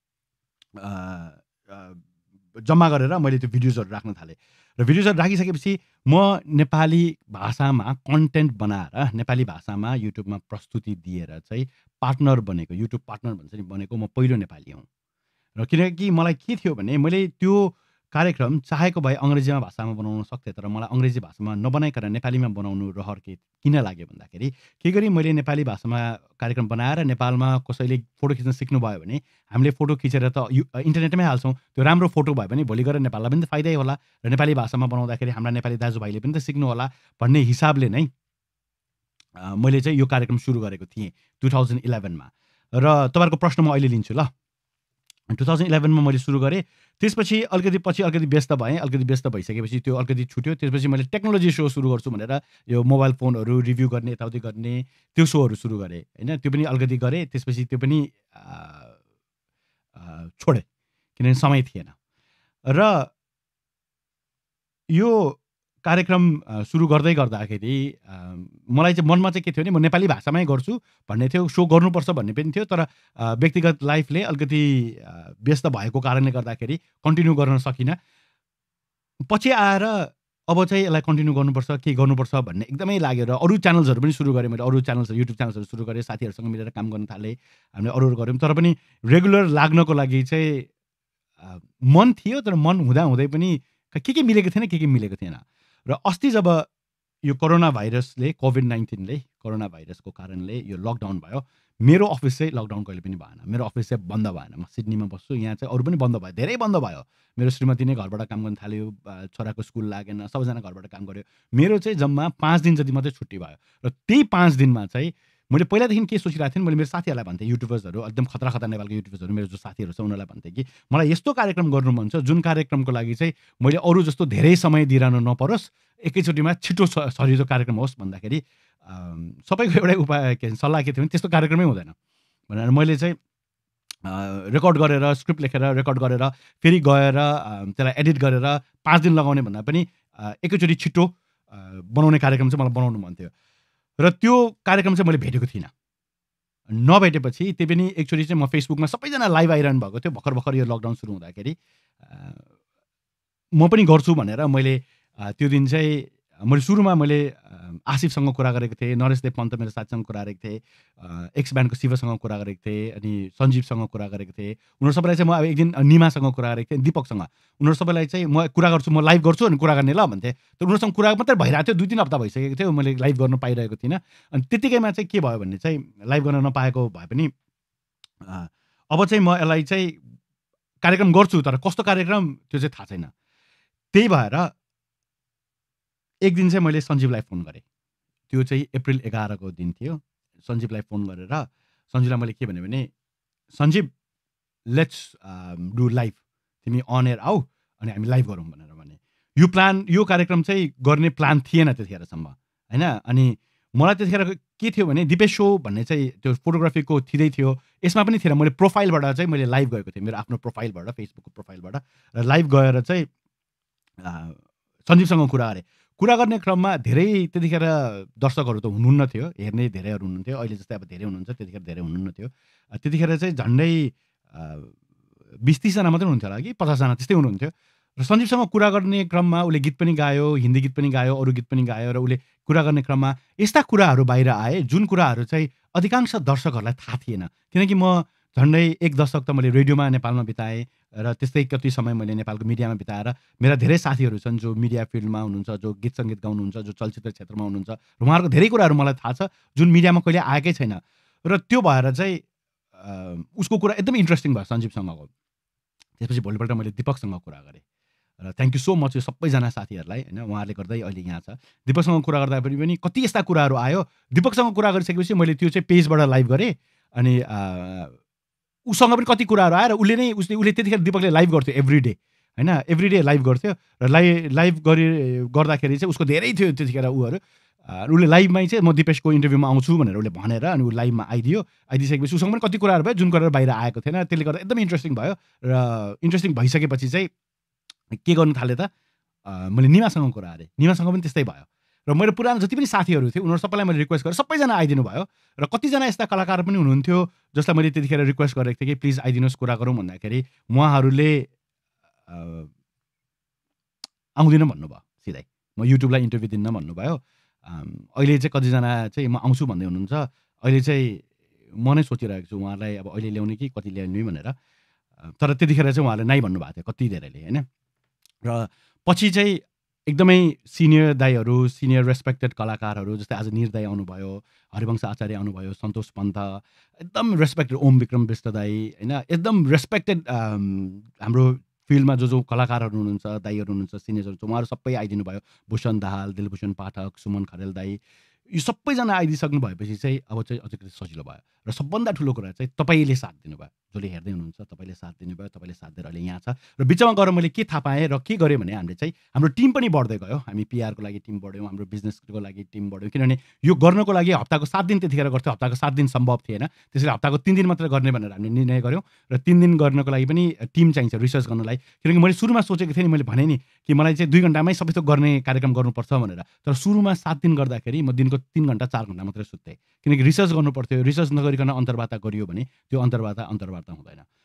जम्मा गरेर मैले त्यो भिडियोजहरू राख्न थालेँ। र भिडियोजहरू राखिसकेपछि म नेपाली भाषामा कन्टेन्ट बनाएर नेपाली भाषामा युट्युबमा प्रस्तुति दिएर चाहिँ पार्टनर बनेको, युट्युब पार्टनर भन्छ नि, बनेको म पहिलो नेपाली हुँ। र किनकि मलाई के थियो भने मैले त्यो कार्यक्रम चाहेको भए अङ्ग्रेजीमा भाषामा बनाउन सक्थेँ, तर मलाई अङ्ग्रेजी भाषामा नबनाइकन नेपालीमा बनाउनु रहर किन लाग्यो भन्दाखेरि के गरी मैले नेपाली भाषामा कार्यक्रम बनाएर नेपालमा कसैले फोटो खिच्न सिक्नुभयो भने हामीले फोटो खिचेर त इन्टरनेटमै हाल्छौँ, त्यो राम्रो फोटो भयो भने भोलि गएर नेपाललाई पनि त फाइदै होला, र नेपाली भाषामा बनाउँदाखेरि हाम्रा नेपाली दाजुभाइले पनि त सिक्नु होला भन्ने हिसाबले नै मैले चाहिँ यो कार्यक्रम सुरु गरेको थिएँ 2011मा। र तपाईँहरूको प्रश्न म अहिले लिन्छु ल। 2011मा मैले सुरु गरेँ, त्यसपछि अलिकति व्यस्त भएँ। अलिकति व्यस्त भइसकेपछि त्यो अलिकति छुट्यो। त्यसपछि मैले टेक्नोलोजी सो सुरु गर्छु भनेर यो मोबाइल फोनहरू रिभ्यू गर्ने, यताउति गर्ने त्यो सोहरू सुरु गरेँ, होइन। त्यो पनि अलिकति गरेँ, त्यसपछि त्यो पनि छोडेँ किनभने समय थिएन। र यो कार्यक्रम सुरु गर्दाखेरि मलाई चाहिँ मनमा चाहिँ के थियो भने म नेपाली भाषामै गर्छु भन्ने थियो, सो गर्नुपर्छ भन्ने पनि थियो, तर व्यक्तिगत लाइफले अलिकति व्यस्त भएको कारणले गर्दाखेरि कन्टिन्यू गर्न सकिनँ। पछि आएर अब चाहिँ यसलाई कन्टिन्यू गर्नुपर्छ, के गर्नुपर्छ भन्ने एकदमै लाग्यो र अरू च्यानल्सहरू पनि सुरु गरेँ मैले। अरू च्यानल्सहरू, युट्युब च्यानल्सहरू सुरु गरेँ, साथीहरूसँग मिलेर काम गर्न थालेँ। हामीले अरू गऱ्यौँ, तर पनि रेगुलर लाग्नको लागि चाहिँ मन थियो, तर मन हुँदाहुँदै पनि के मिलेको थिएन, के मिलेको थिएन। र अस्ति जब यो कोरोना भाइरसले, कोभिड-19ले, कोरोना भाइरसको कारणले यो लकडाउन भयो, मेरो अफिस चाहिँ लकडाउन कहिले पनि भएन। मेरो अफिस चाहिँ बन्द भएन। म सिडनीमा बस्छु, यहाँ चाहिँ अरू पनि बन्द भयो, धेरै बन्द भयो। मेरो श्रीमती नै घरबाट काम गर्न थाल्यो, छोराको स्कुल लागेन, सबैजना घरबाट काम गर्यो। मेरो चाहिँ जम्मा 5 दिन जति मात्रै छुट्टी भयो। र त्यही 5 दिनमा चाहिँ मैले पहिलादेखि के सोचिरहेको थिएँ, मैले मेरो साथीहरूलाई भन्थेँ, युट्युबर्सहरू, एकदम खतरा नेपालको युट्युबर्सहरू, मेरो जो साथीहरू छ उनीहरूलाई भन्थेँ कि मलाई यस्तो कार्यक्रम गर्नु मन छ, जुन कार्यक्रमको लागि चाहिँ मैले अरू जस्तो धेरै समय दिइरहनु नपरोस्, एकैचोटिमा छिटो सजिलो कार्यक्रम होस् भन्दाखेरि सबैको एउटै उपाय के सल्लाह के थियो भने त्यस्तो कार्यक्रमै हुँदैन भनेर मैले चाहिँ रेकर्ड गरेर, स्क्रिप्ट लेखेर, रेकर्ड गरेर, फेरि गएर त्यसलाई एडिट गरेर 5 दिन लगाउने भन्दा पनि एकैचोटि छिटो बनाउने कार्यक्रम चाहिँ मलाई बनाउनु मन थियो। र त्यो कार्यक्रम चाहिँ मैले भेटेको थिइनँ। नभेटेपछि त्यही पनि एकचोटि चाहिँ म फेसबुकमा सबैजना लाइभ आइरहनु भएको थियो भर्खर यो लकडाउन सुरु हुँदाखेरि। म पनि गर्छु भनेर मैले त्यो दिन चाहिँ मैले सुरुमा मैले आसिफसँग कुरा गरेको थिएँ, नरेशदेव पन्त मेरो साथीसँग कुरा गरेको थिएँ, एक्स ब्यान्डको शिवसँग कुरा गरेको थिएँ, अनि सञ्जीवसँग कुरा गरेको थिएँ। उनीहरू सबैलाई चाहिँ म अब एक दिन निमासँग कुरा गरेको थिएँ, दिपकसँग। उनीहरू सबैलाई चाहिँ म कुरा गर्छु, म लाइभ गर्छु अनि कुरा गर्ने ल भन्थेँ। तर उनीहरूसँग कुरा मात्रै भइरहेको थियो, 2-3 हप्ता भइसकेको थियो, मैले लाइभ गर्न पाइरहेको थिइनँ। अनि त्यतिकैमा चाहिँ के भयो भने चाहिँ लाइभ गर्न नपाएको भए पनि अब चाहिँ म यसलाई चाहिँ कार्यक्रम गर्छु, तर कस्तो कार्यक्रम त्यो चाहिँ थाहा छैन। त्यही भएर एक दिन चाहिँ मैले सञ्जीवलाई फोन गरेँ। त्यो चाहिँ अप्रिल 11 को दिन थियो। सञ्जीवलाई फोन गरेर सञ्जीवलाई मैले के भने सञ्जीव लेट्स डु लाइभ, तिमी अन एयर आऊ अनि हामी लाइभ गरौँ भनेर भने। यो कार्यक्रम चाहिँ गर्ने प्लान थिएन त्यतिखेरसम्म, होइन। अनि मलाई त्यतिखेर के थियो भने दिपेश सो भन्ने चाहिँ त्यो फोटोग्राफीको थिँदै थियो, यसमा पनि थिएन। मैले प्रोफाइलबाट चाहिँ मैले लाइभ गएको थिएँ, मेरो आफ्नो प्रोफाइलबाट, फेसबुकको प्रोफाइलबाट। र लाइभ गएर चाहिँ सञ्जीवसँग कुरा गरेँ। कुरा गर्ने क्रममा धेरै त्यतिखेर दर्शकहरू त हुनुहुन्न थियो, हेर्ने धेरैहरू हुनुहुन्थ्यो। अहिले जस्तै अब धेरै हुनुहुन्छ, त्यतिखेर धेरै हुनुहुन्न थियो। त्यतिखेर चाहिँ झन्डै 20-30 जना मात्रै हुनुहुन्थ्यो होला कि 50 जना त्यस्तै हुनुहुन्थ्यो। र सञ्जीवसँग कुरा गर्ने क्रममा उसले गीत पनि गायो, हिन्दी गीत पनि गायो, अरू गीत पनि गायो। र उसले कुरा गर्ने क्रममा यस्ता कुराहरू बाहिर आए जुन कुराहरू चाहिँ अधिकांश दर्शकहरूलाई थाहा थिएन। किनकि म झन्डै 1 दशक त मैले रेडियोमा नेपालमा बिताएँ र त्यस्तै कति समय मैले नेपालको मिडियामा बिताएर मेरा धेरै साथीहरू छन् जो मिडिया फिल्डमा हुनुहुन्छ, जो गीत सङ्गीत गाउनुहुन्छ, जो चलचित्र क्षेत्रमा हुनुहुन्छ, र उहाँहरूको धेरै कुराहरू मलाई थाहा छ जुन मिडियामा कहिले आएकै छैन। र त्यो भएर चाहिँ उसको कुरा एकदमै इन्ट्रेस्टिङ भयो सञ्जीवसँगको। त्यसपछि भोलिपल्ट मैले दिपकसँग कुरा गरेँ र थ्याङ्क यू सो मच यो सबैजना साथीहरूलाई, होइन। उहाँहरूले गर्दै अहिले यहाँ छ। दिपकसँग कुरा गर्दा पनि कति यस्ता कुराहरू आयो। दिपकसँग कुरा गरिसकेपछि मैले त्यो चाहिँ पेजबाट लाइभ गरेँ। अनि उसँग पनि कति कुराहरू आयो र उसले त्यतिखेर दिपकले लाइभ गर्थ्यो एभ्रिडे, होइन। एभ्रिडे लाइभ गर्थ्यो र लाइभ गर्दाखेरि चाहिँ उसको धेरै थियो त्यतिखेर उहरू। उसले लाइभमै चाहिँ म दिपेशको इन्टरभ्यूमा आउँछु भनेर उसले भनेर अनि ऊ लाइभमा आइदिसकेपछि उसँग पनि कति कुराहरू भयो जुन कुराहरू बाहिर आएको थिएन। त्यसले गर्दा एकदमै इन्ट्रेस्टिङ भयो। र इन्ट्रेस्टिङ भइसकेपछि चाहिँ के गर्नु थालेँ त, मैले निमासँग कुरा गरेँ। निमासँग पनि त्यस्तै भयो। र मेरो पुरानो जति पनि साथीहरू थियो उनीहरू सबैलाई मैले रिक्वेस्ट गरेँ, सबैजना आइदिनु भयो। र कतिजना यस्ता कलाकार पनि हुनुहुन्थ्यो जसलाई मैले त्यतिखेर रिक्वेस्ट गरेको थिएँ कि प्लिज आइदिनुहोस्, कुरा गरौँ भन्दाखेरि उहाँहरूले आउँदिनँ भन्नुभयो सिधै। म युट्युबलाई इन्टरभ्यू दिन्न भन्नुभयो। अहिले चाहिँ कतिजना चाहिँ म आउँछु भन्दै हुनुहुन्छ। अहिले चाहिँ म नै सोचिरहेको छु उहाँलाई अब अहिले ल्याउने कि कति ल्याउने भनेर। तर त्यतिखेर चाहिँ उहाँहरूले नाइ भन्नुभएको थियो कति धेरैले, होइन। र पछि चाहिँ एकदमै सिनियर दाईहरू, सिनियर रेस्पेक्टेड कलाकारहरू जस्तै आज निर दाई आउनुभयो, हरिवंश आचार्य आउनुभयो, सन्तोष पन्त, एकदम रेस्पेक्टेड ओम विक्रम विष्ट दाई, होइन। एकदम रेस्पेक्टेड हाम्रो फिल्डमा जो कलाकारहरू हुनुहुन्छ, दाईहरू हुनुहुन्छ, सिनियर्सहरू छ, उहाँहरू सबै आइदिनु भयो। भूषण दाहाल, दिलभूषण पाठक, सुमन खरेल दाई, यो सबैजना आइदिइसक्नु भएपछि चाहिँ अब चाहिँ अलिकति सजिलो भयो। र सबभन्दा ठुलो कुरा चाहिँ तपाईँले साथ दिनुभयो, जसले हेर्दै हुनुहुन्छ तपाईँले साथ दिनुभयो। तपाईँले साथ दिएर अहिले यहाँ छ। र बिचमा गएर मैले के थाहा पाएँ र के गरेँ भने हामीले चाहिँ हाम्रो टिम पनि बढ्दै गयो। हामी पिआरको लागि टिम बढ्यौँ, हाम्रो बिजनेसको लागि टिम बढ्यौँ। किनभने यो गर्नको लागि हप्ताको 7 दिन त्यतिखेर गर्थ्यो, हप्ताको 7 दिन सम्भव थिएन। त्यसैले हप्ताको 3 दिन मात्र गर्ने भनेर हामीले निर्णय गऱ्यौँ। र 3 दिन गर्नको लागि पनि टिम चाहिन्छ रिसर्च गर्नलाई। किनकि मैले सुरुमा सोचेको थिएँ नि, मैले भने नि कि मलाई चाहिँ 2 घन्टामै सबै थोक गर्ने कार्यक्रम गर्नुपर्छ भनेर। तर सुरुमा 7 दिन गर्दाखेरि म दिनको 3 घन्टा 4 घन्टा मात्रै सुत्थेँ। किनकि रिसर्च गर्नु पर्थ्यो। रिसर्च नगरिकन अन्तर्वार्ता गरियो भने त्यो अन्तर्वार्ता हुँदैन।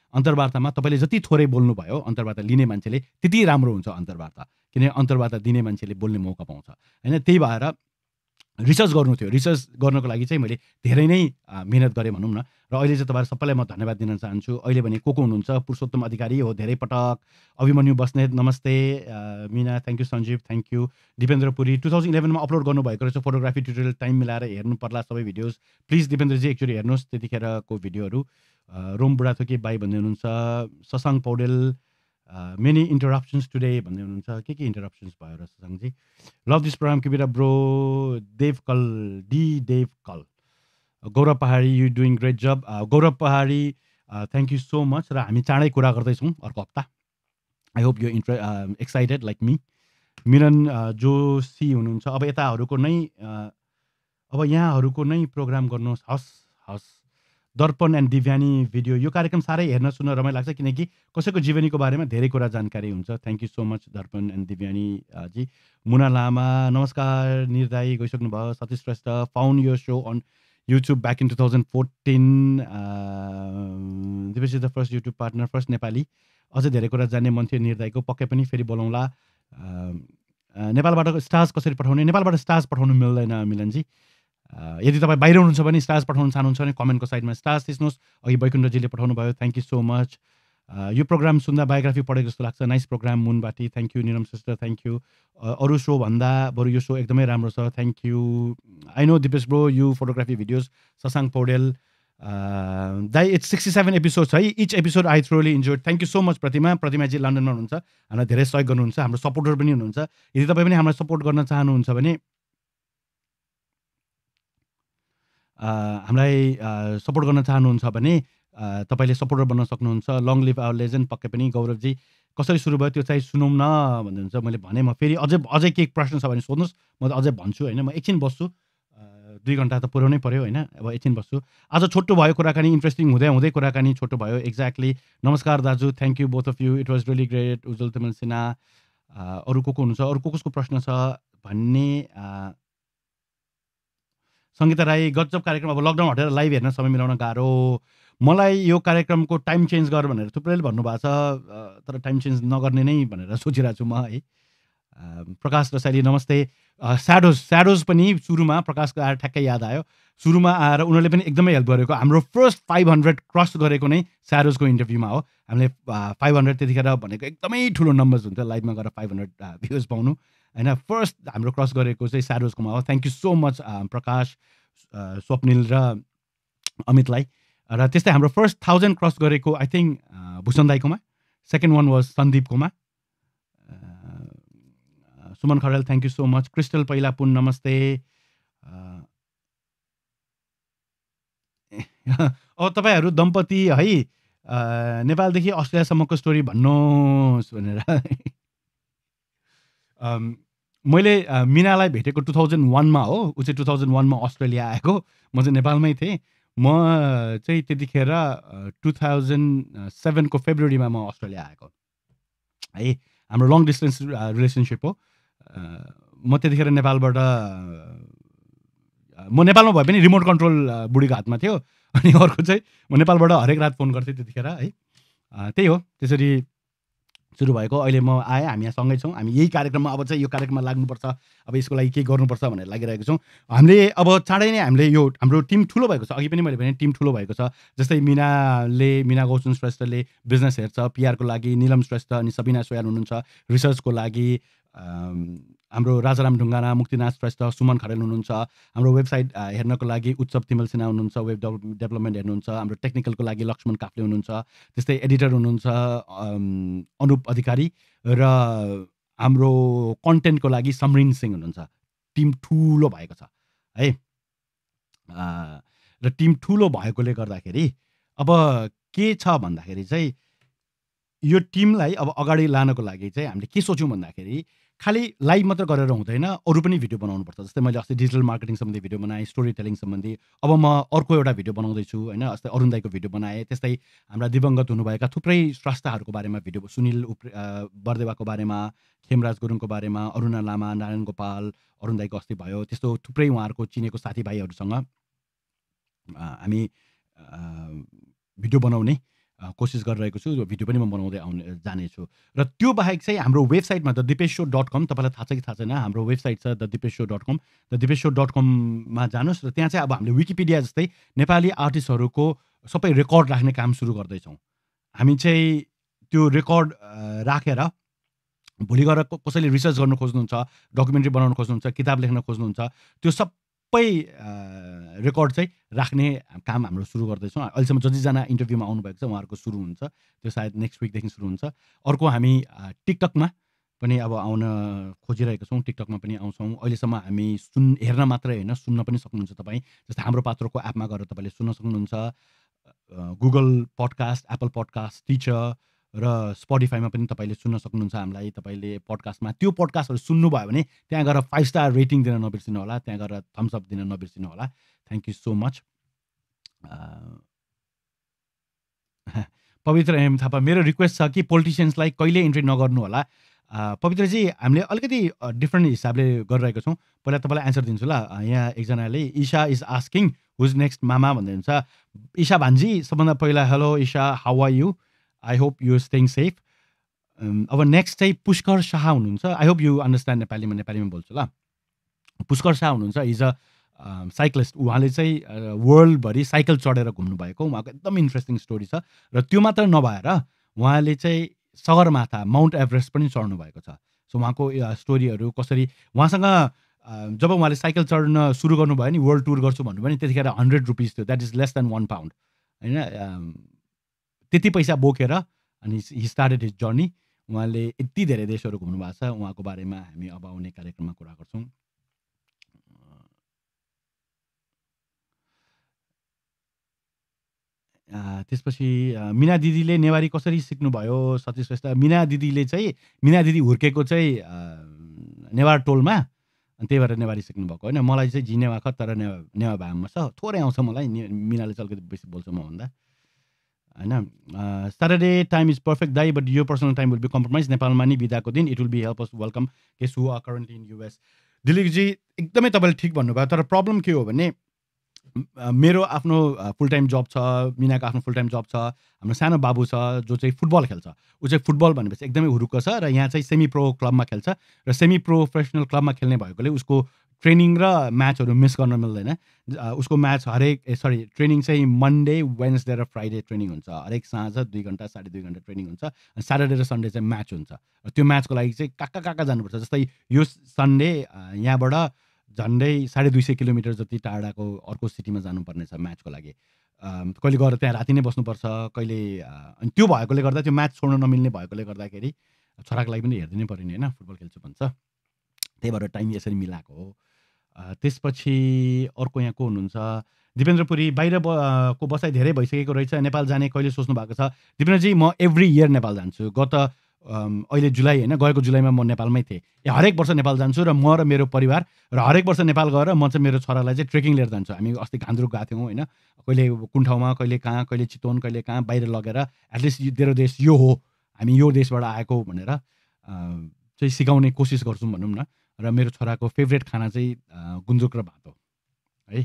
अन्तर्वार्तामा तपाईँले जति थोरै बोल्नुभयो अन्तर्वार्ता लिने मान्छेले त्यति राम्रो हुन्छ अन्तर्वार्ता, किनभने अन्तर्वार्ता दिने मान्छेले बोल्ने मौका पाउँछ होइन। त्यही भएर रिसर्च गर्नु थियो। रिसर्च गर्नको लागि चाहिँ मैले धेरै नै मेहनत गरेँ भनौँ न। र अहिले चाहिँ तपाईँहरू सबैलाई म धन्यवाद दिन चाहन्छु। अहिले भने को हुनुहुन्छ? पुरुषोत्तम अधिकारी हो धेरै पटक, अभिमन्यु बस्नेत नमस्ते, Mina thank you, Sanjeev thank you, Dipendra Puri 2011मा अपलोड गर्नुभएको रहेछ फोटोग्राफी ट्युटोरियल। टाइम मिलाएर हेर्नु पर्ला सबै भिडियोज। प्लिज दिपेन्द्रजी एकचोटि हेर्नुहोस् त्यतिखेरको भिडियोहरू। रोम बुढाथोकी बाई भन्दै हुनुहुन्छ, Shashank Paudel many interruptions today भन्दै हुनुहुन्छ। के इन्टरप्सन्स भयो र Shashankji? Love this programme Kibira bro, Dev कल, Gaurav Pahadi you doing great job. Gaurav Pahadi thank you so much. र हामी चाँडै कुरा गर्दैछौँ अर्को हप्ता। I hope you excited like me. Miran Joshi हुनुहुन्छ, अब यताहरूको नै अब यहाँहरूको नै प्रोग्राम गर्नुहोस्। हस् दर्पण एन्ड दिव्यानी भिडियो, यो कार्यक्रम साह्रै हेर्न सुन्न रमाइलो लाग्छ किनकि कसैको जीवनीको बारेमा धेरै कुरा जानकारी हुन्छ। Thank you so much Darpan and Divyani ji. Muna Lama नमस्कार, निर्दायी गइसक्नु भयो। Satish Shrestha found you so on YouTube back in 2014, Dipesh is the first YouTube partner, first Nepali. अझै धेरै कुरा जान्ने मन थियो निर्दायीको, पक्कै पनि फेरि बोलाउँला। नेपालबाट स्टार्स कसरी पठाउने? नेपालबाट स्टार्स पठाउनु मिल्दैन मिलनजी। यदि तपाईँ बाहिर हुनुहुन्छ भने स्टार्स पठाउनु चाहनुहुन्छ भने कमेन्टको साइडमा स्टार्स थिच्नुहोस्। अघि वैकुण्ठजीले पठाउनु भयो, थ्याङ्क यू सो मच। यो प्रोग्राम सुन्दा बायोग्राफी पढेको जस्तो लाग्छ, नाइस प्रोग्राम मुनबाटी, thank you. Niram Shrestha thank you. अरू सो भन्दा बरु यो सो एकदमै राम्रो छ, thank you. I know Dipesh bro you photography videos. Shashank Paudel दाई इट्स 67 एपिसोड्स है, each episode I thoroughly enjoyed. Thank you so much Pratimaji लन्डनमा हुनुहुन्छ, हामीलाई धेरै सहयोग गर्नुहुन्छ, हाम्रो सपोर्टर पनि हुनुहुन्छ। यदि तपाईँ पनि हामीलाई सपोर्ट गर्न चाहनुहुन्छ भने हामीलाई सपोर्ट गर्न चाहनुहुन्छ भने तपाईँले सपोर्टर बन्न सक्नुहुन्छ। लङ लिभ आवर लेजेन्ड, पक्कै पनि। गौरवजी कसरी सुरु भयो त्यो चाहिँ सुनौँ न भन्नुहुन्छ। मैले भने म फेरि अझै केही प्रश्न छ भने सोध्नुहोस्, म अझै भन्छु होइन। म एकछिन बस्छु, 2 घन्टा त पुर्याउनै पऱ्यो होइन। अब एकछिन बस्छु। आज छोटो भयो कुराकानी, इन्ट्रेस्टिङ हुँदै कुराकानी छोटो भयो। एक्ज्याक्टली। नमस्कार दाजु, thank you both of you, it was really great. Ujjwal Timal Sinha. अरू को हुनुहुन्छ? अरू कसको प्रश्न छ भन्ने? सङ्गीता राई गजब कार्यक्रम। अब लकडाउन हटेर लाइभ हेर्न समय मिलाउन गाह्रो। मलाई यो कार्यक्रमको टाइम चेन्ज गर भनेर थुप्रैले भन्नुभएको छ, तर टाइम चेन्ज नगर्ने नै भनेर सोचिरहेको छु म है। प्रकाश रसाइली नमस्ते। स्याडोज पनि सुरुमा प्रकाशको आएर ठ्याक्कै याद आयो। सुरुमा आएर उनीहरूले पनि एकदमै हेल्प गरेको। हाम्रो फर्स्ट 500 क्रस गरेको नै स्याडोजको इन्टरभ्यूमा हो। हामीले 500 त्यतिखेर भनेको एकदमै ठुलो नम्बर्स हुन्थ्यो लाइभमा गएर 500 भ्युज पाउनु होइन। फर्स्ट हाम्रो क्रस गरेको चाहिँ स्याडोजकोमा हो। Thank you so much Prakash, Swapnil र अमितलाई। र त्यस्तै हाम्रो फर्स्ट 1000 क्रस गरेको आई थिङ्क भूषण दाईकोमा, सेकेन्ड वान वाज सन्दीपकोमा। Suman Kharel thank you so much. Crystal पहिला पुन नमस्ते। अब तपाईँहरू दम्पति है नेपालदेखि अस्ट्रेलियासम्मको स्टोरी भन्नुहोस् भनेर मैले मिनालाई भेटेको 2001मा हो। ऊ चाहिँ 2001मा अस्ट्रेलिया आएको, म चाहिँ नेपालमै थिएँ। म चाहिँ त्यतिखेर 2007को फेब्रुअरीमा म अस्ट्रेलिया आएको है। हाम्रो लङ डिस्टेन्स रिलेसनसिप हो। म त्यतिखेर नेपालबाट, म नेपालमा भए पनि रिमोट कन्ट्रोल बुढीको हातमा थियो। अनि अर्को चाहिँ म नेपालबाट हरेक रात फोन गर्थेँ त्यतिखेर है। त्यही हो, त्यसरी सुरु भएको। अहिले म आएँ, हामी यहाँ सँगै छौँ। हामी यही कार्यक्रममा अब चाहिँ यो कार्यक्रममा लाग्नुपर्छ, अब यसको लागि के गर्नुपर्छ भनेर लागिरहेको छौँ। हामीले अब चाँडै नै हामीले यो हाम्रो टिम ठुलो भएको छ। अघि पनि मैले भने टिम ठुलो भएको छ। जस्तै मिना गौतम श्रेष्ठले बिजनेस हेर्छ पिआरको लागि, निलम श्रेष्ठ अनि सबिना सोयाल हुनुहुन्छ रिसर्चको लागि, हाम्रो राजाराम ढुङ्गाना, मुक्तिनाथ श्रेष्ठ, सुमन खरेल हुनुहुन्छ। हाम्रो वेबसाइट हेर्नको लागि उत्सव तिमल सिन्हा हुनुहुन्छ, वेब डेभलपमेन्ट हेर्नुहुन्छ। हाम्रो टेक्निकलको लागि लक्ष्मण काफ्ले हुनुहुन्छ। त्यस्तै एडिटर हुनुहुन्छ अनुप अधिकारी, र हाम्रो कन्टेन्टको लागि समरिन सिंह हुनुहुन्छ। टिम ठुलो भएको छ है। र टिम ठुलो भएकोले गर्दाखेरि अब के छ भन्दाखेरि चाहिँ यो टिमलाई अब अगाडि लानको लागि चाहिँ हामीले के सोच्यौँ भन्दाखेरि खालि लाइभ मात्र गरेर हुँदैन, अरू पनि भिडियो बनाउनुपर्छ। जस्तै मैले अस्ति डिजिटल मार्केटिङ सम्बन्धी भिडियो बनाएँ, स्टोरी टेलिङ सम्बन्धी। अब म अर्को एउटा भिडियो बनाउँदैछु होइन। जस्तै अरुण दाईको भिडियो बनाएँ। त्यस्तै हाम्रा दिवंगत हुनुभएका थुप्रै स्रष्टाहरूको बारेमा भिडियो, सुनिल बर्देवाको बारेमा, खेमराज गुरुङको बारेमा, अरुणा लामा, नारायण गोपाल, अरुण दाईको अस्ति भयो। त्यस्तो थुप्रै उहाँहरूको चिनेको साथीभाइहरूसँग हामी भिडियो बनाउने कोसिस गरिरहेको छु। भिडियो पनि म बनाउँदै जानेछु। र त्यो बाहेक चाहिँ हाम्रो वेबसाइटमा thedipesh.com तपाईँलाई थाहा छ कि थाहा छैन, हाम्रो वेबसाइट छ thedipesh.com। thedipesh.com-मा जानुहोस् र त्यहाँ चाहिँ अब हामीले विकिपिडिया जस्तै नेपाली आर्टिस्टहरूको सबै रेकर्ड राख्ने काम सुरु गर्दैछौँ। हामी चाहिँ त्यो रेकर्ड राखेर भोलि गएर कसैले रिसर्च गर्न खोज्नुहुन्छ, डकुमेन्ट्री बनाउन खोज्नुहुन्छ, किताब लेख्न खोज्नुहुन्छ, त्यो सबै रेकर्ड चाहिँ राख्ने काम हाम्रो सुरु गर्दैछौँ। अहिलेसम्म जतिजना इन्टरभ्यूमा आउनुभएको छ उहाँहरूको सुरु हुन्छ, त्यो सायद नेक्स्ट विकदेखि सुरु हुन्छ। अर्को हामी टिकटकमा पनि अब आउन खोजिरहेको छौँ, टिकटकमा पनि आउँछौँ। अहिलेसम्म हामी हेर्न मात्रै होइन, सुन्न पनि सक्नुहुन्छ तपाईँ। जस्तै हाम्रो पात्रोको एपमा गएर तपाईँले सुन्न सक्नुहुन्छ, Google podcast, Apple podcast, Stitcher र स्पोटिफाईमा पनि तपाईँले सुन्न सक्नुहुन्छ हामीलाई। तपाईँले पडकास्टमा त्यो पडकास्टहरू सुन्नुभयो भने त्यहाँ गएर 5 स्टार रेटिङ दिन नबिर्सिनु होला, त्यहाँ गएर थम्स अप दिन नबिर्सिनु होला। Thank you so much. Pavitra M Thapa, मेरो रिक्वेस्ट छ कि पोलिटिसियन्सलाई कहिले इन्ट्री नगर्नु होला। पवित्रजी, हामीले अलिकति डिफ्रेन्ट हिसाबले गरिरहेको छौँ। पहिला तपाईँलाई एन्सर दिन्छु ल। यहाँ एकजनाले Isha is asking who's next मामा भन्दै हुन्छ। ईशा भान्जी, सबभन्दा पहिला hello Isha, how are you? I hope you staying safe. अब नेक्स्ट चाहिँ पुष्कर शाह हुनुहुन्छ। आई होप यु अन्डरस्ट्यान्ड नेपालीमा बोल्छु ल। पुष्कर शाह हुनुहुन्छ, इज अ साइक्लिस्ट। उहाँले चाहिँ वर्ल्डभरि साइकल चढेर घुम्नुभएको, उहाँको एकदम इन्ट्रेस्टिङ स्टोरी छ। र त्यो मात्र नभएर उहाँले चाहिँ सगरमाथा, माउन्ट एभरेस्ट पनि चढ्नु भएको छ। सो उहाँको स्टोरीहरू कसरी, उहाँसँग जब उहाँले साइकल चढ्न सुरु गर्नुभयो नि, वर्ल्ड टुर गर्छु भन्नुभयो नि, त्यतिखेर 100 रुपिस थियो, that is less than 1 pound होइन। त्यति पैसा बोकेर अनि हि स्टार्टेड हिज जर्नी। उहाँले यति धेरै देशहरू घुम्नु भएको छ। उहाँको बारेमा हामी अब आउने कार्यक्रममा कुरा गर्छौँ। त्यसपछि मिना दिदीले नेवारी कसरी सिक्नुभयो? सतीश श्रेष्ठ, मिना दिदी हुर्केको चाहिँ नेवार टोलमा, अनि त्यही भएर नेवारी सिक्नुभएको होइन। मलाई चाहिँ झिनेवा ख, तर नेवा भागमा छ, थोरै आउँछ मलाई। मिनाले चाहिँ अलिकति बेसी बोल्छ मभन्दा होइन। स्याटरडे टाइम इज पर्फेक्ट दाई, बट यो personal time will be compromise. नेपालमा नि बिदाको दिन, it will be help us welcome case who are currently in US. दिलीपजी, एकदमै तपाईँले ठिक भन्नुभयो, तर प्रब्लम के हो भने मेरो आफ्नो फुल टाइम जब छ, मिनाको आफ्नो फुल टाइम जब छ, हाम्रो सानो बाबु छ जो चाहिँ फुटबल खेल्छ। ऊ चाहिँ फुटबल भनेपछि एकदमै हुरुक्क छ र यहाँ चाहिँ सेमी प्रो क्लबमा खेल्छ र सेमी प्रोफेसनल क्लबमा खेल्ने भएकोले उसको ट्रेनिङ र म्याचहरू मिस गर्न मिल्दैन। उसको म्याच ट्रेनिङ चाहिँ मन्डे, वेन्सडे र फ्राइडे ट्रेनिङ हुन्छ। हरेक साँझ 2 घन्टा 2.5 घन्टा ट्रेनिङ हुन्छ। स्याटरडे र सन्डे चाहिँ म्याच हुन्छ। र त्यो म्याचको लागि चाहिँ कहाँ जानुपर्छ। जस्तै यो सन्डे यहाँबाट झन्डै 250 किलोमिटर जति टाढाको अर्को सिटीमा जानुपर्ने छ म्याचको लागि। कहिले गएर त्यहाँ राति नै बस्नुपर्छ, कहिले। अनि त्यो भएकोले गर्दा, त्यो म्याच छोड्न नमिल्ने भएकोले गर्दाखेरि छोराको लागि पनि हेरिदिनै पर्यो नि होइन, फुटबल खेल्छु भन्छ, त्यही भएर टाइम यसरी मिलाएको हो। त्यसपछि अर्को यहाँ को हुनुहुन्छ? दिपेन्द्रपुरी, बाहिर को बसाइ धेरै भइसकेको रहेछ, नेपाल जाने कहिले सोच्नु भएको छ? दिपेन्द्रजी, म एभ्री इयर नेपाल जान्छु। अहिले जुलाई होइन, गएको जुलाईमा म नेपालमै थिएँ। हरेक वर्ष नेपाल जान्छु र म र मेरो परिवार र हरेक वर्ष नेपाल गएर म चाहिँ मेरो छोरालाई चाहिँ ट्रेकिङ लिएर जान्छु। हामी अस्ति घान्द्रुक गएको थियौँ होइन, कहिले कुन ठाउँमा, कहिले कहाँ, कहिले चितवन, कहिले कहाँ बाहिर लगेर एटलिस्ट तेरो देश यो हो, हामी यो देशबाट आएको भनेर चाहिँ सिकाउने कोसिस गर्छौँ भनौँ न। र मेरो छोराको फेभरेट खाना चाहिँ गुन्द्रुक र भात हो है।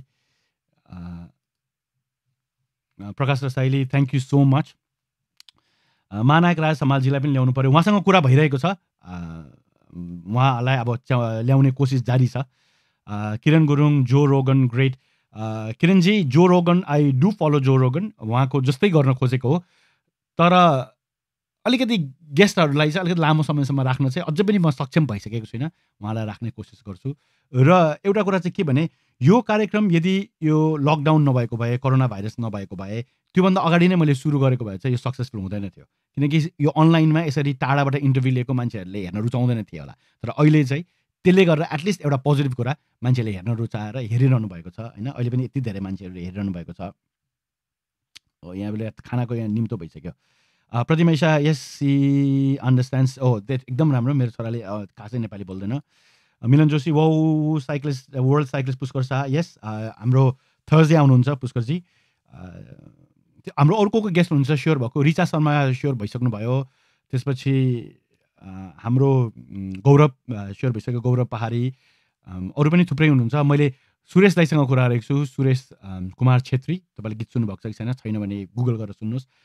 Prakash Rasaili, thank you so much. महानायक राज समालजीलाई पनि ल्याउनु पऱ्यो, उहाँसँग कुरा भइरहेको छ, उहाँलाई अब ल्याउने कोसिस जारी छ। किरण गुरुङ, जो रोगन, ग्रेट। किरणजी, जो रोगन, आई डु फलो जो रोगन, उहाँको जस्तै गर्न खोजेको हो, तर अलिकति गेस्टहरूलाई चाहिँ अलिकति लामो समयसम्म राख्न चाहिँ अझै पनि म सक्षम भइसकेको छुइनँ। उहाँलाई राख्ने कोसिस गर्छु। र एउटा कुरा चाहिँ के भने, यो कार्यक्रम यदि यो लकडाउन नभएको भए, कोरोना भाइरस नभएको भए, त्योभन्दा अगाडि नै मैले सुरु गरेको भए चाहिँ यो सक्सेसफुल हुँदैन थियो। किनकि यो अनलाइनमा यसरी टाढाबाट इन्टरभ्यू लिएको मान्छेहरूले हेर्न रुचाउँदैन थियो होला। तर अहिले चाहिँ त्यसले गर्दा एटलिस्ट एउटा पोजिटिभ कुरा, मान्छेले हेर्न रुचाएर हेरिरहनु भएको छ होइन। अहिले पनि यति धेरै मान्छेहरूले हेरिरहनु भएको छ। यहाँले खानाको यहाँ निम्तो भइसक्यो। Pratima yes she understands. That एकदम राम्रो। मेरो छोराले खासै नेपाली बोल्दैन। Milan Joshi, wow cyclist, world cyclist Pushkar Shah, yes हाम्रो थर्सडे आउनुहुन्छ पुष्करजी। हाम्रो अर्को गेस्ट हुनुहुन्छ स्योर भएको, रिचा शर्मा स्योर भइसक्नु भयो। त्यसपछि हाम्रो गौरव स्योर भइसक्यो, गौरव पहाडी। अरू पनि थुप्रै हुनुहुन्छ। मैले सुरेश दाईसँग कुरा गरेको छु, सुरेश कुमार छेत्री। तपाईँले गीत सुन्नुभएको छ कि छैन भने गुगल गरेर सुन्नुहोस्।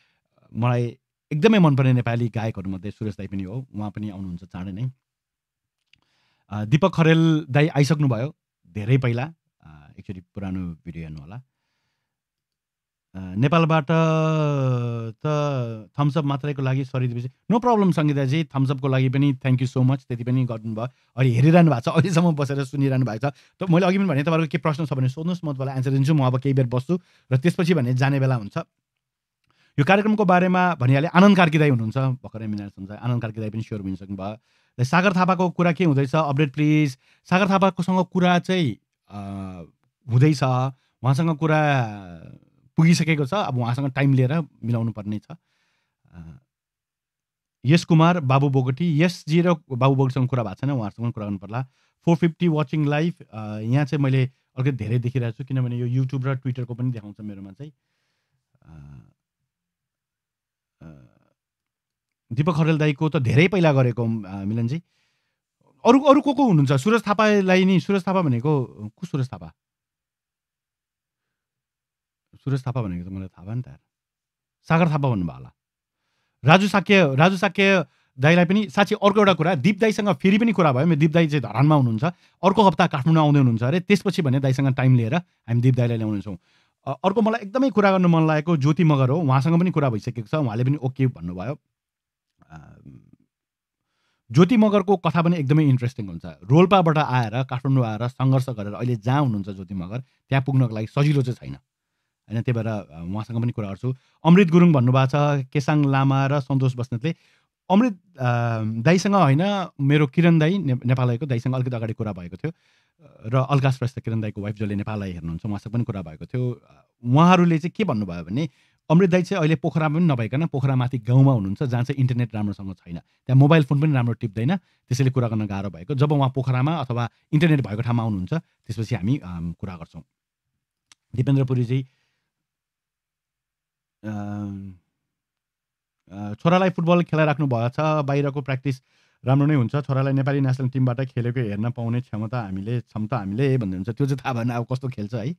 मलाई एकदमै मनपर्ने नेपाली गायकहरूमध्ये सुरेश दाई पनि हो। उहाँ पनि आउनुहुन्छ चाँडै नै। दीपक खरेल दाई आइसक्नुभयो धेरै पहिला। एकचोटि पुरानो भिडियो हेर्नु होला। नेपालबाट त थम्सअप मात्रैको लागि सरी दिएपछि नो प्रब्लम सङ्गीताजी, थम्सअपको लागि पनि थ्याङ्क यू सो मच। त्यति पनि गर्नुभयो। अहिले हेरिरहनु भएको छ, अहिलेसम्म बसेर सुनिरहनु भएको छ। त मैले अघि पनि भने तपाईँहरूको के प्रश्न छ भने सोध्नुहोस्, म तपाईँलाई एन्सर दिन्छु। म अब केही बेर बस्छु र त्यसपछि भने जाने बेला हुन्छ। यो कार्यक्रमको बारेमा भनिहालेँ। आनन्द कार्की दाई हुनुहुन्छ भर्खरै मिनार सञ्चार। आनन्द कार्की दाई पनि स्योर भइसक्नु भयो। सागर थापाको कुरा के हुँदैछ अपडेट प्लिज। सागर थापाकोसँग कुरा चाहिँ हुँदैछ, उहाँसँग कुरा पुगिसकेको छ। अब उहाँसँग टाइम लिएर मिलाउनु पर्ने छ। यस कुमार बाबु बोगटी, यसजी र बाबु बोगटीसँग कुरा भएको छैन, उहाँहरूसँग कुरा गर्नु पर्ला। 450 वाचिङ लाइभ। यहाँ चाहिँ मैले अलिकति धेरै देखिरहेको छु किनभने यो युट्युब र ट्विटरको पनि देखाउँछ मेरोमा चाहिँ। दीपक खरेल दाईको त धेरै पहिला गरेको मिलनजी। अरू अरू को हुनुहुन्छ? सुरज थापालाई नि, सुरज थापा भनेको को? सुरज थापा भनेको त मलाई थाहा भयो नि त। सागर थापा भन्नुभयो होला। राजु साक्य दाईलाई पनि साँच्ची अर्को एउटा कुरा, दिप दाईसँग फेरि पनि कुरा भयो। दिप दाई चाहिँ धरानमा हुनुहुन्छ, अर्को हप्ता काठमाडौँ आउँदै हुनुहुन्छ अरे। त्यसपछि भने दाईसँग टाइम लिएर हामी दिप दाईलाई ल्याउनेछौँ। अर्को मलाई एकदमै कुरा गर्नु मन लागेको ज्योति मगर हो। उहाँसँग पनि कुरा भइसकेको छ, उहाँले पनि ओके भन्नुभयो। ज्योति मगरको कथा पनि एकदमै इन्ट्रेस्टिङ हुन्छ। रोल्पाबाट आएर काठमाडौँ आएर सङ्घर्ष गरेर अहिले जहाँ हुनुहुन्छ ज्योति मगर, त्यहाँ पुग्नको लागि सजिलो चाहिँ छैन होइन। त्यही भएर उहाँसँग पनि कुरा गर्छु। अमृत गुरुङ भन्नुभएको छ, केसाङ लामा र सन्तोष बस्नेतले। अमृत दाईसँग होइन, मेरो किरण दाई नेपालको दाईसँग अलिकति अगाडि कुरा भएको थियो र अलका श्रेष्ठ किरण दाईको वाइफ जसले नेपाललाई हेर्नुहुन्छ उहाँसँग पनि कुरा भएको थियो। उहाँहरूले चाहिँ के भन्नुभयो भने अमृत दाई चाहिँ अहिले पोखरा पनि नभइकन पोखरामाथि गाउँमा हुनुहुन्छ जहाँ चाहिँ इन्टरनेट राम्रोसँग छैन, त्यहाँ मोबाइल फोन पनि राम्रो टिप्दैन, त्यसैले कुरा गर्न गाह्रो भएको। जब उहाँ पोखरामा अथवा इन्टरनेट भएको ठाउँमा आउनुहुन्छ त्यसपछि हामी कुरा गर्छौँ। दिपेन्द्र पुरीजी, छोरालाई फुटबल खेलाइराख्नु भएको छ, बाहिरको प्र्याक्टिस राम्रो नै हुन्छ, छोरालाई नेपाली नेसनल टिमबाट खेलेको हेर्न पाउने क्षमता हामीले भन्नुहुन्छ। त्यो चाहिँ थाहा भएन अब कस्तो खेल्छ है।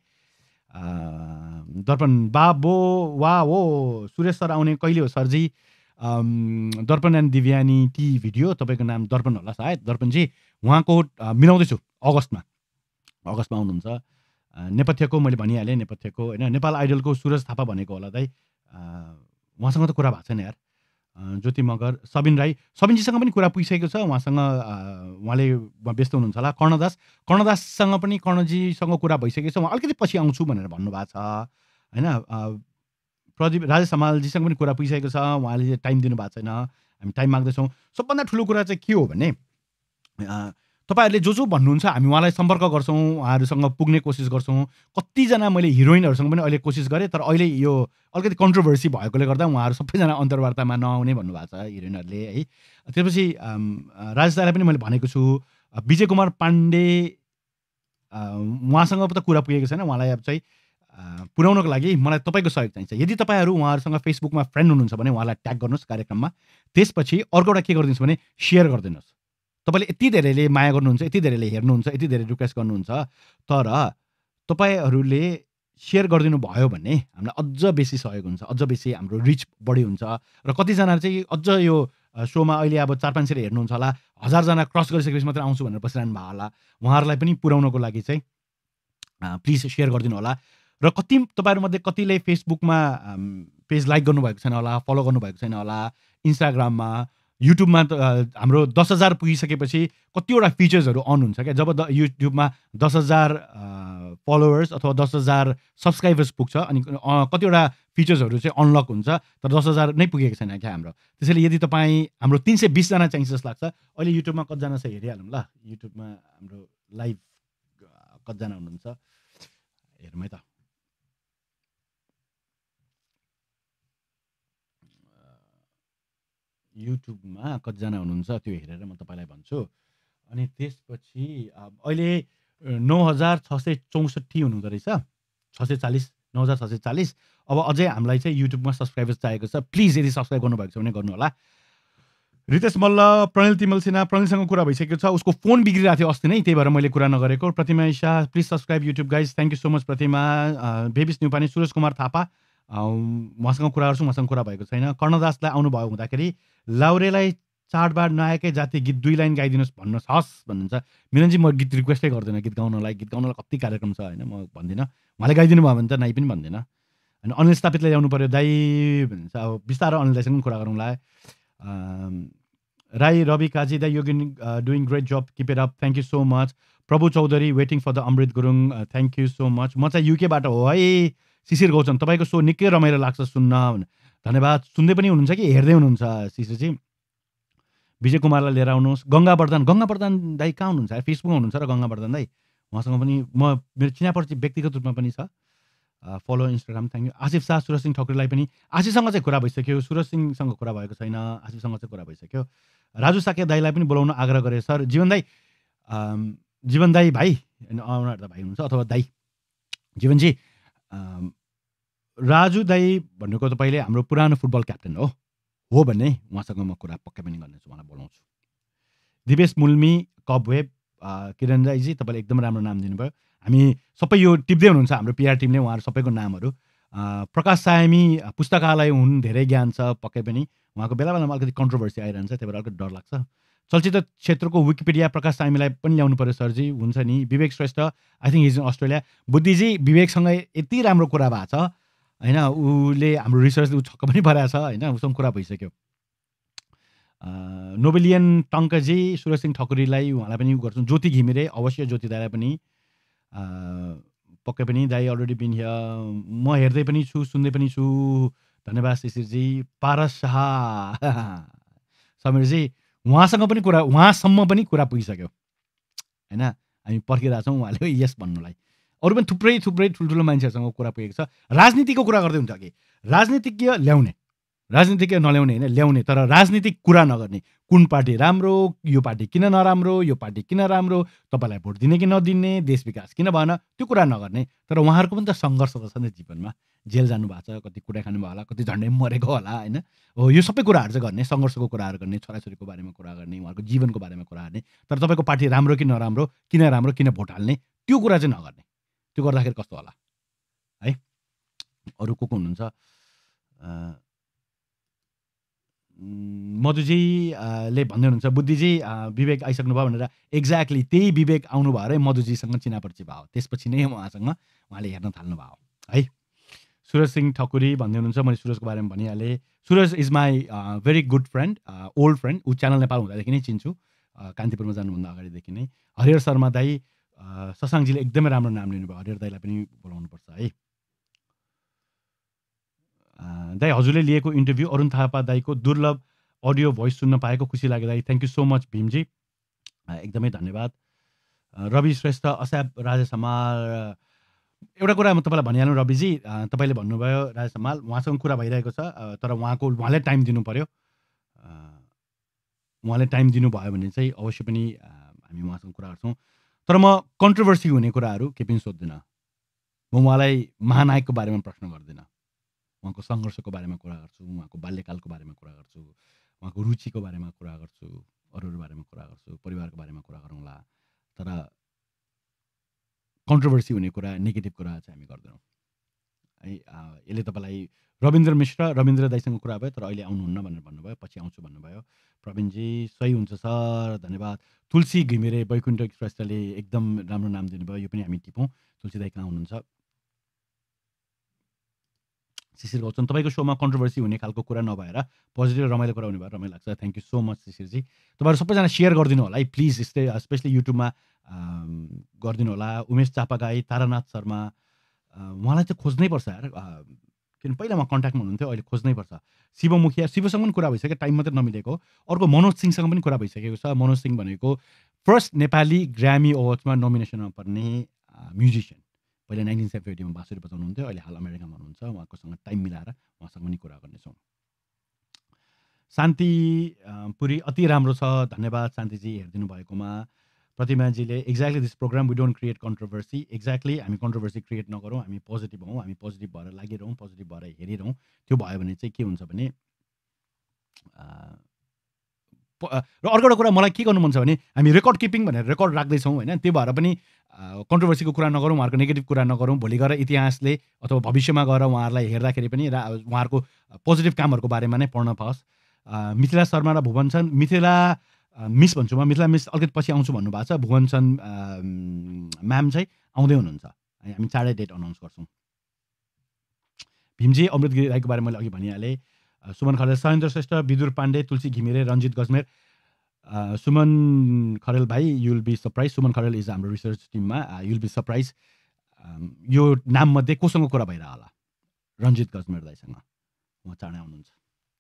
दर्पण बाबो वा हो, सुरेश सर आउने कहिले हो सरजी? दर्पण एन्ड दिव्यानी टी भिडियो, तपाईँको नाम दर्पण होला सायद। दर्पणजी उहाँको मिलाउँदैछु, अगस्तमा आउनुहुन्छ। नेपथ्यको मैले भनिहालेँ, नेपथ्यको होइन, नेपाल आइडलको सुरज थापा भनेको होला दाइ, उहाँसँग त कुरा भएको छैन यार। ज्योति मगर, सबिन राई, सबिनजीसँग पनि कुरा पुगिसकेको छ, उहाँले व्यस्त हुनुहुन्छ होला। कर्णदाससँग पनि कर्णजीसँग कुरा भइसकेको छ, उहाँ अलिकति पछि आउँछु भनेर भन्नुभएको छ होइन। प्रदीप राजेश हमालजीसँग पनि कुरा पुगिसकेको छ, उहाँले टाइम दिनुभएको छैन, हामी टाइम माग्दैछौँ। सबभन्दा ठुलो कुरा चाहिँ के हो भने तपाईँहरूले जो भन्नुहुन्छ हामी उहाँलाई सम्पर्क गर्छौँ, उहाँहरूसँग पुग्ने कोसिस गर्छौँ। कतिजना मैले हिरोइनहरूसँग पनि अहिले कोसिस गरेँ, तर अहिले यो अलिकति कन्ट्रोभर्सी भएकोले गर्दा उहाँहरू सबैजना अन्तर्वार्तामा नआउने भन्नुभएको छ हिरोइनहरूले है। त्यसपछि राजेश दाईलाई पनि मैले भनेको छु। विजय कुमार पाण्डे, उहाँसँग त कुरा पुगेको छैन, उहाँलाई अब चाहिँ पुर्याउनको लागि मलाई तपाईँको सहयोग चाहिन्छ। यदि तपाईँहरू उहाँहरूसँग फेसबुकमा फ्रेन्ड हुनुहुन्छ भने उहाँलाई ट्याग गर्नुहोस् कार्यक्रममा। त्यसपछि अर्को एउटा के गरिदिनुहोस् भने सेयर गरिदिनुहोस्। तपाईँले यति धेरैले माया गर्नुहुन्छ, यति धेरैले हेर्नुहुन्छ, यति धेरै रिक्वेस्ट गर्नुहुन्छ, तर तपाईँहरूले सेयर गरिदिनु भयो भने हामीलाई अझ बेसी सहयोग हुन्छ, अझ बेसी हाम्रो रिच बढी हुन्छ। र कतिजना चाहिँ अझ यो सोमा अहिले अब 400-500 हेर्नुहुन्छ होला, 1000जना क्रस गरिसकेपछि मात्रै आउँछु भनेर बसिरहनु भयो होला। उहाँहरूलाई पनि पुर्याउनको लागि चाहिँ प्लिज सेयर गरिदिनु होला। र तपाईँहरूमध्ये कतिले फेसबुकमा पेज लाइक गर्नुभएको छैन होला, फलो गर्नुभएको छैन होला, इन्स्टाग्राममा, युट्युबमा हाम्रो 10,000 पुगिसकेपछि कतिवटा फिचर्सहरू अन हुन्छ क्या। जब युट्युबमा 10,000 फलोवर्स अथवा 10,000 सब्सक्राइबर्स पुग्छ अनि कतिवटा फिचर्सहरू चाहिँ अनलक हुन्छ, तर 10,000 नै पुगेको छैन क्या हाम्रो। त्यसैले यदि तपाईँ, हाम्रो 320जना चाहिन्छ जस्तो लाग्छ। अहिले युट्युबमा कतिजना छ हेरिहालौँ ल, युट्युबमा हाम्रो लाइभ कतिजना हुनुहुन्छ हेरौँ है त। युट्युबमा कतिजना हुनुहुन्छ त्यो हेरेर म तपाईँलाई भन्छु। अनि त्यसपछि अहिले 9,664 हुनुहुँदो रहेछ, 640, 9,640। अब अझै हामीलाई चाहिँ युट्युबमा सब्सक्राइबर्स चाहिएको छ। प्लिज यदि सब्सक्राइब गर्नुभएको छ भने गर्नु होला। रितेश मल्ल, प्रणिल तिमल सिन्हा, प्रणिलसँग कुरा भइसकेको छ, उसको फोन बिग्रिरहेको थियो अस्ति नै, त्यही भएर मैले कुरा नगरेको। Pratima Isha, please subscribe YouTube guys, thank you so much Pratima. बेबिस न्युपाने, सुरेश कुमार थापा, उहाँसँग कुरा गर्छु, मसँग कुरा भएको छैन। कर्णदासलाई आउनुभयो हुँदाखेरि लाउरेलाई चाडबाड नआएकै जाति गीत 2 लाइन गाइदिनुहोस् भन्नुहोस्, हस् भन्नुहुन्छ। मिलनजी म गीत रिक्वेस्टै गर्दिनँ, गीत गाउनलाई कति कार्यक्रम छ होइन, म भन्दिनँ। उहाँले गाइदिनु भयो भने त नाइ पनि भन्दिनँ। अनि अनिल स्थापितलाई ल्याउनु पऱ्यो दाइ भन्छ। अब बिस्तारो अनिल दाइसँग पनि कुरा गरौँला। राई रवि काजी दाइ you doing great job, keep it up, thank you so much. Prabhu Chaudhary waiting for the Amrit Gurung, thank you so much. म चाहिँ युकेबाट हो है शिशिर गौचन, तपाईँको सो निकै रमाइलो लाग्छ सुन्न, धन्यवाद। सुन्दै पनि हुनुहुन्छ कि हेर्दै हुनुहुन्छ शिशिरजी? विजय कुमारलाई लिएर आउनुहोस्। गङ्गावर्धन दाइ कहाँ हुनुहुन्छ? फेसबुकमा हुनुहुन्छ र गङ्गावर्धन दाइ? उहाँसँग पनि मेरो चिनापर्ची व्यक्तिगत रूपमा पनि छ, follow Instagram, thank you. Asif Shah, Suraj Singh ठकुरीलाई पनि, आशिषसँग चाहिँ कुरा भइसक्यो, सुरज सिंहसँग कुरा भएको छैन, आसिफसँग चाहिँ कुरा भइसक्यो। राजु साके दाईलाई पनि बोलाउन आग्रह गरे सर। जीवन दाई भाइ, उनीहरू त भाइ हुनुहुन्छ अथवा दाई। जीवनजी, राजु दाई भन्नुको तपाईँले हाम्रो पुरानो फुटबल क्याप्टेन हो भने उहाँसँग म कुरा पक्कै पनि गर्नेछु, उहाँलाई बोलाउँछु। दिवेश मुल्मी, कप वेब, किरण राईजी तपाईँले एकदम राम्रो नाम दिनुभयो। हामी सबै यो टिप्दै हुनुहुन्छ हाम्रो पिआर टिमले, उहाँहरू सबैको नामहरू। प्रकाश सायमी, पुस्तकालय हुन्, धेरै ज्ञान छ पक्कै पनि। उहाँको बेला बेलामा अलिकति कन्ट्रोभर्सी आइरहन्छ, त्यही भएर अलिकति डर लाग्छ। चलचित्र क्षेत्रको विकिपिडिया प्रकाश सायमीलाई पनि ल्याउनु पऱ्यो सरजी, हुन्छ नि। Vivek Shrestha, I think his in Australia. Buddhiji, विवेकसँग यति राम्रो कुरा भएको छ होइन, उसले हाम्रो रिसर्च छक्क पनि पराएको छ होइन, उसँग कुरा भइसक्यो। नोबेलियन टङ्कजी, सुरज सिंह ठकुरीलाई उहाँलाई पनि गर्छौँ। ज्योति घिमिरे, अवश्य ज्योति दाईलाई पनि पक्कै पनि, दाई अलरेडी बिन हियर, म हेर्दै पनि छु, सुन्दै पनि छु, धन्यवाद शिशिरजी। पारस शाह समीरजी, उहाँसँग पनि कुरा, उहाँसम्म पनि कुरा पुगिसक्यो होइन, हामी पर्खिरहेको छौँ उहाँले यस भन्नुलाई। अरू पनि थुप्रै ठुल्ठुलो मान्छेहरूसँग कुरा पुगेको छ। राजनीतिको कुरा गर्दै हुन्छ कि राजनीतिज्ञ ल्याउने, राजनीतिज्ञ नल्याउने होइन, ल्याउने, तर राजनीतिक कुरा नगर्ने। कुन पार्टी राम्रो, यो पार्टी किन नराम्रो, यो पार्टी किन राम्रो, तपाईँलाई भोट दिने कि नदिने, देश विकास किन भएन, त्यो कुरा नगर्ने। तर उहाँहरूको पनि त सङ्घर्ष त छ नि जीवनमा, जेल जानुभएको छ, कति कुटा खानुभयो होला, कति झन्डै मरेको होला होइन, हो यो सबै कुराहरू चाहिँ गर्ने, सङ्घर्षको कुराहरू गर्ने, छोराछोरीको बारेमा कुरा गर्ने, उहाँहरूको जीवनको बारेमा कुरा गर्ने। तर तपाईँको पार्टी राम्रो कि नराम्रो, किन भोट हाल्ने, त्यो कुरा चाहिँ नगर्ने। त्यो गर्दाखेरि कस्तो होला है। अरू को हुनुहुन्छ? मधुजी ले भन्दै हुनुहुन्छ, बुद्धिजी विवेक आइसक्नुभयो भनेर। एक्ज्याक्टली त्यही विवेक आउनु भयो र मधुजीसँग चिनापर्ची भयो, त्यसपछि नै उहाँले हेर्न थाल्नुभयो है। सुरज सिंह ठकुरी भन्दै हुनुहुन्छ, मैले सुरजको बारेमा भनिहालेँ। Suraj is my very good friend, old friend. ऊ च्यानल नेपाल हुँदादेखि नै चिन्छु, कान्तिपुरमा जानुभन्दा अगाडिदेखि नै। हरिहर शर्मा दाई, शशाङ्कजीले एकदमै राम्रो नाम लिनुभयो, हरिहर दाईलाई पनि बोलाउनुपर्छ है। दाई हजुरले लिएको इन्टरभ्यू, अरुण थापा दाईको दुर्लभ अडियो भोइस सुन्न पाएको खुसी लाग्यो दाई, thank you so much Bhimji, एकदमै धन्यवाद। रवि श्रेष्ठ, असाब राजेश हमाल, एउटा कुरा म तपाईँलाई भनिहाल्नु रविजी, तपाईँले भन्नुभयो राजेश हमाल, उहाँसँग कुरा भइरहेको छ, तर उहाँले टाइम दिनु पऱ्यो। उहाँले टाइम दिनुभयो भने चाहिँ अवश्य पनि हामी उहाँसँग कुरा गर्छौँ। तर म कन्ट्रोभर्सी हुने कुराहरू केही पनि सोध्दिनँ। म उहाँलाई महानायकको बारेमा प्रश्न गर्दिनँ, उहाँको सङ्घर्षको बारेमा कुरा गर्छु, उहाँको बाल्यकालको बारेमा कुरा गर्छु, उहाँको रुचिको बारेमा कुरा गर्छु, अरू बारेमा कुरा गर्छु, परिवारको बारेमा कुरा गरौँला। तर कन्ट्रोभर्सी हुने कुरा, नेगेटिभ कुरा चाहिँ हामी गर्दैनौँ है। यसले तपाईँलाई रविन्द्र मिश्र, रविन्द्र दाईसँग कुरा भयो तर अहिले आउनुहुन्न भनेर भन्नुभयो, पछि आउँछु भन्नुभयो। प्रवीणजी सही हुन्छ सर, धन्यवाद। तुलसी घिमिरे, वैकुण्ठ श्रेष्ठले एकदम राम्रो नाम दिनुभयो, यो पनि हामी टिपौँ। तुलसी दाई कहाँ हुनुहुन्छ? शिशिर गौतम, तपाईँको सोमा कन्ट्रोभर्सी हुने खालको कुरा नभएर पोजिटिभ रमाइलो कुरा हुने भएर रमाइलो लाग्छ, thank you so much Shishirji. तपाईँहरू सबैजना सेयर गरिदिनु होला है प्लिज, स्पेसली युट्युबमा गरिदिनु होला। उमेश चापागाई, तारानाथ शर्मा, उहाँलाई चाहिँ खोज्नै पर्छ यार, किन पहिला उहाँ कन्ट्याक्टमा हुनुहुन्थ्यो, अहिले खोज्नै पर्छ। शिव मुखिया, शिवसँग पनि कुरा भइसक्यो, टाइम मात्रै नमिलेको। अर्को मनोज सिंहसँग पनि कुरा भइसकेको छ। मनोज सिंह भनेको फर्स्ट नेपाली ग्रामी अवार्ड्समा नोमिनेसनमा पर्ने म्युजिसियन, पहिला 1970मा बाँसुरी बजाउनुहुन्थ्यो, अहिले हाल अमेरिकामा हुनुहुन्छ। उहाँकोसँग टाइम मिलाएर उहाँसँग पनि कुरा गर्नेछौँ। शान्ति पुरी, अति राम्रो छ, धन्यवाद शान्तिजी हेरिदिनु भएकोमा। प्रतिमाजीले, exactly this programme we don't create controversy, exactly हामी कन्ट्रोभर्सी क्रिएट नगरौँ, हामी पोजिटिभ हौँ, हामी पोजिटिभ भएर लागिरहौँ, पोजिटिभ भएर हेरिरहौँ। त्यो भयो भने चाहिँ के हुन्छ भने र अर्को एउटा कुरा मलाई के गर्नु मन छ भने हामी रेकर्ड किपिङ भनेर रेकर्ड राख्दैछौँ होइन, त्यो भएर पनि कन्ट्रोभर्सीको कुरा नगरौँ, उहाँहरूको नेगेटिभ कुरा नगरौँ। भोलि गएर इतिहासले अथवा भविष्यमा गएर उहाँहरूलाई हेर्दाखेरि पनि उहाँहरूको पोजिटिभ कामहरूको बारेमा नै पढ्न पाओस्। मिथिला शर्मा र भुवन छन्, मिथिला मिस भन्छु म, मिथिला मिस अलिकति पछि आउँछु भन्नुभएको छ। भुवन छन् म्याम चाहिँ आउँदै हुनुहुन्छ, हामी चाँडै डेट अनाउन्स गर्छौँ। भीमजी अमृत गिरी राईको बारेमा मैले अघि भनिहालेँ। सुमन खरेल, सहेन्द्र श्रेष्ठ, विदुर पाण्डे, तुलसी घिमिरे, रञ्जित गजमेर। सुमन खरेल भाइ, you will be surprise. Suman Kharel is हाम्रो रिसर्च टिममा, यु विल बी सरप्राइज। यो नाममध्ये कोसँग कुरा भइरह होला? रञ्जित गजमेर दाईसँग, उहाँ चाँडै आउनुहुन्छ।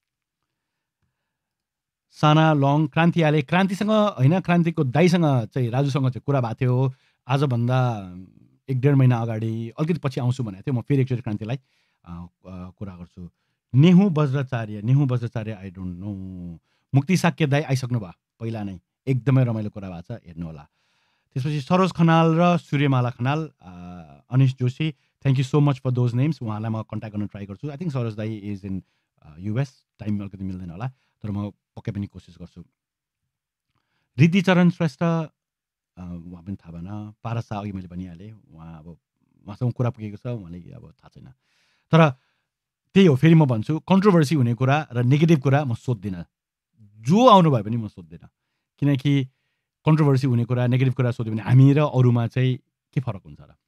साना लङ, क्रान्ति आले, क्रान्तिसँग होइन, क्रान्तिको दाईसँग चाहिँ राजुसँग चाहिँ कुरा भएको थियो आजभन्दा 1-1.5 महिना अगाडि। अलिकति पछि आउँछु भनेको थियो, म फेरि एकचोटि क्रान्तिलाई कुरा गर्छु। Nehu Bajracharya I don't know. Mukti Shakya दाई आइसक्नु भयो पहिला नै, एकदमै रमाइलो कुरा भएको छ, हेर्नु होला। त्यसपछि सरोज खनाल र Suryamala Khanal, Anish Joshi, thank you so much for those names. उहाँलाई म कन्ट्याक्ट गर्न ट्राई गर्छु। आई थिङ्क सरोज दाई इज इन युएस, टाइम अलिकति मिल्दैन होला, तर म पक्कै पनि कोसिस गर्छु। रिद्धिचरण श्रेष्ठ, उहाँ पनि थाहा भएन। पारसा अघि मैले भनिहालेँ, उहाँसँग कुरा पुगेको छ, उहाँले अब थाहा छैन। तर त्यही हो, फेरि म भन्छु, कन्ट्रोभर्सी हुने कुरा र नेगेटिभ कुरा म सोध्दिनँ, जो आउनुभयो पनि म सोध्दिनँ। किनकि कन्ट्रोभर्सी हुने कुरा, नेगेटिभ कुरा सोध्यो भने हामी र अरूमा चाहिँ के फरक हुन्छ र?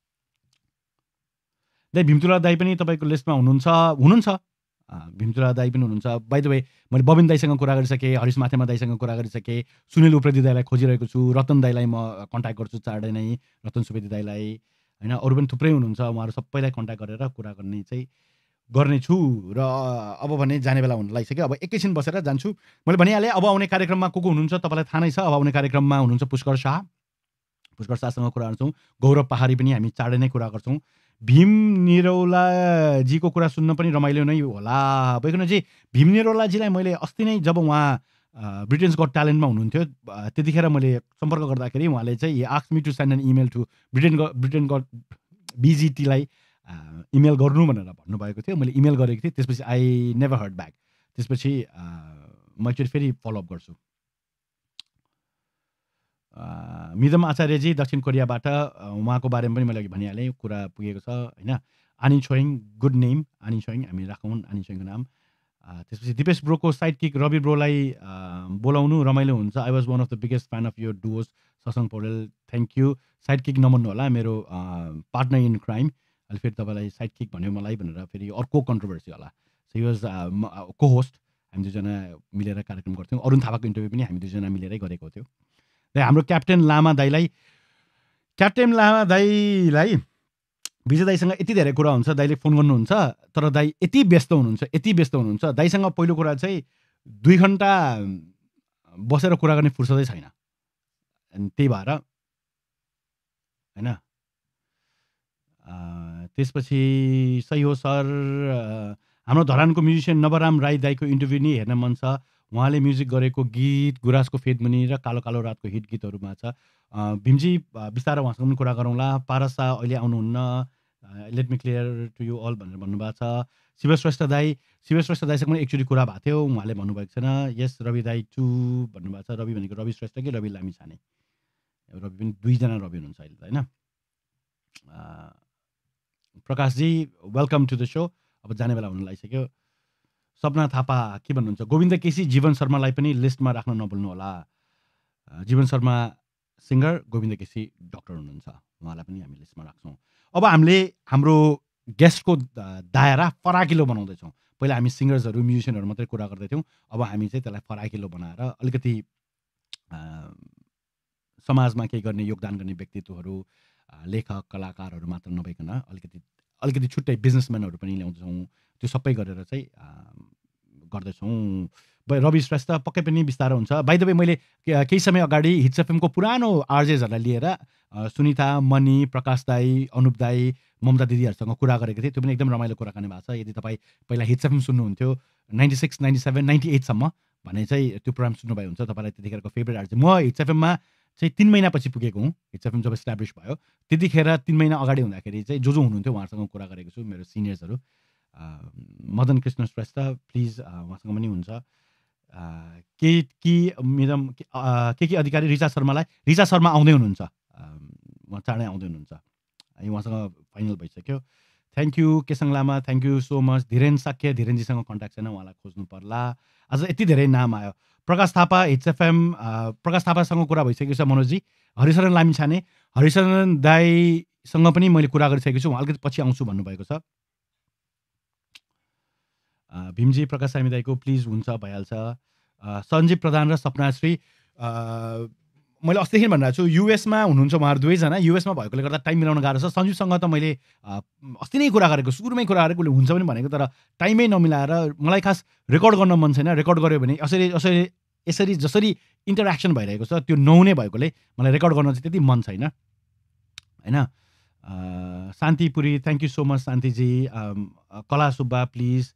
दाइ भीमतुला दाई पनि तपाईँको लिस्टमा हुनुहुन्छ। भीमतुला दाई पनि हुनुहुन्छ। बाइ द वे, मैले बबिन दाईसँग कुरा गरिसकेँ, हरिश माथेमा दाईसँग कुरा गरिसकेँ, सुनिल उप्रेती दाईलाई खोजिरहेको छु, रतन दाईलाई म कन्ट्याक्ट गर्छु चाँडै नै, रतन सुवेदी दाईलाई होइन, अरू पनि थुप्रै हुनुहुन्छ, उहाँहरू सबैलाई कन्ट्याक्ट गरेर कुरा गर्ने छु। र अब भने जाने बेला हुन लागिसक्यो, अब एकैछिन बसेर जान्छु। मैले भनिहालेँ अब आउने कार्यक्रममा को हुनुहुन्छ तपाईँलाई थाहा नै छ। अब आउने कार्यक्रममा हुनुहुन्छ पुष्कर शाहसँग कुरा गर्छौँ। गौरव पहाडी पनि हामी चाँडै नै कुरा गर्छौँ। भीम निरौलाजीको कुरा सुन्न पनि रमाइलो नै होला। वैकुण्ठजी, भीम निरौलाजीलाई मैले अस्ति नै जब उहाँ ब्रिटेन्स गट ट्यालेन्टमा हुनुहुन्थ्यो त्यतिखेर मैले सम्पर्क गर्दाखेरि उहाँले चाहिँ ask me to send an email to Britain got बिजिटीलाई इमेल गर्नु भनेर भन्नुभएको थियो। मैले इमेल गरेको थिएँ, त्यसपछि आई नेभर हर्ड ब्याक। त्यसपछि म एकचोटि फेरि फलोअप गर्छु। मिदम आचार्यजी दक्षिण कोरियाबाट, उहाँको बारेमा पनि मैले अघि भनिहालेँ, कुरा पुगेको छ होइन। आनी छोइङ, गुड नेम आनी छोइङ, हामी राखौँ आनी छोइङको नाम। त्यसपछि दिपेश ब्रोको साइड किक रवि ब्रोलाई बोलाउनु रमाइलो हुन्छ। I was one of the biggest fan of your duos ससङ Paudel, thank you. Sidekick नमन्नु होला, मेरो पार्टनर इन क्राइम। अहिले फेरि तपाईँलाई साइड किक भन्यो मलाई भनेर फेरि अर्को कन्ट्रोभर्सी होला। So he was co host, हामी दुईजना मिलेर कार्यक्रम गर्थ्यौँ। अरुण थापाको इन्टरभ्यू पनि हामी दुईजना मिलेरै गरेको थियो। हाम्रो क्याप्टेन लामा दाईलाई विजय दाईसँग यति धेरै कुरा हुन्छ, दाईले फोन गर्नुहुन्छ, तर दाई यति व्यस्त हुनुहुन्छ। दाईसँग पहिलो कुरा चाहिँ 2 घन्टा बसेर कुरा गर्ने फुर्सदै छैन, अनि त्यही भएर होइन। त्यसपछि सही हो सर, हाम्रो धरानको म्युजिसियन नवराम राई दाईको इन्टरभ्यू नि हेर्न मन छ। उहाँले म्युजिक गरेको गीत गुराँसको फेदमुनि र कालो कालो रातको हिट गीतहरूमा छ। भीमजी बिस्तारै उहाँसँग पनि कुरा गरौँला। पारसा अहिले आउनुहुन्न, let me clear to you all भनेर भन्नुभएको छ। शिवश्रेष्ठ दाईसँग पनि एकचोटि कुरा भएको थियो, उहाँले भन्नुभएको छैन। यस रवि दाई टु भन्नुभएको छ। रवि भनेको रवि श्रेष्ठ कि रवि लामी छाने? रवि पनि 2जना रवि हुनुहुन्छ अहिले त होइन। Prakash ji welcome to the show. अब जाने बेला हुन लागिसक्यो। सपना थापा के भन्नुहुन्छ? गोविन्द केसी, जीवन शर्मालाई पनि लिस्टमा राख्न नभुल्नु होला। जीवन शर्मा सिङ्गर, गोविन्द केसी डक्टर हुनुहुन्छ, उहाँलाई पनि हामी लिस्टमा राख्छौँ। अब हामीले हाम्रो गेस्टको दायरा फराकिलो बनाउँदैछौँ। पहिला हामी सिङ्गर्सहरू म्युजिसियनहरू मात्रै कुरा गर्दैथ्यौँ, अब हामी चाहिँ त्यसलाई फराकिलो बनाएर अलिकति समाजमा केही गर्ने योगदान गर्ने व्यक्तित्वहरू, लेखक कलाकारहरू मात्र नभइकन अलिकति छुट्टै बिजनेसम्यानहरू पनि ल्याउँछौँ। त्यो सबै गरेर चाहिँ गर्दैछौँ। रवि श्रेष्ठ पक्कै पनि बिस्तारो हुन्छ। बाइ द वे, मैले केही समय अगाडि हिट्स एफएमको पुरानो आरजेजहरूलाई लिएर सुनिता, मणि, प्रकाश दाई, अनुप दाई, ममता दिदीहरूसँग कुरा गरेको थिएँ। त्यो पनि एकदम रमाइलो कुराकानी भएको छ। यदि तपाईँ पहिला हिट्स एफएम सुन्नुहुन्थ्यो 96, 97, 98सम्म भने चाहिँ त्यो प्रोग्राम सुन्नुभयो हुन्छ, तपाईँलाई त्यतिखेरको फेभरेट आरजे। म हिट्स एफएममा चाहिँ 3 महिनापछि पुगेको हुँ। हिट्स एफएम जब इस्टाब्लिस भयो त्यतिखेर 3 महिना अगाडि हुँदाखेरि चाहिँ जो हुनुहुन्थ्यो उहाँहरूसँग कुरा गरेको छु, मेरो सिनियर्सहरू। मदन कृष्ण श्रेष्ठ प्लिज, उहाँसँग पनि हुन्छ। के अधिकारी रिचा शर्मा आउँदै हुनुहुन्छ, उहाँ चाँडै आउँदै हुनुहुन्छ, उहाँसँग फाइनल भइसक्यो। Thank you Kesang Lama, thank you so much. Dhiren Shakya, धीरेनजीसँग कन्ट्याक्ट छैन, उहाँलाई खोज्नु पर्ला। आज यति धेरै नाम आयो। प्रकाश थापा HFM, प्रकाश थापासँग कुरा भइसकेको छ मनोजजी। हरिशरण लामिछाने, हरिशरण दाईसँग पनि मैले कुरा गरिसकेको छु, उहाँ अलिकति पछि आउँछु भन्नुभएको छ। भीमजी प्रकाश सामी दाईको प्लिज हुन्छ, भइहाल्छ। सञ्जीव प्रधान र सपनाश्री, मैले अस्तिदेखि भनिरहेको छु युएसमा हुनुहुन्छ उहाँहरू दुवैजना। युएसमा भएकोले गर्दा टाइम मिलाउन गाह्रो छ। सञ्जीवसँग त मैले अस्ति नै कुरा गरेको, सुरुमै कुरा गरेको, उसले हुन्छ पनि भनेको, तर टाइमै नमिलाएर मलाई खास रेकर्ड गर्न मन छैन। रेकर्ड गऱ्यो भने यसरी जसरी इन्टरेक्सन भइरहेको छ त्यो नहुने भएकोले मलाई रेकर्ड गर्न चाहिँ त्यति मन छैन होइन। Shantipuri, thank you so much Shantiji. Kala Subba please.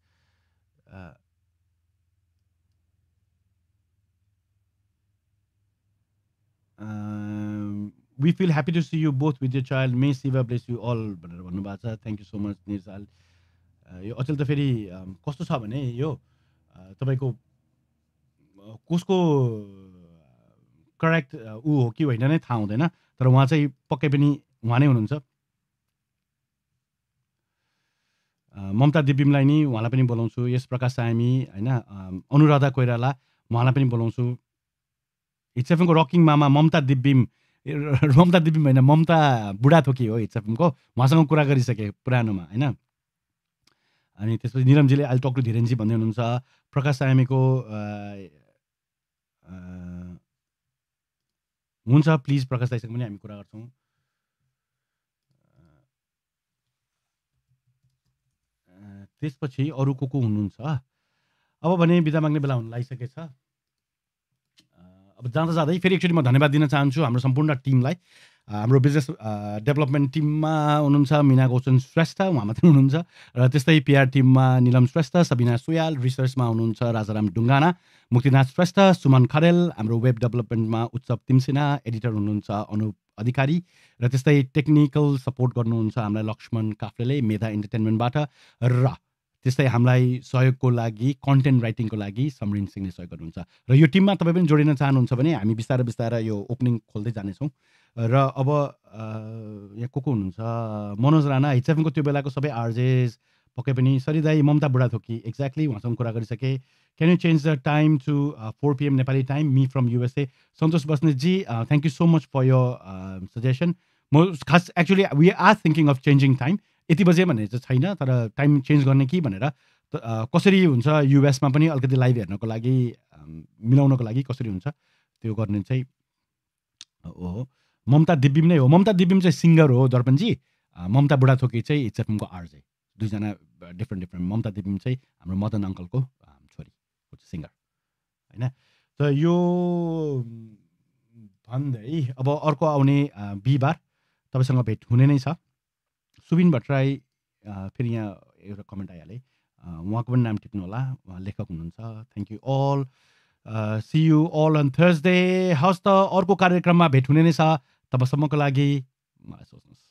We feel happy to see you both with your child, may Shiva bless you all भनेर भन्नुभएको छ। Thank you so much Nirjal. यो अचेल त फेरि कस्तो छ भने यो तपाईँको कसको करेक्ट ऊ हो कि होइन नै थाहा हुँदैन, तर उहाँ चाहिँ पक्कै पनि उहाँ नै हुनुहुन्छ। ममता दिव्यमलाई नि उहाँलाई पनि बोलाउँछु। यस प्रकाश सामी होइन, अनुराधा कोइराला उहाँलाई पनि बोलाउँछु। HFMको रकिङ मामा ममता दिव्यम होइन, ममता बुढाथोकी हो HFMको, उहाँसँग कुरा गरिसकेँ पुरानोमा होइन। अनि त्यसपछि निरमजीले अहिले टक्टु धीरेनजी भन्दै हुनुहुन्छ। प्रकाश सामीको हुन्छ, प्लिज प्रकाश दाइसँग पनि हामी कुरा गर्छौँ। त्यसपछि अरू को हुनुहुन्छ? अब भने बिदा माग्ने बेला हुन लागिसकेछ। अब जाँदा जाँदै फेरि एकचोटि म धन्यवाद दिन चाहन्छु हाम्रो सम्पूर्ण टिमलाई। हाम्रो बिजनेस डेभलपमेन्ट टिममा हुनुहुन्छ मिना गौतम श्रेष्ठ, उहाँ मात्रै हुनुहुन्छ, र त्यस्तै PR टिममा निलम श्रेष्ठ, सबिना सुयाल, रिसर्चमा हुनुहुन्छ राजाराम ढुङ्गाना, मुक्तिनाथ श्रेष्ठ, सुमन खरेल, हाम्रो वेब डेभलपमेन्टमा उत्सव तिमसिना, एडिटर हुनुहुन्छ अनुप अधिकारी, र त्यस्तै टेक्निकल सपोर्ट गर्नुहुन्छ हामीलाई लक्ष्मण काफ्लेले मेधा इन्टरटेनमेन्टबाट, र त्यस्तै हामीलाई सहयोगको लागि कन्टेन्ट राइटिङको लागि समरिन सिंहले सहयोग गर्नुहुन्छ। र यो टिममा तपाईँ पनि जोडिन चाहनुहुन्छ भने हामी बिस्तारै बिस्तारै यो ओपनिङ खोल्दै जानेछौँ। र अब यहाँ को हुनुहुन्छ? मनोज राणा, HFMको त्यो बेलाको सबै RJs पक्कै पनि, सरिदाई, ममता बुढाथोकी, एक्ज्याक्टली उहाँसँग कुरा गरिसकेँ। Can you change the time to 4 PM Nepali time, me from USA। Santosh Basnetji, thank you so much for your suggestion. म खास actually we are thinking of changing time. यति बजे भन्ने चाहिँ छैन, तर टाइम चेन्ज गर्ने कि भनेर कसरी हुन्छ युएसमा पनि अलिकति लाइभ हेर्नको लागि मिलाउनको लागि कसरी हुन्छ त्यो गर्ने चाहिँ हो। ममता दिव्यम नै हो। ममता दिव्यम चाहिँ सिङ्गर हो दर्पणजी। ममता बुढाथोकी चाहिँ HFMको RJ, दुईजना डिफ्रेन्ट। ममता दिव्यम चाहिँ हाम्रो मदन अङ्कलको छोरी सिङ्गर होइन। त यो भन्दै अब अर्को आउने बिहिबार तपाईँसँग भेट हुने नै छ। सुबिन भट्टराई, फेरि यहाँ एउटा कमेन्ट आइहालेँ, उहाँको पनि नाम टिप्नु होला, उहाँ लेखक हुनुहुन्छ। Thank you all, see you all on Thursday. हस् त अर्को कार्यक्रममा भेट हुने नै छ, तबसम्मको लागि मलाई सोच्नुहोस्।